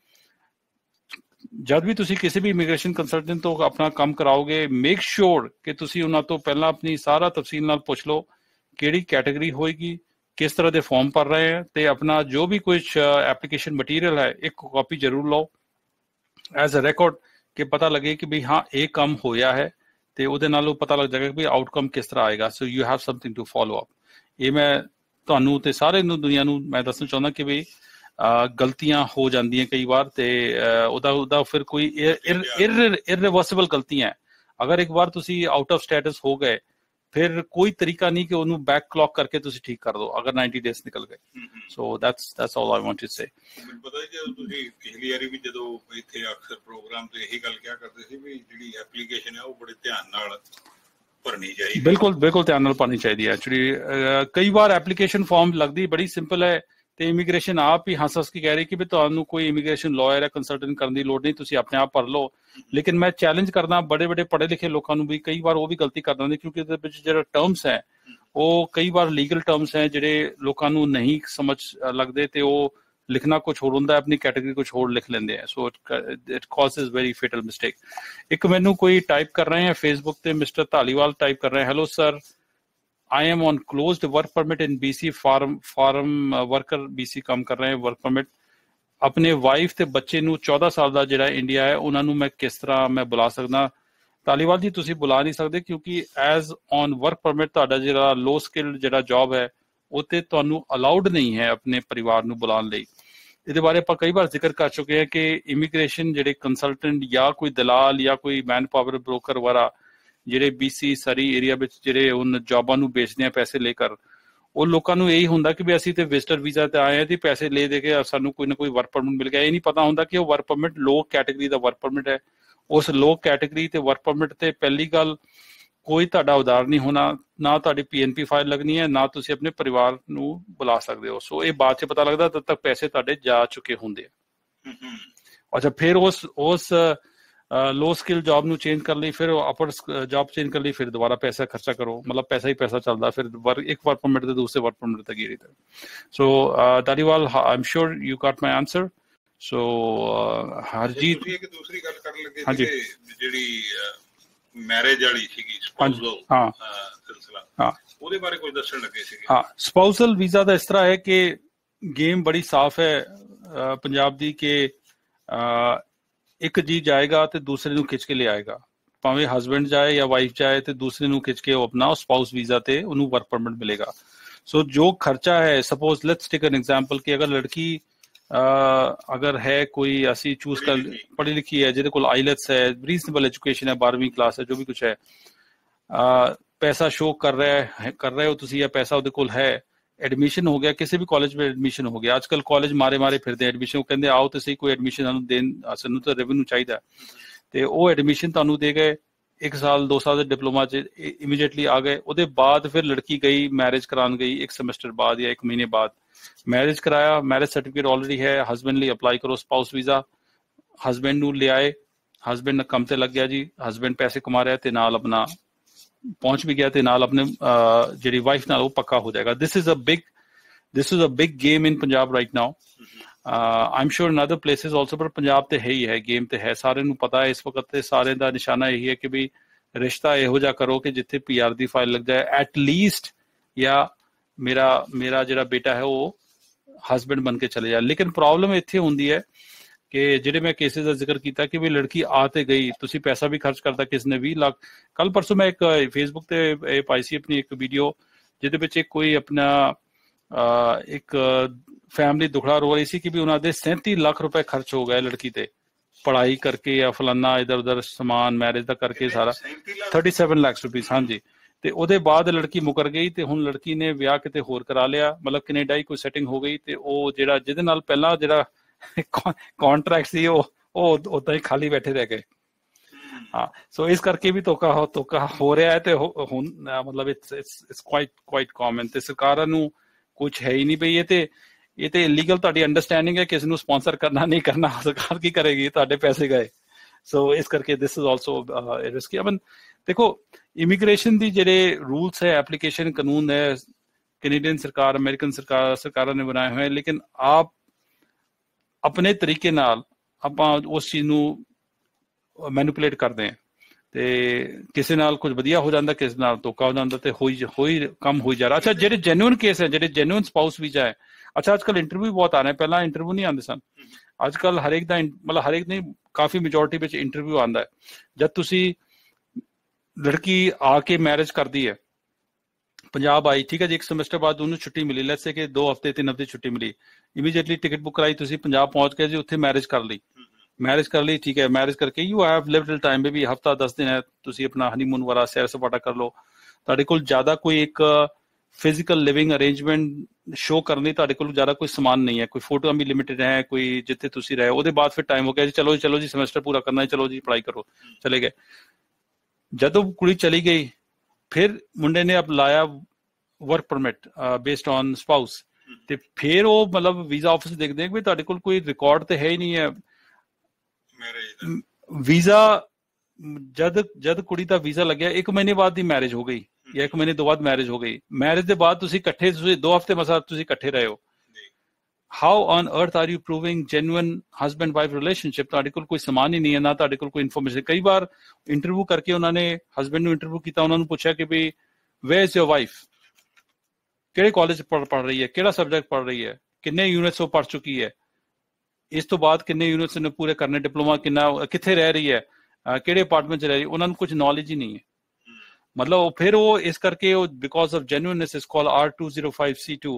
ਜਦ ਵੀ ਤੁਸੀਂ ਕਿਸੇ ਵੀ ਇਮੀਗ੍ਰੇਸ਼ਨ ਕੰਸਲਟੈਂਟ ਤੋਂ ਆਪਣਾ ਕੰਮ ਕਰਾਓਗੇ, ਮੇਕ ਸ਼ੋਰ ਕਿ ਤੁਸੀਂ ਉਹਨਾਂ ਤੋਂ ਪਹਿਲਾਂ ਆਪਣੀ ਸਾਰਾ ਤਫਸੀਲ ਨਾਲ ਪੁੱਛ ਲਓ ਕਿਹੜੀ ਕੈਟੇਗਰੀ ਹੋਏਗੀ, ਕਿਸ ਤਰ੍ਹਾਂ ਦੇ ਫਾਰਮ ਭਰ ਰਹੇ ਹੈ, ਤੇ ਆਪਣਾ ਜੋ ਵੀ ਕੁਛ ਐਪਲੀਕੇਸ਼ਨ ਮਟੀਰੀਅਲ ਹੈ ਇੱਕ ਕਾਪੀ ਜ਼ਰੂਰ ਲਓ ਐਜ਼ ਅ ਰਿਕਾਰਡ, ਕਿ ਪਤਾ ਲੱਗੇ ਕਿ ਵੀ ਹਾਂ ਇਹ ਕੰਮ ਹੋਇਆ ਹੈ ਤੇ ਉਹਦੇ ਨਾਲ ਉਹ ਪਤਾ ਲੱਗ ਜਾਏਗਾ ਕਿ ਵੀ ਆਊਟਕਮ ਕਿਸ ਤਰ੍ਹਾਂ ਆਏਗਾ। So you have something to follow up. ਇਹ ਮੈਂ ਤੁਹਾਨੂੰ ਤੇ ਸਾਰੇ ਨੂੰ ਦੁਨੀਆ ਨੂੰ ਮੈਂ ਦੱਸਣਾ ਚਾਹੁੰਦਾ ਕਿ ਵੀ ਗਲਤੀਆਂ ਹੋ ਜਾਂਦੀਆਂ ਕਈ ਵਾਰ ਤੇ ਉਹਦਾ ਫਿਰ ਕੋਈ ਇਰਰਿਵਰਸਿਬਲ ਗਲਤੀਆਂ। ਅਗਰ ਇੱਕ ਵਾਰ ਤੁਸੀਂ ਆਊਟ ਆਫ ਸਟੇਟਸ ਹੋ ਗਏ ਫਿਰ ਕੋਈ ਤਰੀਕਾ ਨਹੀਂ ਕਿ ਉਹਨੂੰ ਬੈਕ ਕਲੌਕ ਕਰਕੇ ਤੁਸੀਂ ਠੀਕ ਕਰ ਦਿਓ ਅਗਰ 90 ਡੇਜ਼ ਨਿਕਲ ਗਏ। ਸੋ that's all I wanted to say। ਮੈਨੂੰ ਪਤਾ ਜਦੋਂ ਤੁਸੀਂ ਪਿਛਲੀ ਵਾਰੀ ਵੀ ਜਦੋਂ ਇੱਥੇ ਅਕਸਰ ਪ੍ਰੋਗਰਾਮ ਤੇ ਇਹੀ ਗੱਲ ਕਿਹਾ ਕਰਦੇ ਸੀ ਵੀ ਜਿਹੜੀ ਐਪਲੀਕੇਸ਼ਨ ਹੈ ਉਹ ਬੜੇ ਧਿਆਨ ਨਾਲ ਭਰਨੀ ਚਾਹੀਦੀ। ਬਿਲਕੁਲ ਧਿਆਨ ਨਾਲ ਭਰਨੀ ਚਾਹੀਦੀ ਹੈ। ਐਕਚੁਅਲੀ ਕਈ ਵਾਰ ਐਪਲੀਕੇਸ਼ਨ ਫਾਰਮ ਲੱਗਦੀ ਬੜੀ ਸਿੰਪਲ ਹੈ ਤੇ ਇਮੀਗ੍ਰੇਸ਼ਨ ਆਪ ਹੀ ਹੱਸ ਕੇ ਕਹਿ ਰਹੀ ਕਿ ਵੀ ਤੁਹਾਨੂੰ ਕੋਈ ਇਮੀਗ੍ਰੇਸ਼ਨ ਲਾਇਰ ਜਾਂ ਕੰਸਲਟੈਂਟ ਕਰਨ ਦੀ ਲੋੜ ਨਹੀਂ, ਤੁਸੀਂ ਆਪਣੇ ਆਪ ਭਰ ਲਓ। ਲੇਕਿਨ ਮੈਂ ਚੈਲੰਜ ਕਰਦਾ ਬੜੇ ਪੜ੍ਹੇ ਲਿਖੇ ਲੋਕਾਂ ਨੂੰ ਵੀ ਕਈ ਵਾਰ ਉਹ ਵੀ ਗਲਤੀ ਕਰ ਦਿੰਦੇ ਕਿਉਂਕਿ ਇਹਦੇ ਵਿੱਚ ਜਿਹੜਾ ਟਰਮਸ ਹੈ ਉਹ ਕਈ ਵਾਰ ਲੀਗਲ ਟਰਮਸ ਹੈ ਜਿਹੜੇ ਲੋਕਾਂ ਨੂੰ ਨਹੀਂ ਸਮਝ ਲੱਗਦੇ ਤੇ ਉਹ ਲਿਖਣਾ ਕੁਛ ਹੋਰ ਹੁੰਦਾ, ਆਪਣੀ ਕੈਟੇਗਰੀ ਕੁਛ ਹੋਰ ਲਿਖ ਲੈਂਦੇ ਆ। So it causes very fatal mistake. ਇੱਕ ਮੈਨੂੰ ਕੋਈ ਟਾਈਪ ਕਰ ਰਹੇ ਹੈ ਫੇਸਬੁੱਕ ਤੇ, ਮਿਸਟਰ ਧਾਲੀਵਾਲ ਟਾਈਪ ਕਰ ਰਹੇ, hello sir, I am on closed work permit in BC, farm worker BC ਕੰਮ ਕਰ ਰਹੇ work permit। ਆਪਣੇ ਵਾਈਫ ਤੇ ਬੱਚੇ ਨੂੰ 14 ਸਾਲ ਦਾ ਜਿਹੜਾ ਇੰਡੀਆ ਹੈ ਉਹਨਾਂ ਨੂੰ ਮੈਂ ਕਿਸ ਤਰ੍ਹਾਂ ਮੈਂ ਬੁਲਾ ਸਕਦਾ? ਧਾਲੀਵਾਲ ਜੀ ਤੁਸੀਂ ਬੁਲਾ ਨਹੀਂ ਸਕਦੇ ਕਿਉਂਕਿ ਐਜ਼ ਔਨ ਵਰਕ ਪਰਮਿਟ ਤੁਹਾਡਾ ਜਿਹੜਾ ਲੋ ਸਕਿਲਡ ਜਿਹੜਾ ਜੌਬ ਹੈ ਉਹ ਤੇ ਤੁਹਾਨੂੰ ਅਲਾਉਡ ਨਹੀਂ ਹੈ ਆਪਣੇ ਪਰਿਵਾਰ ਨੂੰ ਬੁਲਾਉਣ ਲਈ। ਇਹਦੇ ਬਾਰੇ ਆਪਾਂ ਕਈ ਵਾਰ ਜ਼ਿਕਰ ਕਰ ਚੁੱਕੇ ਹਾਂ ਕਿ ਇਮੀਗ੍ਰੇਸ਼ਨ ਜਿਹੜੇ ਕੰਸਲਟੈਂਟ ਜਾਂ ਕੋਈ ਦਲਾਲ ਜਾਂ ਕੋਈ ਮੈਨ ਪਾਵਰ ਬ੍ਰੋਕਰ ਵਾਲਾ ਜਿਹੜੇ BC ਸਰੀ ਏਰੀਆ ਵਿੱਚ ਜਿਹੜੇ ਉਹਨਾਂ ਜੌਬਾਂ ਨੂੰ ਵੇਚਦੇ ਆ ਪੈਸੇ ਲੈ ਕਰ, ਉਹ ਲੋਕਾਂ ਨੂੰ ਇਹੀ ਹੁੰਦਾ ਕਿ ਵੀ ਅਸੀਂ ਤੇ ਵਿਜ਼ਟਰ ਵੀਜ਼ਾ ਤੇ ਆਏ ਆ ਤੇ ਪੈਸੇ ਲੈ ਦੇ ਕੇ ਸਾਨੂੰ ਕੋਈ ਨਾ ਕੋਈ ਵਰਕ ਪਰਮਿਟ ਮਿਲ ਗਿਆ। ਇਹ ਨਹੀਂ ਪਤਾ ਹੁੰਦਾ ਕਿ ਉਹ ਵਰਕ ਪਰਮਿਟ ਲੋ ਕੈਟੇਗਰੀ ਦਾ ਵਰਕ ਪਰਮਿਟ ਹੈ। ਉਸ ਲੋ ਕੈਟੇਗਰੀ ਤੇ ਵਰਕ ਪਰਮਿਟ ਤੇ ਪਹਿਲੀ ਗੱਲ ਕੋਈ ਤੁਹਾਡਾ ਉਧਾਰ ਨਹੀਂ ਹੋਣਾ, ਨਾ ਤੁਹਾਡੀ PNP ਫਾਈਲ ਲੱਗਣੀ ਹੈ, ਨਾ ਤੁਸੀਂ ਆਪਣੇ ਪਰਿਵਾਰ ਨੂੰ ਬੁਲਾ ਸਕਦੇ ਹੋ। ਸੋ ਇਹ ਬਾਅਦ ਚ ਪਤਾ ਲੱਗਦਾ ਤਦ ਤੱਕ ਪੈਸੇ ਤੁਹਾਡੇ ਜਾ ਚੁੱਕੇ ਹੁੰਦੇ ਆ। ਅੱਛਾ, ਫਿਰ ਉਸ ਲੋ ਸਕਿਲ ਜੌਬ ਨੂੰ ਚੇਂਜ ਕਰਨ ਲਈ ਫਿਰ ਅਪਰ ਜੌਬ ਚੇਂਜ ਕਰਨ ਲਈ ਫਿਰ ਦੁਬਾਰਾ ਪੈਸਾ ਖਰਚਾ ਕਰੋ, ਮਤਲਬ ਪੈਸਾ ਹੀ ਪੈਸਾ ਚੱਲਦਾ ਫਿਰ ਇੱਕ ਵਰਕ ਪਰਮਿਟ ਤੇ ਦੂਸਰੇ ਵਰਕ ਪਰਮਿਟ ਤੇ ਗਈ। So Dhaliwal, I am sure you got my answer. So Harjeet ਇੱਕ ਦੂਸਰੀ ਗੱਲ ਕਰਨ ਲੱਗੇ ਸੀ ਜਿਹੜੀ ਮੈਰਿਜ ਵਾਲੀ ਸੀਗੀ ਸਪਾਊਸਲ ਸਿਲਸਿਲਾ, ਹਾਂ ਉਹਦੇ ਬਾਰੇ ਕੁਝ ਦੱਸਣ ਲੱਗੇ ਸੀ। ਹਾਂ, ਸਪਾਊਸਲ ਵੀਜ਼ਾ ਦਾ ਇਸ ਤਰ੍ਹਾਂ ਹੈ ਕਿ ਗੇਮ ਬੜੀ ਸਾਫ਼ ਹੈ ਪੰਜਾਬ ਦੀ ਕਿ ਇੱਕ ਜੀ ਜਾਏਗਾ ਤੇ ਦੂਸਰੇ ਨੂੰ ਖਿੱਚ ਕੇ ਲੈ ਆਏਗਾ, ਭਾਵੇਂ ਹਸਬੈਂਡ ਜਾਏ ਜਾਂ ਵਾਈਫ ਜਾਏ ਤੇ ਦੂਸਰੇ ਨੂੰ ਖਿੱਚ ਕੇ ਉਹ ਆਪਣਾ ਸਪਾਊਸ ਵੀਜ਼ਾ ਤੇ ਉਹਨੂੰ ਵਰਕ ਪਰਮਿਟ ਮਿਲੇਗਾ। ਸੋ ਜੋ ਖਰਚਾ ਹੈ, suppose let's take an example ਕਿ ਅਗਰ ਲੜਕੀ ਅਗਰ ਹੈ ਕੋਈ ਅਸੀਂ ਚੂਜ਼ ਕਰ ਪੜ੍ਹੀ ਲਿਖੀ ਹੈ ਜਿਹਦੇ ਕੋਲ ਆਈਲੈਟਸ ਹੈ, ਰੀਜ਼ਨੇਬਲ ਐਜੂਕੇਸ਼ਨ ਹੈ, 12ਵੀਂ ਕਲਾਸ ਹੈ, ਜੋ ਵੀ ਕੁਛ ਹੈ, ਪੈਸਾ ਸ਼ੋ ਕਰ ਰਹੇ ਹੋ ਤੁਸੀਂ ਜਾਂ ਪੈਸਾ ਉਹਦੇ ਕੋਲ ਹੈ, ਐਡਮਿਸ਼ਨ ਹੋ ਗਿਆ ਕਿਸੇ ਵੀ ਕਾਲਜ ਵਿੱਚ ਐਡਮਿਸ਼ਨ ਹੋ ਗਿਆ। ਅੱਜ ਕੱਲ ਕਾਲਜ ਮਾਰੇ ਫਿਰਦੇ ਐਡਮਿਸ਼ਨ, ਕਹਿੰਦੇ ਆਓ ਤੇ ਸਹੀ ਕੋਈ ਐਡਮਿਸ਼ਨ ਸਾਨੂੰ ਦੇਣ, ਸਾਨੂੰ ਤਾਂ ਰੈਵਨਿਊ ਚਾਹੀਦਾ ਤੇ ਉਹ ਐਡਮਿਸ਼ਨ ਤੁਹਾਨੂੰ ਦੇ ਗਏ 1 ਸਾਲ 2 ਸਾਲ ਦੇ ਡਿਪਲੋਮਾ ਚ ਇਮੀਡੀਏਟਲੀ ਆ ਗਏ। ਉਹਦੇ ਬਾਅਦ ਫਿਰ ਲੜਕੀ ਗਈ ਮੈਰਿਜ ਕਰਾਉਣ ਗਈ 1 ਸੈਮੈਸਟਰ ਬਾਅਦ ਜਾਂ 1 ਮਹੀਨੇ ਬਾਅਦ, ਮੈਰਿਜ ਕਰਾਇਆ, ਮੈਰਿਜ ਸਰਟੀਫਿਕੇਟ ਆਲਰੇਡੀ ਹੈ, ਹਸਬੈਂਡ ਲਈ ਅਪਲਾਈ ਕਰੋ ਸਪਾਊਸ ਵੀਜ਼ਾ, ਹਸਬੈਂਡ ਨੂੰ ਲਿਆਏ, ਹਸਬੈਂਡ ਕੰਮ ਤੇ ਲੱਗ ਗਿਆ ਜੀ, ਹਸਬੈਂਡ ਪੈਸੇ ਕਮਾ ਰਿਹਾ ਤੇ ਨਾਲ ਆਪਣਾ ਪਹੁੰਚ ਵੀ ਗਿਆ ਤੇ ਨਾਲ ਆਪਣੇ ਜਿਹੜੀ ਵਾਈਫ ਨਾਲ ਉਹ ਪੱਕਾ ਹੋ ਜਾਏਗਾ। This is a big game in Punjab right now. I'm sure in other places also, but Punjab ते है ही है, गेम ते है, सारे नूं पता है इस वक्त ते सारे दा निशाना यही है कि भी रिश्ता इहो जा करो कि जिथे PR दी फाइल लग जाए एटलीस्ट, या मेरा जिहड़ा बेटा है वो हस्बैंड बन के चले जाए। लेकिन प्रॉब्लम इत्थे हुंदी है कि जिहड़े मैं केसेस का जिक्र किया कि भी लड़की आ ते गई, तुसी पैसा भी खर्च करता, किसी ने 20 लाख। कल परसों मैं एक फेसबुक ते पाई सी अपनी एक वीडियो जिहदे विच एक कोई अपना एक फैमिली दुखड़ा रो रही सी कि भी उन्होंने 37 लाख रुपए खर्च हो गए लड़की ते, पढ़ाई करके या फलाना इधर उधर समान मैरिज का करके सारा 37 लाख रुपीज। हाँ जी। ते ओदे बाद लड़की मुकर गई ते हुण लड़की ने विआह किते होर करा लिया, मतलब कनेडा ही कोई सेटिंग हो गई ते ओ जेड़ा जिहदे नाल पहला जेड़ा कॉन्ट्रैक्ट सी ओ उदां ही खाली बैठे रह गए। हाँ, सो इस करके भी धोखा हो रहा है ते हुण मतलब इट्स क्वाइट कॉमन। ते सरकारां नूं कुछ है ही नहीं भाई, ये तो इलीगल ਤੁਹਾਡੀ ਅੰਡਰਸਟੈਂਡਿੰਗ है, किसी ਨੂੰ स्पॉन्सर करना नहीं करना, सरकार की करेगी, ਤੁਹਾਡੇ पैसे गए। सो इस करके दिस इज आल्सो रिस्की। अब देखो इमिग्रेशन दी जेडे रूल्स है, एप्लीकेशन कानून है, कैनेडियन सरकार अमेरिकन सरकारां ने बनाए हुए हैं, लेकिन आप अपने तरीके नाल ਆਪਾਂ उस चीज ਨੂੰ मैनिपुलेट करते हैं ਤੇ ਕਿਸੇ ਨਾਲ ਕੁਝ ਵਧੀਆ ਹੋ ਜਾਂਦਾ, ਕਿਸੇ ਨਾਲ ਧੋਖਾ ਹੋ ਜਾਂਦਾ ਤੇ ਹੋਈ ਕੰਮ ਹੋਈ ਜਾ ਰਿਹਾ। ਅੱਛਾ, ਜਿਹੜੇ ਜੈਨੂਇਨ ਕੇਸ ਹੈ, ਜਿਹੜੇ ਜੈਨੂਇਨ ਸਪਾਊਸ ਵੀਜ਼ਾ ਹੈ, ਅੱਛਾ ਅੱਜ ਕੱਲ ਇੰਟਰਵਿਊ ਬਹੁਤ ਆ ਰਹੇ, ਪਹਿਲਾਂ ਇੰਟਰਵਿਊ ਨਹੀਂ ਆਉਂਦੇ ਸਨ, ਅੱਜ ਕੱਲ ਹਰੇਕ ਦਾ ਮਤਲਬ ਹਰੇਕ ਨਹੀਂ ਕਾਫੀ ਮੈਜੋਰਿਟੀ ਵਿੱਚ ਇੰਟਰਵਿਊ ਆਉਂਦਾ ਹੈ। ਜਦ ਤੁਸੀਂ ਲੜਕੀ ਆ ਕੇ ਮੈਰਿਜ ਕਰਦੀ ਹੈ, ਪੰਜਾਬ ਆਈ, ਠੀਕ ਹੈ ਜੀ, ਇੱਕ ਸਮੈਸਟਰ ਬਾਅਦ ਉਹਨੂੰ ਛੁੱਟੀ ਮਿਲੀ, ਲੈਟਸ ਸੇ ਕਿ 2 ਹਫ਼ਤੇ 3 ਹਫ਼ਤੇ ਛੁੱਟੀ ਮਿਲੀ, ਇਮੀਡੀਏਟਲੀ ਟਿਕਟ ਬੁੱਕ ਕਰਾਈ, ਤੁਸੀਂ ਪੰਜਾਬ ਪਹੁੰਚ ਕੇ ਜੀ ਉੱਥੇ ਮੈਰਿਜ ਕਰ ਲਈ, ठीक है, मैरिज करके यू हैव लिटिल टाइम, में भी हफ्ता 10 दिन है, तुसी अपना हनीमून वाला सैर सपाटा कर लो, तुहाडे कोल ज्यादा कोई एक फिजिकल लिविंग अरेंजमेंट शो करने तुहाडे कोल ज्यादा कोई समान नहीं है, कोई फोटो भी लिमिटेड है, कोई जिथे तुसी रहे, ओदे बाद फिर टाइम हो गया जी, चलो जी सेमेस्टर पूरा करना है, चलो जी पढ़ाई करो, चले गए। जदों कुड़ी चली गई, फिर मुंडे ने अब लाया work permit based on spouse, ते फिर वो मतलब वीजा ऑफिस देखते हैं कि तुहाडे कोल कोई रिकॉर्ड तो है ही नहीं है वीजा। जद कुड़ी दा वीजा लग्या, 1 महीने बाद ही मैरिज हो गई या 1 महीने तो बाद मैरिज हो गई, मैरिज के बाद तुसी इकट्ठे 2 हफ्ते मसा तुसी इकट्ठे रहे हो, how on earth are you proving genuine husband wife relationship? तुहाडे कोल कोई समान ही नहीं है, ना तुहाडे कोल कोई इन्फॉर्मेशन। कई बार इंटरव्यू करके उन्होंने हस्बैंड ने इंटरव्यू किया, उन्होंने पूछा कि भी वेयर इज योर वाइफ, किहड़े कॉलेज पढ़ रही है, किहड़ा सब्जेक्ट पढ़ रही है, किन्ने यूनिट्स वो पढ़ चुकी है, इस तो बाद किन्ने यूनिट्स ने पूरे करने, डिप्लोमा किन्ना, किथे रह रही है, किहड़े अपार्टमेंट च रह रही है, उन्होंने कुछ नॉलेज ही नहीं है। मतलब फिर वो इस करके because of genuineness is called R205C2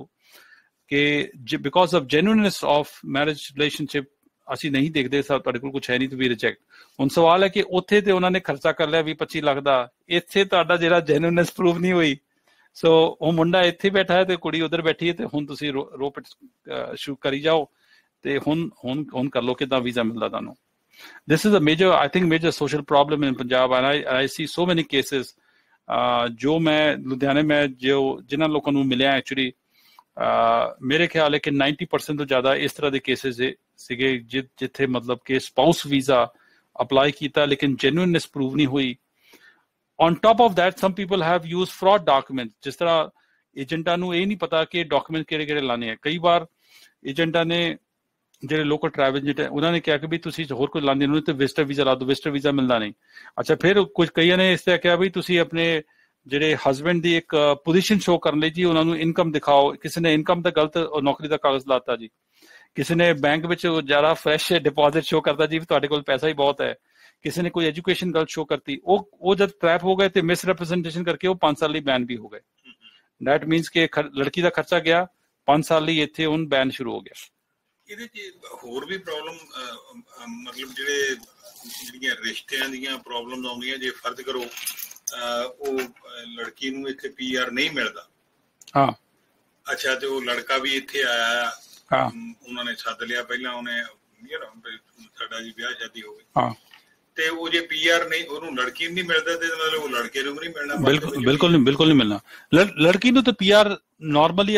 कि because of genuineness of marriage relationship ਅਸੀਂ नहीं देखते, ਤੁਹਾਡੇ ਕੋਲ ਕੁਝ ਹੈ ਨਹੀਂ, ਵੀ ਰਿਜੈਕਟ। ਹੁਣ ਸਵਾਲ ਹੈ ਕਿ ਉੱਥੇ ਤੇ ਉਹਨਾਂ ਨੇ ਖਰਚਾ ਕਰ ਲਿਆ 20-25 ਲੱਖ ਦਾ, ਇੱਥੇ ਤੁਹਾਡਾ ਜਿਹੜਾ ਜੈਨੂਇਨਨੈਸ ਪ੍ਰੂਵ ਨਹੀਂ ਹੋਈ। ਸੋ ਉਹ ਮੁੰਡਾ ਇੱਥੇ ਬੈਠਾ ਹੈ ਤੇ ਕੁੜੀ ਉਧਰ ਬੈਠੀ ਹੈ, ਤੇ ਹੁਣ ਤੁਸੀਂ ਰੋਪ ਸ਼ੂ ਕਰੀ ਜਾਓ ਤੇ ਹੁਣ ਕਰ ਲੋ ਕਿਦਾਂ ਵੀਜ਼ਾ ਮਿਲਦਾ ਤੁਹਾਨੂੰ। This is a major social problem in Punjab, and I see so many cases जो मैं लुधियाने में जो जिन्होंने लोगों को मिले एक्चुअली मेरे ख्याल है कि 90% तो ज्यादा इस तरह के केसेस सीगे जिथे मतलब कि स्पाउस वीजा अप्लाई किया लेकिन जेन्युइननेस प्रूव नहीं हुई। On top of that some people have use fraud document, जिस तरह एजेंटा नूं ये नहीं पता कि डॉक्यूमेंट किहड़े लाने हैं। कई बार एजेंटा ने ਜਿਹੜੇ ਲੋਕਲ ਟਰੈਵਲ ਏਜੰਟ ਹੈ ਉਹਨਾਂ ਨੇ ਕਿਹਾ ਕਿ ਵੀ ਤੁਸੀਂ ਹੋਰ ਕੋਈ ਲਾਉਂਦੇ ਨੂੰ ਤੇ ਵਿਜ਼ਟਰ ਵੀਜ਼ਾ ਲਾ ਦਿਓ, ਵਿਜ਼ਟਰ ਵੀਜ਼ਾ ਮਿਲਦਾ ਨਹੀਂ। ਅੱਛਾ, ਫਿਰ ਕੁਝ ਕਈਆਂ ਨੇ ਇਸ ਤਰ੍ਹਾਂ ਕਿਹਾ ਵੀ ਤੁਸੀਂ ਆਪਣੇ ਜਿਹੜੇ ਹਸਬੈਂਡ ਦੀ ਇੱਕ ਪੋਜੀਸ਼ਨ ਸ਼ੋ ਕਰਨ ਲਈ ਜੀ ਉਹਨਾਂ ਨੂੰ ਇਨਕਮ ਦਿਖਾਓ। ਕਿਸੇ ਨੇ ਇਨਕਮ ਦਾ ਗਲਤ ਨੌਕਰੀ ਦਾ ਕਾਗਜ਼ ਲਾਤਾ ਜੀ, ਕਿਸੇ ਨੇ ਬੈਂਕ ਵਿੱਚ ਜ਼ਿਆਦਾ ਫਰੈਸ਼ ਡਿਪੋਜ਼ਿਟ ਸ਼ੋ ਕਰਤਾ ਜੀ ਤੁਹਾਡੇ ਕੋਲ ਪੈਸਾ ਹੀ ਬਹੁਤ ਹੈ, ਕਿਸੇ ਨੇ ਕੋਈ ਐਜੂਕੇਸ਼ਨ ਗਲਤ ਸ਼ੋ ਕਰਤੀ। ਉਹ ਜਦ ਟਰੈਪ ਹੋ ਗਏ ਤੇ ਮਿਸ ਰਿਪਰੈਜ਼ੈਂਟੇਸ਼ਨ ਕਰਕੇ ਉਹ 5 ਸਾਲ ਲਈ ਬੈਨ ਵੀ ਹੋ ਗਏ। ਦੈਟ ਮੀਨਸ ਕਿ ਲੜਕੀ ਦਾ ਖਰਚਾ ਗਿਆ 5 ਸਾਲ ਲਈ, ਇੱਥੇ ਹੁਣ ਬੈਨ ਸ਼ੁਰੂ ਹੋ ਗਿਆ। ਇਹਦੇ ਚ ਹੋਰ ਵੀ ਪ੍ਰੋਬਲਮ ਮਤਲਬ ਜਿਹੜੀਆਂ ਰਿਸ਼ਤਿਆਂ ਦੀਆਂ ਪ੍ਰੋਬਲਮ ਆਉਂਦੀਆਂ, ਜੇ ਫਰਜ਼ ਕਰੋ ਉਹ ਲੜਕੀ ਨੂੰ ਇੱਥੇ PR ਨਹੀਂ ਮਿਲਦਾ, ਹਾਂ ਅੱਛਾ, ਤੇ ਉਹ ਲੜਕਾ ਵੀ ਇੱਥੇ ਆਇਆ, ਹਾਂ ਉਹਨਾਂ ਨੇ ਸੱਦ ਲਿਆ, ਪਹਿਲਾਂ ਉਹਨੇ ਸਾਡਾ ਜੀ ਵਿਆਹ ਸ਼ਾਦੀ ਹੋ ਗਈ, ਹਾਂ ਤੇ ਉਹ ਜੇ PR ਨਹੀਂ ਉਹਨੂੰ ਲੜਕੀ ਨੂੰ ਨਹੀਂ ਮਿਲਦਾ ਤੇ ਮਤਲਬ ਉਹ ਲੜਕੇ ਨੂੰ ਵੀ ਨਹੀਂ ਮਿਲਣਾ। ਬਿਲਕੁਲ ਨਹੀਂ ਮਿਲਣਾ ਲੜਕੀ ਨੂੰ। ਤਾਂ PR ਨॉर्मली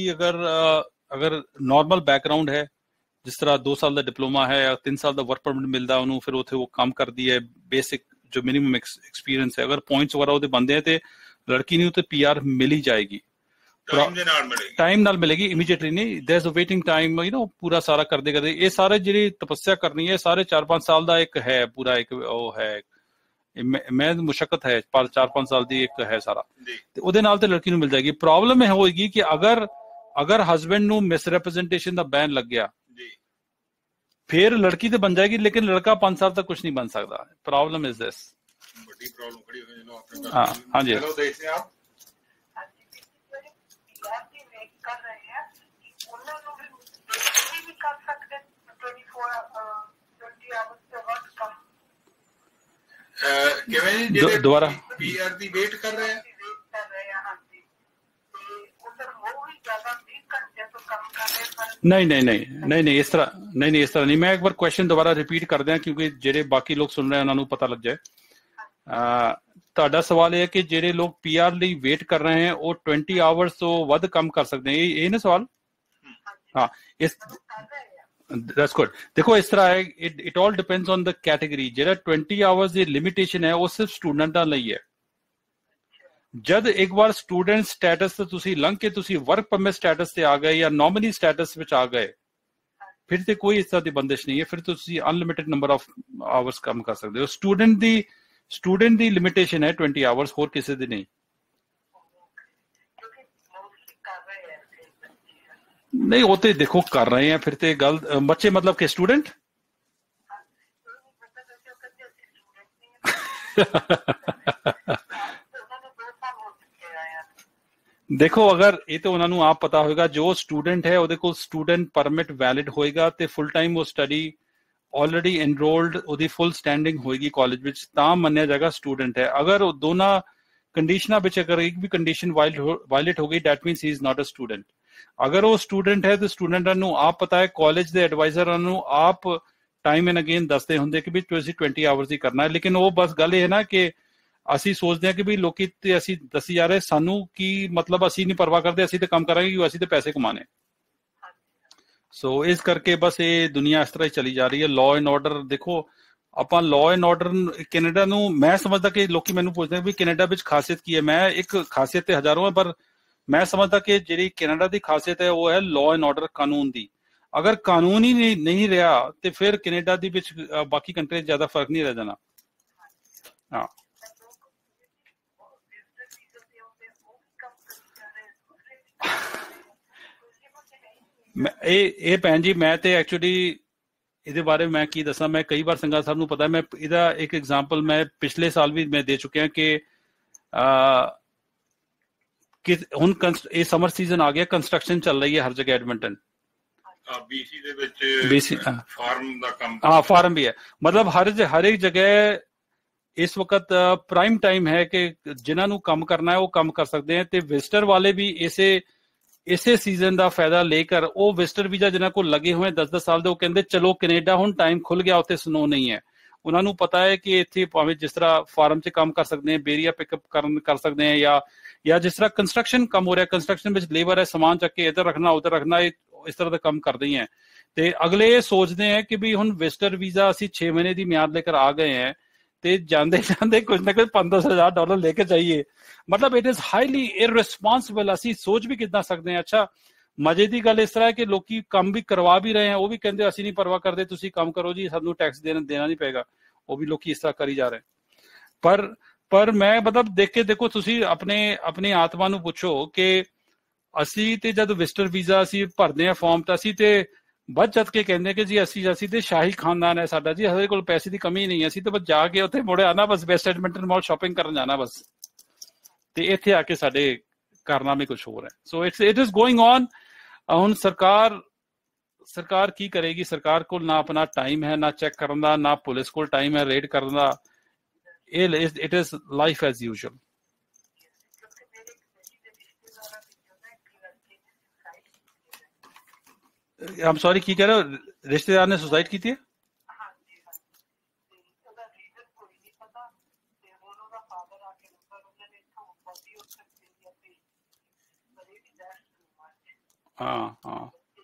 ਅਗਰ ਨॉर्मल बैकग्राउंड है, जिस तरह 2 साल का डिप्लोमा है या 3 साल का वर्क परमिट मिलता उन्होंने, फिर उत्थे वो काम करती है, बेसिक जो मिनिमम एक्सपीरियंस है, अगर पॉइंट्स वगैरह वो बनते हैं तो लड़की नहीं तो PR मिल ही जाएगी। टाइम नाल मिलेगी, इमीडिएटली नहीं। There is a waiting time, you know, पूरा सारा करदे करदे ये सारे जिहड़ी तपस्या करनी है सारे 4-5 साल दा एक है पूरा, एक वो है मैं मुशक्कत है 4-5 साल दी एक है सारा, ते ओदे नाल ते लड़की नूं मिल जाएगी। प्रॉब्लम है होएगी कि अगर हस्बैंड नूं मिसरिप्रेजेंटेशन दा बैन लग गया फिर लड़की तो बन जाएगी लेकिन लड़का 5 साल तक कुछ नहीं बन सकता। प्रॉब्लम इज दिस, बड़ी प्रॉब्लम खड़ी हो जाए अपने। हाँ जी, चलो देखते हैं आप कर रहे हैं उन्होंने भी कर सकते 20 आवर्स से वर्क कम किवें दोबारा पीआर दी वेट कर रहे हैं। हाँ जी, उधर वो भी ज्यादा 20 घंटे तो कम कर रहे हैं। नहीं इस तरह नहीं। मैं एक बार क्वेश्चन दोबारा रिपीट कर दिया क्योंकि ਜਿਹੜੇ ਬਾਕੀ ਲੋਕ ਸੁਣ ਰਹੇ ਉਹਨਾਂ ਨੂੰ ਪਤਾ ਲੱਗ ਜਾਏ। ਤੁਹਾਡਾ ਸਵਾਲ ਇਹ ਹੈ ਕਿ ਜਿਹੜੇ ਲੋਕ ਪੀਆਰ ਲਈ ਵੇਟ ਕਰ ਰਹੇ हैं ਉਹ 20 ਆਵਰਸ ਤੋਂ ਵੱਧ ਕੰਮ ਕਰ ਸਕਦੇ हैं, ਇਹ ਨਾ ਸਵਾਲ? हाँ, that's good। देखो इस तरह है, it all depends on the category। ਜਿਹੜਾ 20 ਆਵਰਸ ਦੀ ਲਿਮਿਟੇਸ਼ਨ ਹੈ ਉਹ ਸਿਰਫ ਸਟੂਡੈਂਟਾਂ ਲਈ ਹੈ। ਜਦ ਇੱਕ ਵਾਰ ਸਟੂਡੈਂਟ ਸਟੇਟਸ ਤੋਂ ਤੁਸੀਂ ਲੰਘ ਕੇ ਤੁਸੀਂ ਵਰਕ ਪਰਮਿਟ ਸਟੇਟਸ ਤੇ ਆ ਗਏ ਜਾਂ ਨੋਮੀਨੀ ਸਟੇਟਸ ਵਿੱਚ ਆ ਗਏ ਫਿਰ ਤੇ ਕੋਈ ਇਸ ਤਰ੍ਹਾਂ ਦੀ ਬੰਦਿਸ਼ ਨਹੀਂ ਹੈ, ਫਿਰ ਤੁਸੀਂ ਅਨਲਿਮਿਟਿਡ ਨੰਬਰ ਆਫ ਆਵਰਸ ਕੰਮ ਕਰ ਸਕਦੇ ਹੋ। ਸਟੂਡੈਂਟ ਦੀ ਲਿਮਿਟੇਸ਼ਨ ਹੈ 20 ਆਵਰਸ, ਹੋਰ ਕਿਸੇ ਦੀ ਨਹੀਂ। नहीं वो तो देखो कर रहे हैं फिर ते गल बच्चे मतलब के स्टूडेंट देखो अगर ये तो उन्होंने आप पता होगा जो स्टूडेंट है ਉਹਦੇ ਕੋਲ स्टूडेंट परमिट वैलिड ਹੋਏਗਾ ਤੇ फुल टाइम वो स्टडी ऑलरेडी एनरोल्ड ਉਹਦੀ फुल स्टैंडिंग ਹੋਏਗੀ ਕਾਲਜ ਵਿੱਚ ਤਾਂ ਮੰਨਿਆ ਜਾਏਗਾ स्टूडेंट है। अगर ਉਹ ਦੋਨਾਂ ਕੰਡੀਸ਼ਨਾਂ ਵਿੱਚ ਅਗਰ ਇੱਕ ਵੀ ਕੰਡੀਸ਼ਨ ਵਾਇਲੇਟ ਹੋ ਗਈ that means he is not a student। अगर वो स्टूडेंट है तो स्टूडेंटां नूं आप पता है कॉलेज के एडवाइजरां नूं आप टाइम एंड अगेन दसदे हुंदे कि भी तुसीं 20 आवर्स ही करना है, लेकिन वो बस गल ये है ना कि ਅਸੀਂ ਸੋਚਦੇ ਹਾਂ ਕਿ ਵੀ ਲੋਕੀ ਤੇ ਅਸੀਂ ਦੱਸੀ ਜਾ ਰਹੇ ਸਾਨੂੰ ਕੀ ਮਤਲਬ ਅਸੀਂ ਨਹੀਂ ਪਰਵਾਹ ਕਰਦੇ, ਅਸੀਂ ਤੇ ਕੰਮ ਕਰਾਂਗੇ ਕਿ ਅਸੀਂ ਤੇ ਪੈਸੇ ਕਮਾਣੇ। ਸੋ ਇਸ ਕਰਕੇ ਬਸ ਇਹ ਦੁਨੀਆ ਇਸ ਤਰ੍ਹਾਂ ਹੀ ਚਲੀ ਜਾ ਰਹੀ ਹੈ। ਲਾਅ ਐਂਡ ਆਰਡਰ ਦੇਖੋ ਆਪਾਂ ਲਾਅ ਐਂਡ ਆਰਡਰ ਕੈਨੇਡਾ ਨੂੰ ਮੈਂ ਸਮਝਦਾ ਕਿ ਲੋਕੀ ਮੈਨੂੰ ਪੁੱਛਦੇ ਵੀ ਕੈਨੇਡਾ ਵਿੱਚ ਖਾਸੀਅਤ ਕੀ ਹੈ। ਮੈਂ ਇੱਕ ਖਾਸੀਅਤ ਤੇ ਹਜ਼ਾਰਾਂ ਹੈ ਪਰ ਮੈਂ ਸਮਝਦਾ ਕਿ ਜਿਹੜੀ ਕੈਨੇਡਾ ਦੀ ਖਾਸੀਅਤ ਹੈ ਉਹ ਹੈ ਲਾਅ ਐਂਡ ਆਰਡਰ, ਕਾਨੂੰਨ ਦੀ। ਅਗਰ ਕਾਨੂੰਨ ਹੀ ਨਹੀਂ ਰਿਹਾ ਤੇ ਫਿਰ ਕੈਨੇਡਾ ਦੇ ਵਿੱਚ ਬਾਕੀ ਕੰਟਰੀ ਜ਼ਿਆਦਾ ਫਰਕ ਨਹੀਂ ਰਹਿ ਜਾਣਾ। ਹਾਂ ਇਹ ਭੈਣ ਜੀ ਮੈਂ ਤੇ ਐਕਚੁਅਲੀ ਇਹਦੇ ਬਾਰੇ ਮੈਂ ਕੀ ਦੱਸਾਂ, ਮੈਂ ਕਈ ਵਾਰ ਸੰਘਾ ਸਾਹਿਬ ਨੂੰ ਪਤਾ, ਮੈਂ ਇਹਦਾ ਇੱਕ ਐਗਜ਼ਾਮਪਲ ਮੈਂ ਪਿਛਲੇ ਸਾਲ ਵੀ ਮੈਂ ਦੇ ਚੁੱਕਿਆ ਕਿ ਹੁਣ ਇਹ ਸਮਰ ਸੀਜ਼ਨ ਆ ਗਿਆ, ਕੰਸਟਰਕਸ਼ਨ ਚੱਲ ਰਹੀ ਹੈ ਹਰ ਜਗ੍ਹਾ ਐਡਮਿੰਟਨ। BC ਦੇ ਵਿੱਚ ਫਾਰਮ ਦਾ ਕੰਮ, ਹਾਂ ਫਾਰਮ ਵੀ ਹੈ, ਮਤਲਬ ਹਰ ਇੱਕ ਜਗ੍ਹਾ ਇਸ ਵਕਤ ਪ੍ਰਾਈਮ ਟਾਈਮ ਹੈ ਕਿ ਜਿਨ੍ਹਾਂ ਨੂੰ ਕੰਮ ਕਰਨਾ ਹੈ ਉਹ ਕੰਮ ਕਰ ਸਕਦੇ ਹੈ। ਤੇ ਵਿਜ਼ਟਰ ਵਾਲੇ ਵੀ ਇਸੇ ਸੀਜ਼ਨ ਦਾ ਫਾਇਦਾ ਲੈ ਕਰ ਉਹ ਵਿਜ਼ਟਰ ਵੀਜ਼ਾ ਜਿਨ੍ਹਾਂ ਕੋਲ ਲੱਗੇ ਹੋਏ 10-10 ਸਾਲ ਦੇ ਉਹ ਕਹਿੰਦੇ ਚਲੋ ਕੈਨੇਡਾ ਹੁਣ ਟਾਈਮ ਖੁੱਲ ਗਿਆ, ਉੱਥੇ ਸਨੋ ਨਹੀਂ ਹੈ। ਉਹਨਾਂ ਨੂੰ ਪਤਾ ਹੈ ਕਿ ਇੱਥੇ ਭਾਵੇਂ ਜਿਸ ਤਰ੍ਹਾਂ ਫਾਰਮ 'ਚ ਕੰਮ ਕਰ ਸਕਦੇ ਹੈ, ਬੇਰੀਆ ਪਿਕਅਪ ਕਰ ਸਕਦੇ ਹੈ ਜਾਂ ਜਿਸ ਤਰ੍ਹਾਂ ਕੰਸਟਰਕਸ਼ਨ ਕੰਮ ਹੋ ਰਿਹਾ, ਕੰਸਟਰਕਸ਼ਨ ਵਿੱਚ ਲੇਬਰ ਹੈ, ਸਮਾਨ ਚੱਕ ਕੇ ਇੱਧਰ ਰੱਖਣਾ ਉੱਧਰ ਰੱਖਣਾ, ਇਸ ਤਰ੍ਹਾਂ ਦਾ ਕੰਮ ਕਰਦੇ ਹੈ। ਤੇ ਅਗਲੇ ਇਹ ਸੋਚਦੇ ਹੈ ਕਿ ਵੀ ਹੁਣ ਵਿਜ਼ਟਰ ਵੀਜ਼ਾ ਅਸੀਂ 6 ਮਹੀਨੇ ਦੀ ਮਿਆਦ ਲੈ ਕਰ ਆ ਗਏ ਹੈ ਤੇ ਜਾਂਦੇ ਜਾਂਦੇ ਕੁਝ ਨਾ ਕੁਝ $5,000 ਲੈ ਕੇ ਜਾਈਏ, ਮਤਲਬ ਇਟ ਇਜ਼ ਹਾਈਲੀ ਇਰਰਿਸਪੌਂਸਿਬਲ। ਅਸੀਂ ਸੋਚ ਵੀ ਕਿੱਦਾਂ ਸਕਦੇ ਹਾਂ। ਅੱਛਾ ਮਜ਼ੇ ਦੀ ਗੱਲ ਇਸ ਤਰ੍ਹਾਂ ਹੈ ਕਿ ਲੋਕੀ ਕੰਮ ਵੀ ਕਰਵਾ ਵੀ ਰਹੇ ਹੈ, ਉਹ ਵੀ ਕਹਿੰਦੇ ਅਸੀਂ ਨਹੀਂ ਪਰਵਾਹ ਕਰਦੇ, ਤੁਸੀਂ ਕੰਮ ਕਰੋ ਜੀ, ਸਾਨੂੰ ਟੈਕਸ ਦੇਣਾ ਨਹੀਂ ਪਏਗਾ। ਉਹ ਵੀ ਲੋਕੀ ਇਸ ਤਰ੍ਹਾਂ ਕਰੀ ਜਾ ਰਹੇ। ਪਰ ਮੈਂ ਮਤਲਬ ਦੇਖ ਕੇ ਦੇਖੋ ਤੁਸੀਂ ਆਪਣੇ ਆਤਮਾ ਨੂੰ ਪੁੱਛੋ ਕਿ ਅਸੀਂ ਤੇ ਜਦ ਵਿਜ਼ਟਰ ਵੀਜ਼ਾ ਅਸੀਂ ਭਰਦੇ ਹਾਂ ਫਾਰਮ ਤਾਂ ਅਸੀਂ ਤੇ ਬਚ ਜਦ ਕੇ ਕਹਿੰਦੇ ਕਿ ਜੀ ਅਸੀਂ ਤੇ ਸ਼ਾਹੀ ਖਾਨਦਾਨ ਹੈ ਸਾਡਾ ਜੀ, ਸਾਡੇ ਕੋਲ ਪੈਸੇ ਦੀ ਕਮੀ ਨਹੀਂ, ਅਸੀਂ ਤਾਂ ਬਸ ਜਾ ਕੇ ਉੱਥੇ ਮੁੜੇ ਆਣਾ, ਬਸ ਵੈਸਟ ਐਡਮਿੰਟਨ ਮਾਲ ਸ਼ਾਪਿੰਗ ਕਰਨ ਜਾਣਾ ਬਸ। ਤੇ ਇੱਥੇ ਆ ਕੇ ਸਾਡੇ ਕਾਰਨਾਮੇ ਕੁਝ ਹੋਰ ਹੈ। So it is going on. ਹੁਣ ਸਰਕਾਰ ਕੀ ਕਰੇਗੀ? ਸਰਕਾਰ ਕੋਲ ਨਾ ਆਪਣਾ ਟਾਈਮ ਹੈ, ਨਾ ਚੈੱਕ ਕਰਨ ਦਾ, ਨਾ ਪੁਲਿਸ ਕੋਲ ਟਾਈਮ ਹੈ ਰੇਡ ਕਰਨ ਦਾ। It is life as usual. I'm sorry ਕੀ ਕਹਿ ਰਹੇ ਹੋ? ਰਿਸ਼ਤੇਦਾਰ ਨੇ ਸੁਸਾਈਡ ਕੀਤੀ ਹੈ? ਹਾਂ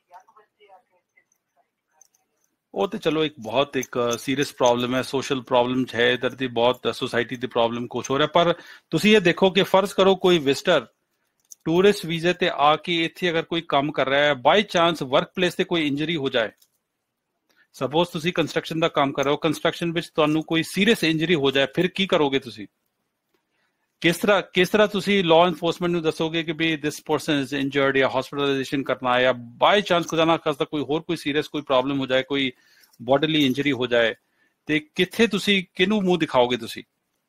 ਉਹ ਤੇ ਚਲੋ ਇੱਕ ਬਹੁਤ ਇੱਕ ਸੀਰੀਅਸ ਪ੍ਰੋਬਲਮ ਹੈ, ਸੋਸ਼ਲ ਪ੍ਰੋਬਲਮ ਹੈ ਇਧਰ ਦੀ, ਬਹੁਤ ਸੋਸਾਇਟੀ ਦੀ ਪ੍ਰੋਬਲਮ ਕੁਛ ਹੋ ਰਿਹਾ। ਪਰ ਤੁਸੀਂ ਇਹ ਦੇਖੋ ਕਿ ਫਰਜ਼ ਕਰੋ ਕੋਈ ਵਿਜ਼ਟਰ ਟੂਰਿਸਟ ਵੀਜ਼ੇ ਤੇ ਆ ਕੇ ਇੱਥੇ ਅਗਰ ਕੋਈ ਕੰਮ ਕਰ ਰਿਹਾ ਹੈ, ਬਾਈ ਚਾਂਸ ਵਰਕ ਪਲੇਸ ਤੇ ਕੋਈ ਇੰਜਰੀ ਹੋ ਜਾਏ, ਸਪੋਜ਼ ਤੁਸੀਂ ਕੰਸਟਰਕਸ਼ਨ ਦਾ ਕੰਮ ਕਰ ਰਹੇ ਹੋ, ਕੰਸਟਰਕਸ਼ਨ ਵਿੱਚ ਤੁਹਾਨੂੰ ਕੋਈ ਸੀਰੀਅਸ ਇੰਜਰੀ ਹੋ ਜਾਏ, ਫਿਰ ਕੀ ਕਰੋਗੇ ਤੁਸੀਂ? ਕਿਸ ਤਰ੍ਹਾਂ ਤੁਸੀਂ ਲਾਅ ਇਨਫੋਰਸਮੈਂਟ ਨੂੰ ਦੱਸੋਗੇ ਕਿ ਵੀ ਦਿਸ ਪਰਸਨ ਇਜ਼ ਇੰਜਰਡ ਜਾਂ ਹਸਪੀਟਲਾਈਜੇਸ਼ਨ ਕਰਨਾ, ਜਾਂ ਬਾਈ ਚਾਂਸ ਖੁਦਾ ਨਾ ਖਾਸਤਾ ਕੋਈ ਹੋਰ ਕੋਈ ਸੀਰੀਅਸ ਕੋਈ ਪ੍ਰੋਬਲਮ ਹੋ ਜਾਏ, ਕੋਈ ਬੋਡੀਲੀ ਇੰਜਰੀ ਹੋ ਜਾਏ, ਤੇ ਕਿੱਥੇ ਤੁਸੀਂ ਕਿਹਨੂੰ ਮੂੰਹ ਦਿਖਾਓਗੇ ਤੁਸੀਂ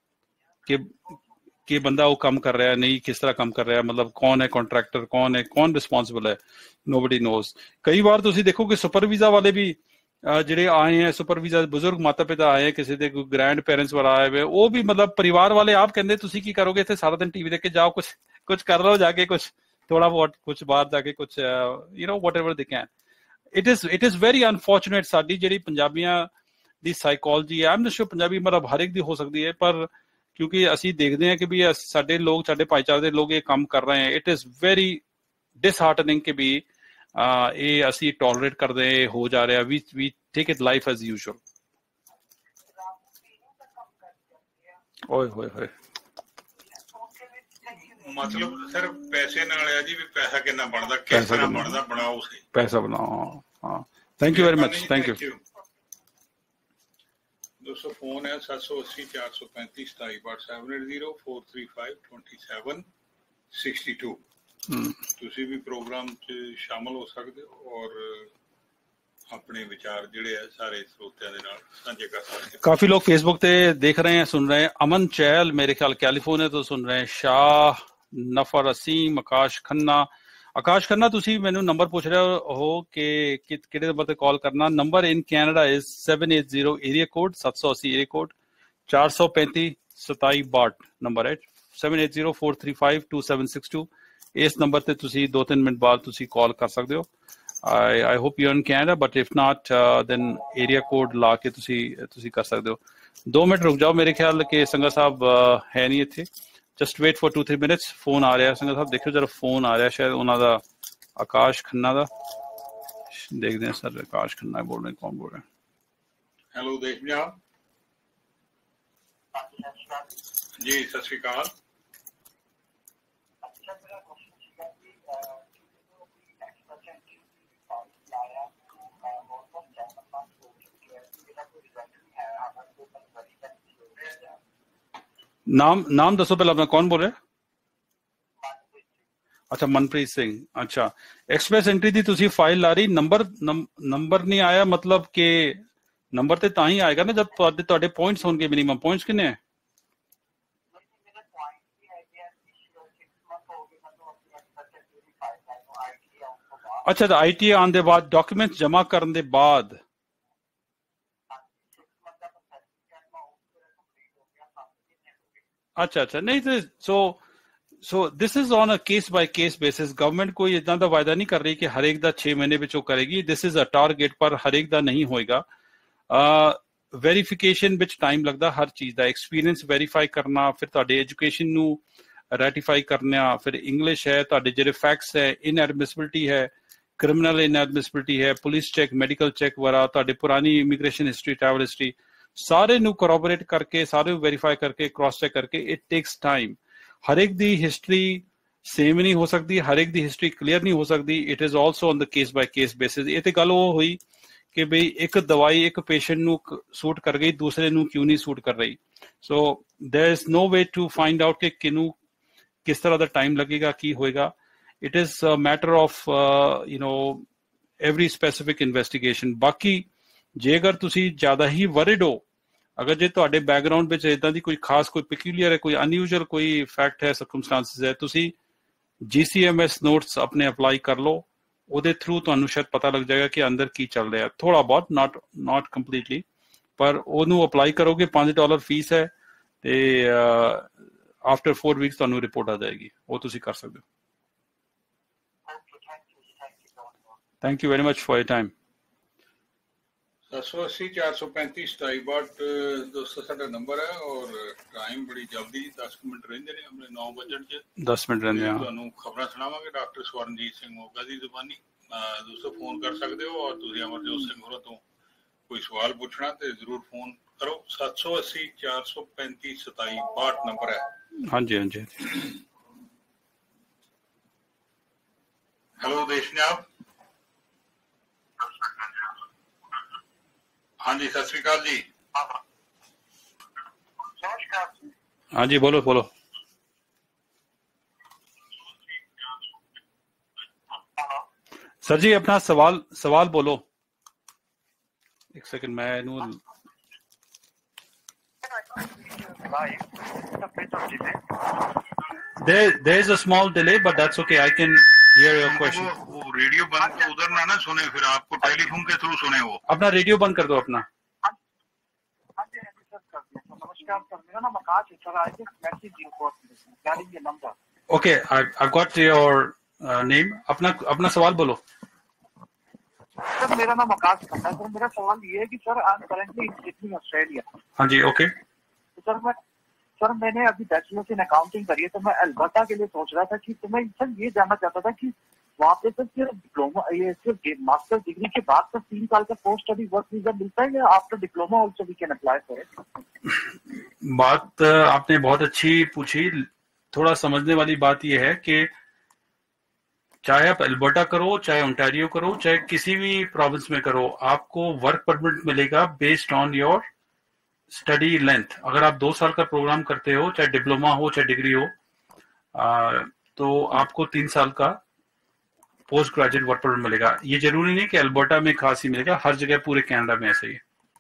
ਕਿ ਬੰਦਾ ਉਹ ਕੰਮ ਕਰ ਰਿਹਾ ਨਹੀਂ, ਕਿਸ ਤਰ੍ਹਾਂ ਕੰਮ ਕਰ ਰਿਹਾ, ਮਤਲਬ ਕੌਣ ਹੈ ਕੰਟਰੈਕਟਰ, ਕੌਣ ਹੈ, ਕੌਣ ਰਿਸਪੌਂਸਿਬਲ ਹੈ, ਨੋਬਡੀ ਨੋਜ਼। ਕਈ ਵਾਰ ਤੁਸੀਂ ਦੇਖੋ ਕਿ ਸੁਪਰ ਵੀਜ਼ਾ ਵਾਲੇ ਵੀ ਜਿਹੜੇ ਆਏ ਹੈ, ਸੁਪਰ ਵੀਜ਼ਾ ਬਜ਼ੁਰਗ ਮਾਤਾ ਪਿਤਾ ਆਏ, ਕਿਸੇ ਦੇ ਕੋਈ ਗ੍ਰੈਂਡ ਪੇਰੈਂਟਸ ਵਾਲਾ ਆਏ ਹੋਏ, ਉਹ ਵੀ ਮਤਲਬ ਪਰਿਵਾਰ ਵਾਲੇ ਆਪ ਕਹਿੰਦੇ ਤੁਸੀਂ ਕੀ ਕਰੋਗੇ ਇੱਥੇ ਸਾਰਾ ਦਿਨ ਟੀਵੀ ਦੇਖ ਕੇ, ਜਾਓ ਕੁਛ ਕਰ ਲਓ ਜਾ ਕੇ, ਕੁਛ ਥੋੜਾ ਬਹੁਤ ਕੁਛ ਬਾਹਰ ਜਾ ਕੇ ਕੁਛ whatever they can. It is very unfortunate। ਸਾਡੀ ਜਿਹੜੀ ਪੰਜਾਬੀਆਂ ਦੀ ਸਾਈਕੋਲੋਜੀ ਹੈ, I am not sure Punjabi ਮਤਲਬ ਹਰ ਇੱਕ ਦੀ ਹੋ ਸਕਦੀ ਹੈ, ਪਰ ਕਿਉਂਕਿ ਅਸੀਂ ਦੇਖਦੇ ਹਾਂ ਕਿ ਵੀ ਸਾਡੇ ਲੋਕ, ਸਾਡੇ ਭਾਈਚਾਰੇ ਦੇ ਲੋਕ ਇਹ ਕੰਮ ਕਰ ਰਹੇ ਹੈ, ਇਟ ਇਜ਼ ਵੈਰੀ ਡਿਸਹਾਰਟਨਿੰਗ ਕਿ ਵੀ ਇਹ ਅਸੀਂ ਟੋਲਰੇਟ ਕਰਦੇ ਹੋ ਜਾ ਰਿਹਾ, we take it life as usual. ਓਏ ਹੋਏ ਹੋਏ, ਮਤਲਬ ਸਿਰਫ ਪੈਸੇ ਨਾਲ ਆ ਜੀ, ਵੀ ਪੈਸਾ ਕਿੰਨਾ ਬਣਦਾ, ਕਿਸ ਤਰ੍ਹਾਂ ਬਣਦਾ, ਬਣਾਓ ਸਹੀ ਪੈਸਾ ਬਣਾਓ। ਹਾਂ, thank you very much, thank you. ਦੋਸਤੋ ਫੋਨ ਹੈ 780 435 27 780 435 2762। ਤੁਸੀਂ ਵੀ ਪ੍ਰੋਗਰਾਮ 'ਚ ਸ਼ਾਮਲ ਹੋ ਸਕਦੇ ਹੋ ਔਰ ਆਪਣੇ ਵਿਚਾਰ ਜਿਹੜੇ ਆ ਸਾਰੇ ਸਰੋਤਿਆਂ ਦੇ ਨਾਲ ਸਾਂਝੇ ਕਰ ਸਕਦੇ ਹੋ। काफी लोग फेसबुक पे देख रहे हैं, सुन रहे हैं। अमन चैल मेरे ख्याल कैलिफोर्निया तो सुन रहे हैं। शाह नफर असीम, आकाश खन्ना ਤੁਸੀਂ ਮੈਨੂੰ ਨੰਬਰ ਪੁੱਛ ਰਹੇ ਹੋ ਕਿ ਕਿਹੜੇ ਨੰਬਰ ਤੇ ਕਾਲ ਕਰਨਾ। Number in Canada is 780 area code 780 area code 435 27 62 number ਹੈ 780 435 2762। ਇਸ ਨੰਬਰ ਤੇ ਤੁਸੀਂ 2-3 ਮਿੰਟ ਬਾਅਦ ਤੁਸੀਂ ਕਾਲ ਕਰ ਸਕਦੇ ਹੋ। I hope you're in Canada, but if not, then area code ਲਾ ਕੇ ਤੁਸੀਂ ਕਰ ਸਕਦੇ ਹੋ। 2 ਮਿੰਟ ਰੁਕ ਜਾਓ, ਮੇਰੇ ਖਿਆਲ ਕਿ ਸੰਗਾ ਸਾਹਿਬ ਹੈ ਨਹੀਂ ਇੱਥੇ। Just wait for 2-3 minutes। Phone ਆ ਰਿਹਾ ਸੰਗਾ ਸਾਹਿਬ, ਦੇਖਿਓ ਜਰਾ ਫੋਨ ਆ ਰਿਹਾ, ਸ਼ਾਇਦ ਉਹਨਾਂ ਦਾ ਆਕਾਸ਼ ਖੰਨਾ ਦਾ। ਦੇਖਦੇ ਹਾਂ ਸਰ, ਆਕਾਸ਼ ਖੰਨਾ ਬੋਲ ਰਹੇ, ਕੌਣ ਬੋਲ ਰਿਹਾ? ਹੈਲੋ ਦੇਸ਼ ਪੰਜਾਬ ਜੀ, ਸਤਿ ਸ਼੍ਰੀ ਅਕਾਲ। ਨਾਮ ਦੱਸੋ ਪਹਿਲਾਂ ਆਪਣਾ, ਕੌਣ ਬੋਲ ਰਿਹਾ? ਅੱਛਾ, ਮਨਪ੍ਰੀਤ ਸਿੰਘ। ਅੱਛਾ, ਐਕਸਪ੍ਰੈਸ ਐਂਟਰੀ ਦੀ ਤੁਸੀਂ ਫਾਈਲ ਲਾ ਰਹੀ, ਨੰਬਰ ਨਹੀਂ ਆਇਆ, ਮਤਲਬ ਕਿ ਨੰਬਰ ਤੇ ਤਾਂ ਹੀ ਆਏਗਾ ਨਾ ਜਦ ਤੁਹਾਡੇ ਪੁਆਇੰਟਸ ਹੋਣਗੇ। ਮਿਨੀਮਮ ਪੁਆਇੰਟਸ ਕਿੰਨੇ ਹੈ? ਅੱਛਾ, ਤਾਂ ITA ਆਉਣ ਦੇ ਬਾਅਦ, ਡਾਕੂਮੈਂਟਸ ਜਮ੍ਹਾਂ ਕਰਨ ਦੇ ਬਾਅਦ। ਅੱਛਾ ਨਹੀਂ ਤੇ so this is on a case by case basis. Government ਕੋਈ ਇਦਾਂ ਦਾ ਵਾਅਦਾ ਨਹੀਂ ਕਰ ਰਹੀ ਕਿ ਹਰੇਕ ਦਾ 6 ਮਹੀਨੇ ਵਿੱਚ ਉਹ ਕਰੇਗੀ। ਦਿਸ ਇਜ਼ ਅ ਟਾਰਗੇਟ, ਪਰ ਹਰੇਕ ਦਾ ਨਹੀਂ ਹੋਏਗਾ। ਵੈਰੀਫਿਕੇਸ਼ਨ ਵਿੱਚ ਟਾਈਮ ਲੱਗਦਾ ਹਰ ਚੀਜ਼ ਦਾ। ਐਕਸਪੀਰੀਅੰਸ ਵੈਰੀਫਾਈ ਕਰਨਾ, ਫਿਰ ਤੁਹਾਡੇ ਐਜੂਕੇਸ਼ਨ ਨੂੰ ਰੈਟੀਫਾਈ ਕਰਨਾ, ਫਿਰ ਇੰਗਲਿਸ਼ ਹੈ, ਤੁਹਾਡੇ ਜਿਹੜੇ ਫੈਕਟਸ ਹੈ, ਇਨਐਡਮਿਸਿਬਿਲਿਟੀ ਹੈ, ਕ੍ਰਿਮੀਨਲ ਇਨਐਡਮਿਸਿਬਿਲਿਟੀ ਹੈ, ਪੁਲਿਸ ਚੈੱਕ, ਮੈਡੀਕਲ ਚੈੱਕ ਵਗੈਰਾ, ਤੁਹਾਡੇ ਪੁਰਾਣੀ ਇਮੀਗ੍ਰੇਸ਼ਨ ਹਿਸਟਰੀ, ਟਰੈਵਲ ਹਿਸਟਰੀ, ਸਾਰੇ ਨੂੰ ਕੋਰੋਬੋਰੇਟ ਕਰਕੇ, ਸਾਰੇ ਨੂੰ ਵੈਰੀਫਾਈ ਕਰਕੇ, ਕ੍ਰਾਸ ਚੈੱਕ ਕਰਕੇ, ਇਟ ਟੇਕਸ ਟਾਈਮ। ਹਰੇਕ ਦੀ ਹਿਸਟਰੀ ਸੇਮ ਨਹੀਂ ਹੋ ਸਕਦੀ, ਹਰੇਕ ਦੀ ਹਿਸਟਰੀ ਕਲੀਅਰ ਨਹੀਂ ਹੋ ਸਕਦੀ। It is also on the case by case basis. ਇਹ ਤੇ ਗੱਲ ਉਹ ਹੋਈ ਕਿ ਬਈ ਇੱਕ ਦਵਾਈ ਇੱਕ ਪੇਸ਼ੈਂਟ ਨੂੰ ਸੂਟ ਕਰ ਗਈ, ਦੂਸਰੇ ਨੂੰ ਕਿਉਂ ਨਹੀਂ ਸੂਟ ਕਰ ਰਹੀ। So there is no way to find out ਕਿ ਕਿਹਨੂੰ ਕਿਸ ਤਰ੍ਹਾਂ ਦਾ ਟਾਈਮ ਲੱਗੇਗਾ, ਕੀ ਹੋਏਗਾ। It is a matter of every specific investigation. ਬਾਕੀ ਜੇ ਅਗਰ ਤੁਸੀਂ ਜ਼ਿਆਦਾ ਹੀ ਵਰਿਡ ਹੋ, ਅਗਰ ਜੇ ਤੁਹਾਡੇ ਬੈਕਗਰਾਊਂਡ ਵਿੱਚ ਇੱਦਾਂ ਦੀ ਕੋਈ ਖਾਸ, ਕੋਈ ਪੈਕਿਊਲੀਅਰ ਹੈ, ਕੋਈ ਅਨਯੂਜੂਅਲ ਕੋਈ ਫੈਕਟ ਹੈ, ਸਰਕਮਸਟੈਂਸਿਸ ਹੈ, ਤੁਸੀਂ GCMS ਨੋਟਸ ਆਪਣੇ ਅਪਲਾਈ ਕਰ ਲਓ। ਉਹਦੇ ਥਰੂ ਤੁਹਾਨੂੰ ਸ਼ਾਇਦ ਪਤਾ ਲੱਗ ਜਾਏਗਾ ਕਿ ਅੰਦਰ ਕੀ ਚੱਲ ਰਿਹਾ, ਥੋੜਾ ਬਹੁਤ, ਨਾਟ ਕੰਪਲੀਟਲੀ, ਪਰ ਉਹਨੂੰ ਅਪਲਾਈ ਕਰੋਗੇ। $5 ਫੀਸ ਹੈ ਤੇ ਆਫਟਰ 4 ਵੀਕਸ ਤੁਹਾਨੂੰ ਰਿਪੋਰਟ ਆ ਜਾਏਗੀ। ਉਹ ਤੁਸੀਂ ਕਰ ਸਕਦੇ ਹੋ। Thank you very much for your time. 780 435 2762 ਦੋਸਤੋ ਸਾਡਾ ਨੰਬਰ ਹੈ ਔਰ ਟਾਈਮ ਬੜੀ ਜਲਦੀ 10 ਮਿੰਟ ਰਹਿੰਦੇ ਨੇ, ਆਪਣੇ 9 ਵਜਣ ਚ 10 ਮਿੰਟ ਰਹਿੰਦੇ ਆ। ਤੁਹਾਨੂੰ ਖਬਰਾਂ ਸੁਣਾਵਾਂਗੇ ਡਾਕਟਰ ਸਵਰਨਜੀਤ ਸਿੰਘ ਮੋਗਾ ਦੀ ਜ਼ੁਬਾਨੀ। ਦੋਸਤੋ ਫੋਨ ਕਰ ਸਕਦੇ ਹੋ ਔਰ ਤੁਸੀਂ ਅਮਰਜੋਤ ਸਿੰਘ ਹੋਰਾਂ ਤੋਂ ਕੋਈ ਸਵਾਲ ਪੁੱਛਣਾ ਤੇ ਜ਼ਰੂਰ ਫੋਨ ਕਰੋ। 780 435 2762 ਨੰਬਰ ਹੈ। ਹਾਂਜੀ हेलो देशनाथ, हाँ जी, सत श्री अकाल जी। हाँ जी, बोलो बोलो। सर जी अपना सवाल बोलो। एक सेकंड, मैं there is a small delay but that's okay, I can hear your question. वो रेडियो बंद तो उधर ना सुने, फिर आपको टेलीफोन के थ्रू सुने। वो अपना रेडियो बंद कर दो अपना। नमस्कार सर, मेरा नाम आकाश है sir. I just message you for regarding your number. Okay, I got your name. अपना सवाल बोलो। सर मेरा नाम आकाश खन्ना है सर। मेरा सवाल ये है कि sir I am currently in Sydney Australia. हाँ जी, ओके। सर मैंने अभी बैचलर्स इन अकाउंटिंग करी है, तो मैं अल्बर्टा के लिए सोच रहा था कि तो मैं सर ये जानना चाहता था कि वहाँ पे सर सिर्फ डिप्लोमा, ये सिर्फ मास्टर डिग्री के बाद सर 3 साल का पोस्ट स्टडी वर्क वीजा मिलता है या after diploma also we can apply for it? बात आपने बहुत अच्छी पूछी। थोड़ा समझने वाली बात यह है कि चाहे आप अल्बर्टा करो, चाहे ओंटारियो करो, चाहे किसी भी प्रोविंस में करो, आपको वर्क परमिट मिलेगा based on your study length. अगर आप 2 साल का प्रोग्राम करते हो, चाहे डिप्लोमा हो चाहे डिग्री हो, तो आपको 3 साल का पोस्ट ग्रेजुएट वर्क परमिट मिलेगा। ये जरूरी नहीं कि अल्बर्टा में खास ही मिलेगा, हर जगह पूरे कनाडा में ऐसा ही है।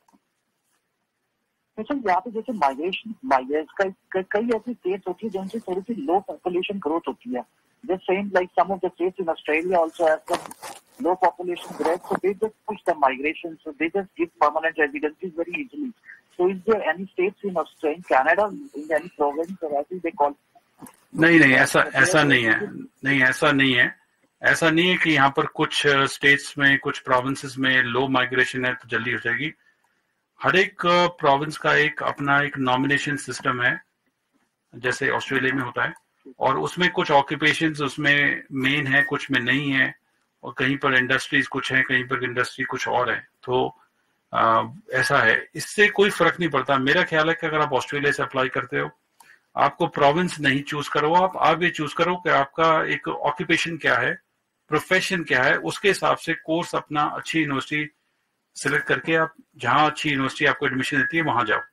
सर यहाँ पे जैसे माइग्रेशन कई ऐसी स्टेट्स होती है जिनसे थोड़ी सी लो पॉपुलेशन ग्रोथ होती है। Just saying, like some of the states in Australia also have some low population growth, so they just push the migration, so they just give permanent residencies very easily. So is there any states in Australia, in Canada, in any province, or as they call? नहीं, ऐसा नहीं है। नहीं, ऐसा नहीं है। ऐसा नहीं है कि यहाँ पर कुछ स्टेट्स में, कुछ प्रोविंसेस में लो माइग्रेशन है तो जल्दी हो जाएगी। हर एक प्रोविंस का अपना एक नॉमिनेशन सिस्टम है, जैसे ऑस्ट्रेलिया में होता है, और उसमें कुछ ऑक्यूपेशंस उसमें मेन है, कुछ में नहीं है, और कहीं पर इंडस्ट्रीज कुछ है, कहीं पर इंडस्ट्री कुछ और है। तो ऐसा है, इससे कोई फर्क नहीं पड़ता। मेरा ख्याल है कि अगर आप ऑस्ट्रेलिया से अप्लाई करते हो, आपको प्रोविंस नहीं चूज करो, आप ये चूज करो कि आपका एक ऑक्यूपेशन क्या है, प्रोफेशन क्या है, उसके हिसाब से कोर्स अपना अच्छी यूनिवर्सिटी सिलेक्ट करके आप जहां अच्छी यूनिवर्सिटी आपको एडमिशन देती है वहां जाओ।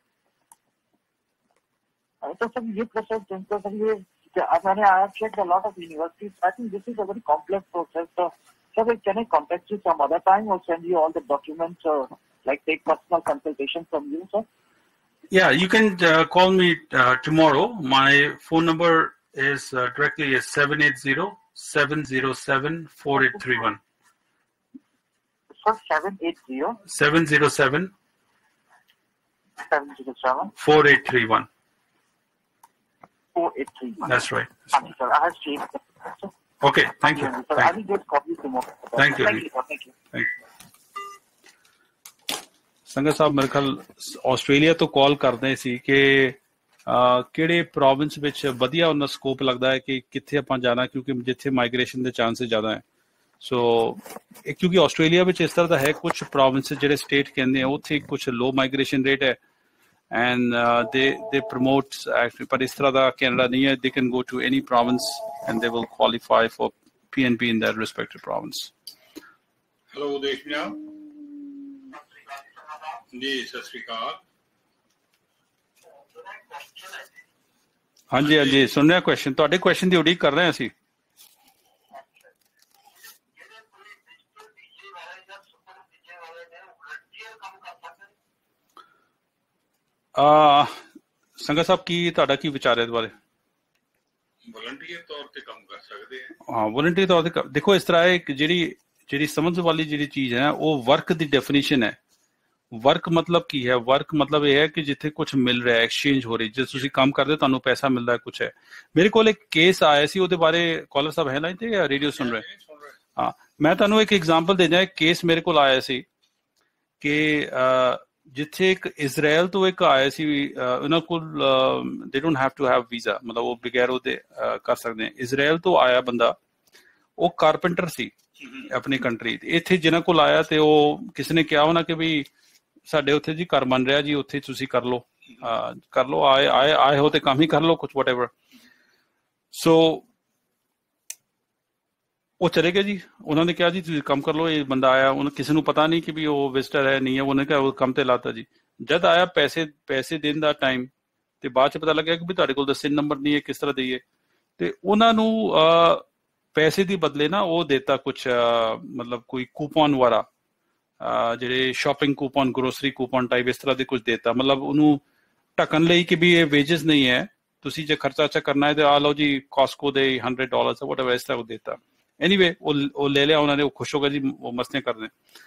तो सर ये प्रोसेस मैंने I have checked a lot of universities. I think this is a very complex process. So, sir, can I contact you some other time or send you all the documents, like take personal consultation from you, sir? Yeah, you can call me tomorrow. My phone number is directly is 780-707-4831. Sir, 780? 707 707 4831. 4831. That's right. Thank you, sir. I have changed it. Okay, thank you. Sir, I will just call you tomorrow. Thank you. Thank you, sir. Thank you. Thank you. ਸੰਗਤ ਸਾਹਿਬ ਮੇਰੇ ਖਿਆਲ Australia ਤੋਂ ਕਾਲ ਕਰਦੇ ਸੀ ਕਿ ਕਿਹੜੇ province ਵਿੱਚ ਵਧੀਆ ਉਹਨਾਂ ਸਕੋਪ ਲੱਗਦਾ ਹੈ ਕਿ ਕਿੱਥੇ ਆਪਾਂ ਜਾਣਾ, ਕਿਉਂਕਿ ਜਿੱਥੇ ਮਾਈਗ੍ਰੇਸ਼ਨ ਦੇ ਚਾਂਸਸ ਜ਼ਿਆਦਾ ਹੈ। ਸੋ ਕਿਉਂਕਿ ਆਸਟ੍ਰੇਲੀਆ ਵਿੱਚ ਇਸ ਤਰ੍ਹਾਂ ਦਾ ਹੈ, ਕੁਝ ਪ੍ਰੋਵਿੰਸ ਜਿਹੜੇ ਸਟੇਟ ਕਹਿੰਦੇ ਆ ਉੱਥੇ ਕੁਝ ਲੋ ਮਾਈਗ੍ਰੇਸ਼ਨ ਰੇਟ ਹੈ and they promote actually, but ਇਸ ਤਰ੍ਹਾਂ ਦਾ ਕੈਨੇਡਾ ਨਹੀਂ ਹੈ। they can go to any province and they will qualify for PNP in their respective province. Hello ਦੇਸ਼ਨਾ ਜੀ, ਸਤਿ ਸ਼੍ਰੀ ਅਕਾਲ। ਹਾਂਜੀ ਹਾਂਜੀ ਸੁਣ ਰਿਹਾ ਕੁਐਸਚਨ, ਤੁਹਾਡੇ ਕੁਐਸਚਨ ਦੀ ਉਡੀਕ ਕਰ ਰਹੇ ਹਾਂ ਅਸੀਂ। ਸੰਗਤ ਸਾਹਿਬ ਤੁਹਾਡਾ ਕੀ ਵਿਚਾਰ ਹੈ ਇਸ ਬਾਰੇ? ਵਲੰਟੀਅਰ ਤੌਰ ਤੇ ਕੰਮ ਕਰ ਸਕਦੇ ਆ। ਹਾਂ, ਵਲੰਟੀਅਰ ਤੌਰ ਤੇ ਦੇਖੋ ਇਸ ਤਰ੍ਹਾਂ ਹੈ ਕਿ ਜਿਹੜੀ ਸਮਝ ਵਾਲੀ ਜਿਹੜੀ ਚੀਜ਼ ਹੈ ਉਹ ਵਰਕ ਦੀ ਡੈਫੀਨੇਸ਼ਨ ਹੈ। ਵਰਕ ਮਤਲਬ ਕੀ ਹੈ? ਵਰਕ ਮਤਲਬ ਇਹ ਹੈ ਕਿ ਜਿੱਥੇ ਕੁਝ ਮਿਲ ਰਿਹਾ, ਐਕਸਚੇਂਜ ਹੋ ਰਹੀ, ਜੇ ਤੁਸੀਂ ਕੰਮ ਕਰਦੇ ਹੋ ਤੁਹਾਨੂੰ ਪੈਸਾ ਮਿਲਦਾ ਕੁਝ ਹੈ। ਮੇਰੇ ਕੋਲ ਇੱਕ ਕੇਸ ਆਇਆ ਸੀ, ਉਹਦੇ ਬਾਰੇ ਕਾਲਰ ਸਾਹਿਬ ਹੈ ਲਾਈਨ ਤੇ ਜਾਂ ਰੇਡੀਓ ਸੁਣ ਰਹੇ? ਹਾਂ, ਮੈਂ ਤੁਹਾਨੂੰ ਇੱਕ ਐਗਜ਼ਾਮਪਲ ਦੇ ਦਿਆਂ। ਇੱਕ ਕੇਸ ਮੇਰੇ ਕੋਲ ਆਇਆ ਸੀ ਕਿ ਜਿੱਥੇ ਇੱਕ ਇਜ਼ਰਾਈਲ ਤੋਂ ਇੱਕ ਆਇਆ ਸੀ, ਉਹਨਾਂ ਕੋਲ they don't have to have visa, ਮਤਲਬ ਉਹ ਬਗੈਰ ਉਹਦੇ ਕਰ ਸਕਦੇ ਆ। ਇਜ਼ਰਾਈਲ ਤੋਂ ਆਇਆ ਬੰਦਾ, ਉਹ ਕਾਰਪੈਂਟਰ ਸੀ ਆਪਣੀ ਕੰਟਰੀ। ਇੱਥੇ ਜਿਹਨਾਂ ਕੋਲ ਆਇਆ ਤੇ ਉਹ ਕਿਸੇ ਨੇ ਕਿਹਾ ਹੋਣਾ ਕਿ ਵੀ ਸਾਡੇ ਉੱਥੇ ਜੀ ਘਰ ਬਣ ਰਿਹਾ ਜੀ, ਉੱਥੇ ਤੁਸੀਂ ਕਰ ਲਓ ਆਏ ਹੋ ਤੇ ਕੰਮ ਹੀ ਕਰ ਲਓ ਕੁਛ whatever। ਸੋ ਉਹ ਚਲੇ ਗਏ ਜੀ। ਉਹਨਾਂ ਨੇ ਕਿਹਾ ਜੀ ਤੁਸੀਂ ਕੰਮ ਕਰ ਲਓ, ਇਹ ਬੰਦਾ ਆਇਆ, ਉਹਨੇ ਕਿਸੇ ਨੂੰ ਪਤਾ ਨਹੀਂ ਕਿ ਵੀ ਉਹ ਵਿਜ਼ਟਰ ਹੈ ਨਹੀਂ ਹੈ, ਉਹਨੇ ਕਿਹਾ ਉਹ ਕੰਮ ਤੇ ਲਾਤਾ ਜੀ। ਜਦ ਆਇਆ ਪੈਸੇ ਦੇਣ ਦਾ ਟਾਈਮ, ਤੇ ਬਾਅਦ ਚ ਪਤਾ ਲੱਗਿਆ ਕਿ ਵੀ ਤੁਹਾਡੇ ਕੋਲ ਤਾਂ ਸਿਨ ਨੰਬਰ ਨਹੀਂ ਹੈ, ਕਿਸ ਤਰ੍ਹਾਂ ਦੇਈਏ। ਤੇ ਉਹਨਾਂ ਨੂੰ ਪੈਸੇ ਦੀ ਬਦਲੇ ਨਾ ਉਹ ਦੇਤਾ ਕੁਛ ਮਤਲਬ ਕੋਈ ਕੂਪਨ ਵਾਲਾ, ਜਿਹੜੇ shopping coupon, grocery coupon type ਇਸ ਤਰ੍ਹਾਂ ਦੇ ਕੁਝ ਦੇਤਾ, ਮਤਲਬ ਉਹਨੂੰ ਢੱਕਣ ਲਈ ਕਿ ਵੀ ਇਹ ਵੇਜਸ ਨਹੀਂ ਹੈ, ਤੁਸੀਂ ਜੇ ਖਰਚਾ ਕਰਨਾ ਹੈ ਤੇ ਆ ਲਓ ਜੀ, ਕਾਸਕੋ ਦੇ $100 ਵਟਐਵਰ ਇਸ ਤਰ੍ਹਾਂ ਉਹ ਦੇਤਾ। ਐਨੀਵੇ ਉਹ ਲੈ ਲਿਆ ਉਹਨਾਂ ਨੇ, ਉਹ ਖੁਸ਼ ਹੋ ਗਏ ਜੀ, ਉਹ ਮਸਤੀਆਂ ਕਰਦੇ।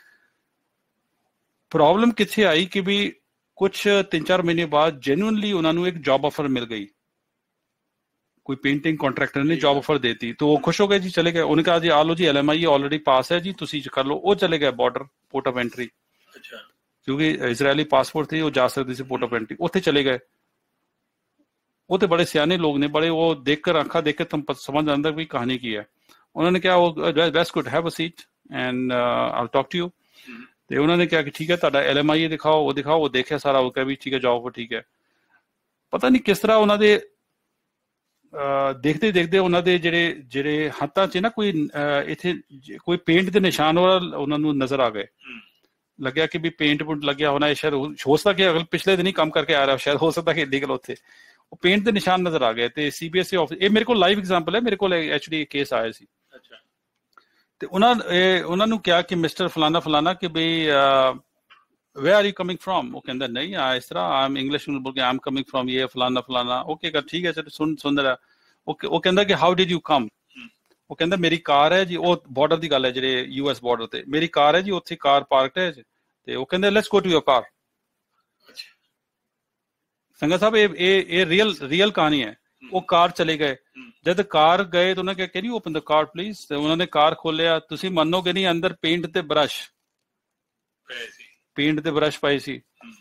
ਪ੍ਰੋਬਲਮ ਕਿੱਥੇ ਆਈ ਕਿ ਵੀ ਕੁਛ 3-4 ਮਹੀਨੇ ਬਾਅਦ ਜੈਨੂਅਨਲੀ ਉਹਨਾਂ ਨੂੰ ਇੱਕ ਜੌਬ ਆਫਰ ਮਿਲ ਗਈ, ਕੋਈ ਪੇਂਟਿੰਗ ਕੰਟਰੈਕਟਰ ਨੇ ਜੌਬ ਆਫਰ ਦੇਤੀ, तो वो खुश हो गए जी, चले गए। उन्होंने कहा जी आ लो जी, LMI ऑलरेडी पास है जी, तुसी कर लो। वो चले गए बॉर्डर, पोर्ट ऑफ एंट्री, क्योंकि इजरायली पासपोर्ट थे, वो जा सकते थे पोर्ट ऑफ एंट्री, उत्थे चले गए। वो तो बड़े सियाने लोग ने, बड़े वो देखकर आंखा देखकर तुम समझ आंदा भी कहानी की है। उन्होंने क्या, वो that's good, have a seat and I will talk to you. ਤੇ ਉਹਨਾਂ ਨੇ ਕਿਹਾ ਕਿ ਠੀਕ ਹੈ, ਤੁਹਾਡਾ LMI ਦਿਖਾਓ, ਉਹ ਦੇਖਿਆ ਸਾਰਾ, ਉਹ ਕਿਹਾ ਵੀ ਠੀਕ ਹੈ ਜਾਓ, ਠੀਕ ਹੈ। ਪਤਾ ਨਹੀਂ ਕਿਸ ਤਰ੍ਹਾਂ ਉਹਨਾਂ ਦੇ ਦੇਖਦੇ ਦੇਖਦੇ ਉਹਨਾਂ ਦੇ ਜਿਹੜੇ ਹੱਥਾਂ 'ਚ ਨਾ ਕੋਈ ਇੱਥੇ ਕੋਈ ਪੇਂਟ ਦੇ ਨਿਸ਼ਾਨ ਉਹਨਾਂ ਨੂੰ ਨਜ਼ਰ ਆ ਗਏ। ਲੱਗਿਆ ਕਿ ਵੀ ਪੇਂਟ ਪੁੰਟ ਲੱਗਿਆ ਹੋਣਾ, ਇਹ ਸ਼ਾਇਦ ਹੋ ਸਕਦਾ ਕਿ ਅਗਲੇ ਪਿਛਲੇ ਦਿਨ ਹੀ ਕੰਮ ਕਰਕੇ ਆ ਰਿਹਾ, ਸ਼ਾਇਦ ਹੋ ਸਕਦਾ ਕਿ ਇਲੀਗਲ ਉੱਥੇ ਉਹ ਪੇਂਟ ਦੇ ਨਿਸ਼ਾਨ ਨਜ਼ਰ ਆ ਗਏ। ਤੇ CBSE ਆਫਿਸ, ਇਹ ਮੇਰੇ ਕੋਲ ਲਾਈਵ ਐਗਜ਼ਾਮਪਲ ਹੈ, ਮੇਰੇ ਕੋਲ ਐਕਚੁਅਲੀ ਕੇਸ ਆਇਆ ਸੀ। ਤੇ ਉਹਨਾਂ ਨੂੰ ਕਿਹਾ ਕਿ ਮਿਸਟਰ ਫਲਾਨਾ ਫਲਾਨਾ ਕਿ ਬਈ where are you coming from? ਉਹ ਕਹਿੰਦਾ ਨਹੀਂ ਇਸ ਤਰ੍ਹਾਂ, ਆਮ ਇੰਗਲਿਸ਼ ਨੂੰ ਬੋਲ ਕੇ ਆਮ ਕਮਿੰਗ ਫਰੋਮ ਇਹ ਫਲਾਨਾ ਫਲਾਨਾ। ਓਕੇ ਕਰ, ਠੀਕ ਹੈ ਸਰ, ਸੁਣ ਰਿਹਾ। ਉਹ ਕਹਿੰਦਾ ਕਿ ਹਾਊ ਡਿਡ ਯੂ ਕਮ? ਉਹ ਕਹਿੰਦਾ ਮੇਰੀ ਕਾਰ ਹੈ ਜੀ, ਉਹ ਬਾਰਡਰ ਦੀ ਗੱਲ ਹੈ, ਜਿਹੜੇ US ਬਾਰਡਰ ਤੇ, ਮੇਰੀ ਕਾਰ ਹੈ ਜੀ, ਉੱਥੇ ਕਾਰ ਪਾਰਕਡ ਹੈ। ਤੇ ਉਹ ਕਹਿੰਦੇ ਲੈਟਸ ਗੋ ਟੂ ਯੋਰ ਕਾਰ। ਸੰਗਾ ਸਾਹਿਬ ਇਹ ਰੀਅਲ ਕਹਾਣੀ ਹੈ। ਉਹ ਕਾਰ ਚਲੇ ਗਏ। ਜਦ ਕਾਰ ਗਏ ਤਾਂ ਉਹਨਾਂ ਕਿਹਾ can you open the car please? ਤੇ ਉਹਨਾਂ ਨੇ ਕਾਰ ਖੋਲਿਆ, ਤੁਸੀਂ ਮੰਨੋਗੇ ਨਹੀਂ, ਅੰਦਰ ਪੇਂਟ ਤੇ ਬਰਸ਼ ਪਏ ਸੀ।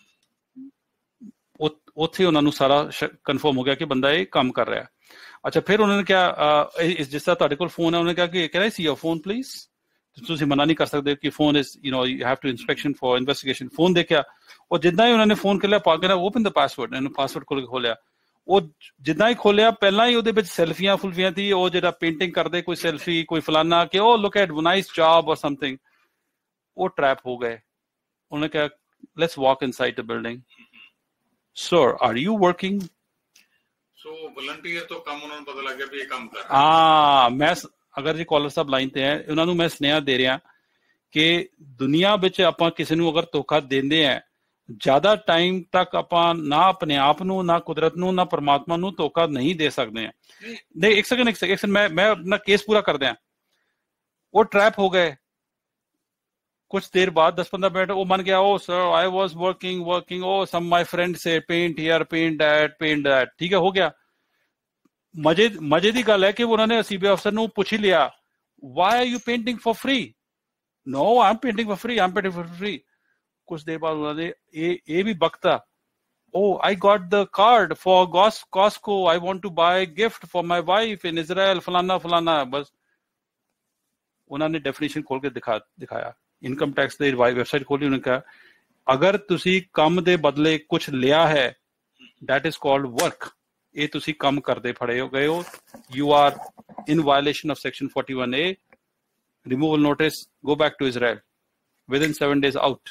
ਉੱਥੇ ਉਹਨਾਂ ਨੂੰ ਸਾਰਾ ਕਨਫਰਮ ਹੋ ਗਿਆ ਕਿ ਬੰਦਾ ਇਹ ਕੰਮ ਕਰ ਰਿਹਾ। ਅੱਛਾ, ਫਿਰ ਉਹਨਾਂ ਨੇ ਕਿਹਾ ਜਿਸ ਤਰ੍ਹਾਂ ਤੁਹਾਡੇ ਕੋਲ ਫੋਨ ਹੈ, ਉਹਨੇ ਕਿਹਾ ਕਿ can I see your phone please? ਤੁਸੀਂ ਮਨਾ ਨਹੀਂ ਕਰ ਸਕਦੇ ਕਿ phone is you have to inspection for investigation. Phone ਦੇਖਿਆ, ਉਹ ਜਿੱਦਾਂ ਹੀ ਉਹਨਾਂ ਨੇ ਫੋਨ ਖੋਲਿਆ, ਪਾ ਕੇ ਨਾ ਓਪਨ ਦ ਪਾਸਵਰਡ, ਇਹਨੂੰ ਪਾਸਵਰਡ ਖੋਲ ਕੇ ਖੋਲਿਆ। ਉਹ ਜਿੱਦਾਂ ਹੀ ਖੋਲਿਆ, ਪਹਿਲਾਂ ਹੀ ਉਹਦੇ ਵਿੱਚ ਸੈਲਫੀਆਂ ਫੁਲਫੀਆਂ ਸੀ, ਉਹ ਜਿਹੜਾ ਪੇਂਟਿੰਗ ਕਰਦੇ, ਕੋਈ ਸੈਲਫੀ, ਕੋਈ ਫਲਾਨਾ, ਕਿ ਉਹ look at nice job or something. ਉਹ ਟਰੈਪ ਹੋ ਗਏ। ਉਹਨੇ ਕਿਹਾ let's walk inside the building. Sir are you working? So volunteer ਤੋਂ ਕੰਮ ਉਹਨਾਂ ਨੂੰ ਪਤਾ ਲੱਗ ਗਿਆ ਵੀ ਇਹ ਕੰਮ ਕਰ ਰਿਹਾ। ਹਾਂ, ਮੈਂ ਅਗਰ ਜੇ ਕਾਲਰ ਸਾਹਿਬ ਲਾਈਨ ਤੇ ਹੈ, ਉਹਨਾਂ ਨੂੰ ਮੈਂ ਸੁਨੇਹਾ ਦੇ ਰਿਹਾ ਕਿ ਦੁਨੀਆ ਵਿੱਚ ਆਪਾਂ ਕਿਸੇ ਨੂੰ ਅਗਰ ਧੋਖਾ ਦਿੰਦੇ ਆ, ਜ਼ਿਆਦਾ ਟਾਈਮ ਤੱਕ ਆਪਾਂ ਨਾ ਆਪਣੇ ਆਪ ਨੂੰ, ਨਾ ਕੁਦਰਤ ਨੂੰ, ਨਾ ਪਰਮਾਤਮਾ ਨੂੰ ਧੋਖਾ ਨਹੀਂ ਦੇ ਸਕਦੇ ਆ। ਨਹੀਂ, ਇੱਕ ਸੈਕਿੰਡ, ਮੈਂ ਆਪਣਾ ਕੇਸ ਪੂਰਾ ਕਰ ਦਿਆਂ। ਉਹ ਟਰੈਪ ਹੋ ਗਏ। ਕੁਛ ਦੇਰ ਬਾਅਦ 10-15 ਮਿੰਟ ਉਹ ਮੰਨ ਗਿਆ, ਉਹ ਸਰ ਆਈ ਵਾਸ ਵਰਕਿੰਗ, ਉਹ some my friend say paint here, paint that, ਠੀਕ ਹੈ, ਹੋ ਗਿਆ। ਮਜ਼ੇ ਦੀ ਗੱਲ ਹੈ ਕਿ ਉਹਨਾਂ ਨੇ CBI ਅਫਸਰ ਨੂੰ ਪੁੱਛ ਹੀ ਲਿਆ, why are you painting for free? No I am painting for free. कुछ देर बाद उन्होंने ये भी बकता, oh I got the card for Costco, I want to buy a gift for my wife in Israel, फलाना। बस उन्होंने डेफिनेशन खोल के दिखाया। इनकम टैक्स की वेबसाइट खोली, उन्होंने कहा अगर तुसी काम दे बदले कुछ लिया है, that is called work, ये तुसी काम करते फड़े हो गए हो, you are in violation of section 41A, removal notice, go back to Israel within 7 days out।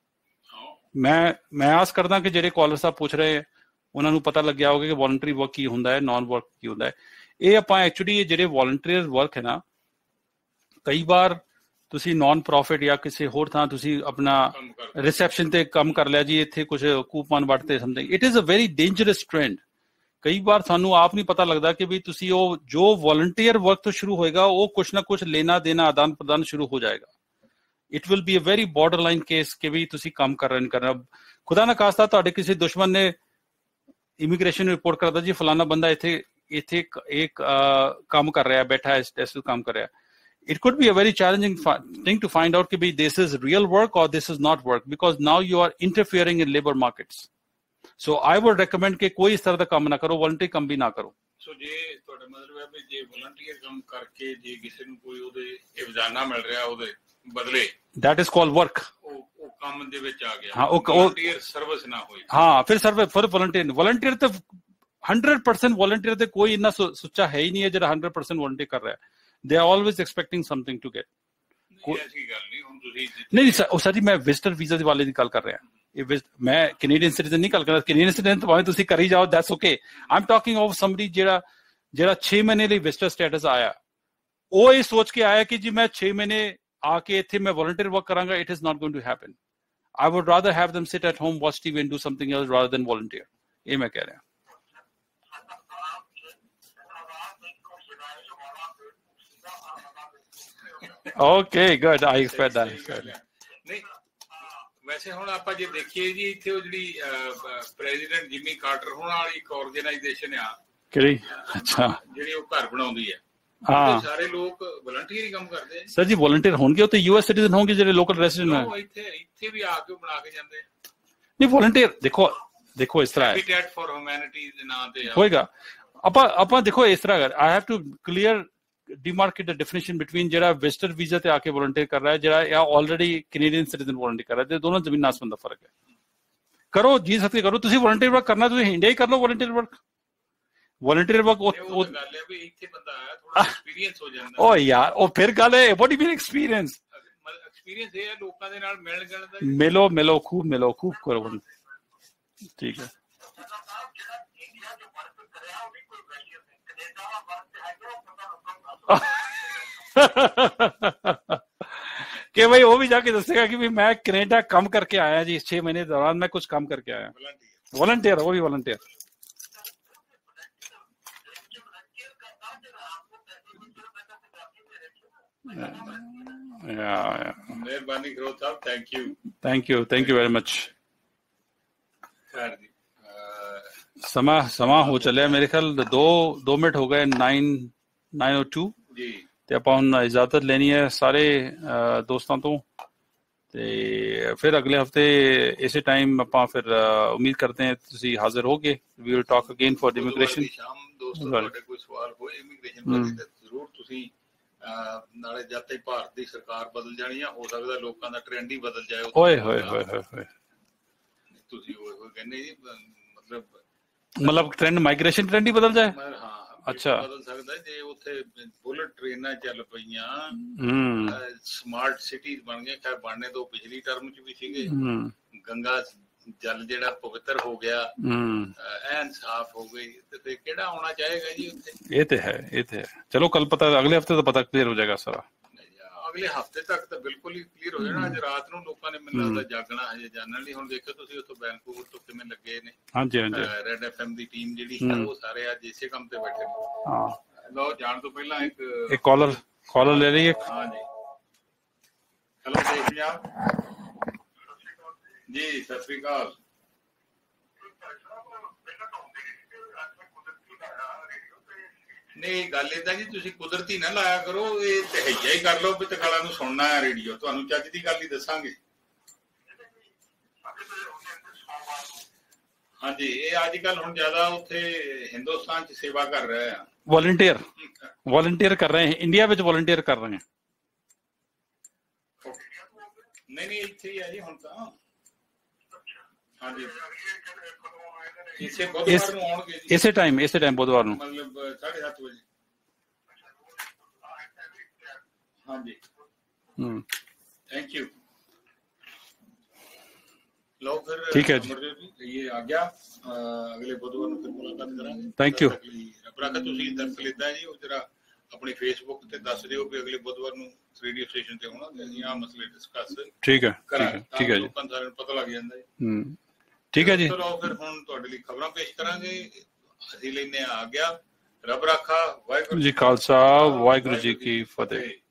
मैं आस करदा कि ਜਿਹੜੇ ਕਾਲਰ ਸਾਹਿਬ ਪੁੱਛ ਰਹੇ ਉਹਨਾਂ ਨੂੰ ਪਤਾ ਲੱਗਿਆ ਹੋਗਾ ਕਿ ਵੋਲੰਟਰੀ ਵਰਕ ਕੀ ਹੁੰਦਾ ਹੈ, ਨਾਨ ਵਰਕ ਕੀ ਹੁੰਦਾ ਹੈ। ਇਹ ਆਪਾਂ ਐਕਚੁਅਲੀ ਜਿਹੜੇ ਵੋਲੰਟੀਅਰ ਵਰਕ ਹੈ ਨਾ, ਕਈ ਵਾਰ ਤੁਸੀਂ ਨਾਨ ਪ੍ਰੋਫਿਟ ਜਾਂ ਕਿਸੇ ਹੋਰ ਥਾਂ ਤੁਸੀਂ ਆਪਣਾ ਰਿਸੈਪਸ਼ਨ ਤੇ ਕੰਮ ਕਰ ਲਿਆ ਜੀ, ਇੱਥੇ ਕੁਝ ਕੂਪਨ ਵਟਤੇ something, it is a very dangerous trend. ਕਈ ਵਾਰ ਸਾਨੂੰ ਆਪ ਨਹੀਂ ਪਤਾ ਲੱਗਦਾ ਕਿ ਵੀ ਤੁਸੀਂ ਉਹ ਜੋ ਵੋਲੰਟੀਅਰ ਵਰਕ ਤੋਂ ਸ਼ੁਰੂ ਹੋਏਗਾ, ਉਹ ਕੁਛ ਨਾ ਕੁਛ ਲੈਣਾ ਦੇਣਾ, ਆਦਾਨ ਪ੍ਰਦਾਨ ਸ਼ੁਰੂ ਹੋ ਜਾਏਗਾ। It will be a very borderline case ਕਿ ਵੀ ਤੁਸੀਂ ਕੰਮ ਕਰ ਰਹੇ ਕਰਨਾ। ਖੁਦਾ ਨਾ ਖਾਸਤਾ ਤੁਹਾਡੇ ਕਿਸੇ ਦੁਸ਼ਮਣ ਨੇ ਇਮੀਗ੍ਰੇਸ਼ਨ ਰਿਪੋਰਟ ਕਰਦਾ ਜੀ ਫਲਾਨਾ ਬੰਦਾ ਇੱਥੇ ਇੱਕ ਕੰਮ ਕਰ ਰਿਹਾ, ਬੈਠਾ ਹੈ, ਇਸ ਕੰਮ ਕਰ ਰਿਹਾ। It could be a very challenging thing to find out कि this is real work or this is not work, because now you are interfering in labor markets. So I would recommend कि कोई इस तरह का काम ना करो, voluntary काम भी ना करो। So ਜੇ ਤੁਹਾਡਾ ਮਤਲਬ ਹੈ ਵੀ ਜੇ volunteer ਕੰਮ ਕਰਕੇ ਜੇ ਕਿਸੇ ਨੂੰ ਕੋਈ ਉਹਦੇ ਇਵਜ਼ਾਨਾ ਮਿਲ ਰਿਹਾ ਉਹਦੇ ਬਦਲੇ, that is called work। ਉਹ ਕੰਮ ਦੇ ਵਿੱਚ ਆ ਗਿਆ। ਹਾਂ, ਉਹ volunteer ਸਰਵਿਸ ਨਾ ਹੋਈ। ਹਾਂ, ਫਿਰ ਸਰਵਿਸ ਫਿਰ volunteer ਤੇ 100% volunteer ਤੇ ਕੋਈ ਇੰਨਾ ਸੁੱਚਾ ਹੈ ਹੀ ਨਹੀਂ ਹੈ ਜਿਹੜਾ 100% volunteer ਕਰ ਰਿਹਾ ਹੈ। they are always expecting something to get. नहीं सर जी, मैं विजिटर वीजा वाले की गल कर रहा हूं, मैं कैनेडियन सिटीजन नहीं गल कर रहा। कैनेडियन सिटीजन तो भावें तुसीं करी जाओ, that's okay. I am talking of somebody ਜਿਹੜਾ 6 ਮਹੀਨੇ ਲਈ ਵਿਜ਼ਟਰ ਸਟੇਟਸ ਆਇਆ, ਉਹ ਇਹ ਸੋਚ ਕੇ ਆਇਆ ਕਿ ਜੀ ਮੈਂ 6 ਮਹੀਨੇ ਆ ਕੇ ਇੱਥੇ ਮੈਂ ਵੋਲੰਟੀਅਰ ਵਰਕ ਕਰਾਂਗਾ। It is not going to happen. I would rather have them sit at home, watch TV and do something else rather than volunteer. ये मैं कह रहा हूँ। Okay, good. I expect that. नहीं, वैसे हुण आपां जे देखिए जी इत्थे ओ जिहड़ी प्रेजिडेंट जिमी कार्टर होण वाली एक ऑर्गेनाइजेशन आ किहड़ी, अच्छा जिहड़ी ओ घर बनाउंदी है, हाँ सारे लोग वॉलंटियर ही काम करते हैं। सर जी वॉलंटियर होंगे तो यूएस सिटीजन होंगे जो लोकल रेसिडेंट हैं, इत्थे भी आके बना के जांदे नहीं वॉलंटियर। देखो इस तरह है, हैबिटेट फॉर ह्यूमैनिटी दे नाम ते होएगा। ਆਪਾਂ ਦੇਖੋ ਇਸ ਤਰ੍ਹਾਂ ਕਰ, I have to clear demarcate the definition between ਜਿਹੜਾ ਵਿਜ਼ਟਰ ਵੀਜ਼ਾ ਤੇ ਆਕੇ ਵੋਲੰਟੀਅਰ ਕਰ ਰਿਹਾ ਹੈ, ਜਿਹੜਾ ਆਲਰੇਡੀ ਕੈਨੇਡੀਅਨ ਸਿਟੀਜ਼ਨ ਵੋਲੰਟੀਅਰ ਕਰ ਰਿਹਾ ਹੈ, ਦੋਨੋਂ ਜ਼ਮੀਨ ਆਸਮਾਨ ਦਾ ਫਰਕ ਹੈ। ਕਰੋ ਜੀ ਸਕਦੇ ਕਰੋ, ਤੁਸੀਂ ਵੋਲੰਟੀਅਰ ਵਰਕ ਕਰਨਾ ਤੁਸੀਂ ਇੰਡੀਆ ਹੀ ਕਰ ਲਓ ਵੋਲੰਟੀਅਰ ਵਰਕ। ਵੋਲੰਟੀਅਰ ਵਰਕ ਉਹ ਗੱਲ ਹੈ ਵੀ ਇੱਥੇ ਬੰਦਾ ਆਇਆ ਥੋੜਾ ਐਕਸਪੀਰੀਅੰਸ ਹੋ ਜਾਂਦਾ। ਓ ਯਾਰ ਉਹ ਫਿਰ ਗੱਲ ਹੈ, what do you mean experience? Experience ਇਹ ਹੈ ਲੋਕਾਂ ਦੇ ਨਾਲ ਮਿਲਣ ਗਿਲਣ ਦਾ। ਮਿਲੋ ਖੂਬ ਕਰੋ, ਠੀਕ ਹੈ। कि भाई वो भी जाके दसेगा कि भाई मैं कनाडा कम करके आया जी, 6 महीने के दौरान मैं कुछ कम करके आया। वॉलंटियर, वो भी वॉलंटियर। मेहरबानी करो साहब, थैंक यू वेरी मच। ਸਮਾਂ ਹੋ ਚੱਲਿਆ ਮੇਰੇ ਖਿਆਲ 2 ਮਿੰਟ ਹੋ ਗਏ, 9:02 ਜੀ, ਤੇ ਆਪਾਂ ਹੁਣ ਇਜਾਜ਼ਤ ਲੈਣੀ ਹੈ ਸਾਰੇ ਦੋਸਤਾਂ ਤੋਂ, ਤੇ ਫਿਰ ਅਗਲੇ ਹਫਤੇ ਇਸੇ ਟਾਈਮ ਆਪਾਂ ਫਿਰ ਉਮੀਦ ਕਰਦੇ ਹਾਂ ਤੁਸੀਂ ਹਾਜ਼ਰ ਹੋਗੇ। We will talk again for immigration. ਦੋਸਤੋ ਤੁਹਾਡੇ ਕੋਈ ਸਵਾਲ ਹੋਏ ਇਮੀਗ੍ਰੇਸ਼ਨ ਬਾਰੇ ਤਾਂ ਜ਼ਰੂਰ ਤੁਸੀਂ ਨਾਲੇ ਜਦ ਤੱਕ ਭਾਰਤ ਦੀ ਸਰਕਾਰ ਬਦਲ ਜਾਣੀ ਆ, ਹੋ ਸਕਦਾ ਲੋਕਾਂ ਦਾ ਟ੍ਰੈਂਡ ਹੀ ਬਦਲ ਜਾਏ। ਹੋਏ ਤੁਸੀਂ ਉਹ ਕਹਿੰਦੇ ਜੀ मतलब ट्रेंड माइग्रेशन ट्रेंड ही बदल जाए। हाँ, अच्छा बदल सकता है जे उत्थे बुलेट ट्रेनां चल पईयां, स्मार्ट सिटीज बन गए। खैर बनने तो पिछली टर्म च भी सीगे। गंगा जल जेड़ा पवित्र हो गया, ऐन साफ हो गई, ते फिर केड़ा होना चाहेगा जी उत्थे? ये ते है। चलो कल पता, अगले हफ्ते तो पता क्लियर हो जाएगा सारा। अगले हफ्ते तक तो बिल्कुल ही क्लीयर हो जाना। अज रात ਨੂੰ ਲੋਕਾਂ ਨੇ ਮੈਨੂੰ ਲੱਗਦਾ ਜਾਗਣਾ ਹਜੇ ਜਾਣਨ ਲਈ। ਹੁਣ ਦੇਖੋ ਤੁਸੀਂ ਉੱਥੋਂ ਵੈਨਕੂਵਰ ਤੋਂ ਕਿਵੇਂ ਲੱਗੇ ਨੇ। ਹਾਂਜੀ ਰੈਡ ਐਫਐਮ ਦੀ ਟੀਮ ਜਿਹੜੀ ਹੈ ਉਹ ਸਾਰੇ ਅੱਜ ਇਸੇ ਕੰਮ ਤੇ ਬੈਠੇ ਨੇ। ਹਾਂ ਲਓ, ਜਾਣ ਤੋਂ ਪਹਿਲਾਂ ਇੱਕ ਕਾਲਰ ਲੈ ਲਈਏ। ਹਾਂਜੀ ਹੈਲੋ ਦੇਸ਼ ਪੰਜਾਬ ਜੀ, ਸਤਿ ਸ੍ਰੀ ਅਕਾਲ। ਨਹੀਂ ਗੱਲ ਏਦਾਂ ਜੀ, ਤੁਸੀਂ ਕੁਦਰਤੀ ਨਾ ਲਾਇਆ ਕਰੋ, ਇਹ ਤਹਈਆ ਹੀ ਕਰ ਲਓ ਵੀ ਤਕਾਲਾਂ ਨੂੰ ਸੁਣਨਾ ਹੈ ਰੇਡੀਓ। ਤੁਹਾਨੂੰ ਚੱਜ ਦੀ ਗੱਲ ਹੀ ਦੱਸਾਂਗੇ। ਹਾਂਜੀ, ਇਹ ਅੱਜ ਕੱਲ ਹੁਣ ਜ਼ਿਆਦਾ ਉੱਥੇ ਹਿੰਦੁਸਤਾਨ ਚ ਸੇਵਾ ਕਰ ਰਹੇ ਆ, ਵॉलंटियर ਕਰ ਰਹੇ हैं, इंडिया ਵਿੱਚ वॉलंटियर ਕਰ ਰਹੇ हैं। ਨਹੀਂ ਇੱਥੇ ਹੀ ਆ ਜੀ ਹੁਣ ਤਾਂ। ਹਾਂਜੀ ਇਸੇ ਬੁੱਧਵਾਰ ਨੂੰ ਆਉਣਗੇ ਜੀ, ਇਸੇ ਟਾਈਮ ਬੁੱਧਵਾਰ ਨੂੰ, ਮਤਲਬ 7:30 ਵਜੇ। ਹਾਂਜੀ ਥੈਂਕ ਯੂ। ਲਓ ਫਿਰ ਠੀਕ ਹੈ ਜੀ, ਇਹ ਆ ਗਿਆ। ਅਗਲੇ ਬੁੱਧਵਾਰ ਨੂੰ ਫਿਰ ਮੁਲਾਕਾਤ ਕਰਾਂਗੇ। Thank you. ਰੱਬ ਰਾਖਾ। ਤੁਸੀਂ ਦਰਸ ਲਿੱਤਾ ਜੀ, ਉਹ ਜਰਾ ਆਪਣੀ ਫੇਸਬੁੱਕ ਤੇ ਦੱਸ ਦਿਓ ਵੀ ਅਗਲੇ ਬੁੱਧਵਾਰ ਨੂੰ ਰੇਡੀਓ ਸਟੇਸ਼ਨ ਤੇ ਹੋਣਾ, ਤੇ ਅਸੀਂ ਆਹ ਮਸਲੇ ਡਿਸਕਸ ਠੀਕ ਹੈ ਜੀ, ਲੋਕਾਂ ਨੂੰ ਸਾਰਿਆਂ ਨੂੰ ਪਤਾ ਲੱਗ ਜਾਂਦਾ ਜੀ। ਠੀਕ ਹੈ ਜੀ। ਚਲੋ ਫਿਰ ਹੁਣ ਤੁਹਾਡੇ ਲਈ ਖਬਰਾਂ ਪੇਸ਼ ਕਰਾਂਗੇ। ਅਸੀਂ ਲੈਨੇ ਆ ਗਿਆ। ਰੱਬ ਰਾਖਾ। ਵਾਹਿਗੁਰੂ ਜੀ ਖਾਲਸਾ, ਵਾਹਿਗੁਰੂ ਜੀ ਕੀ ਫਤਿਹ।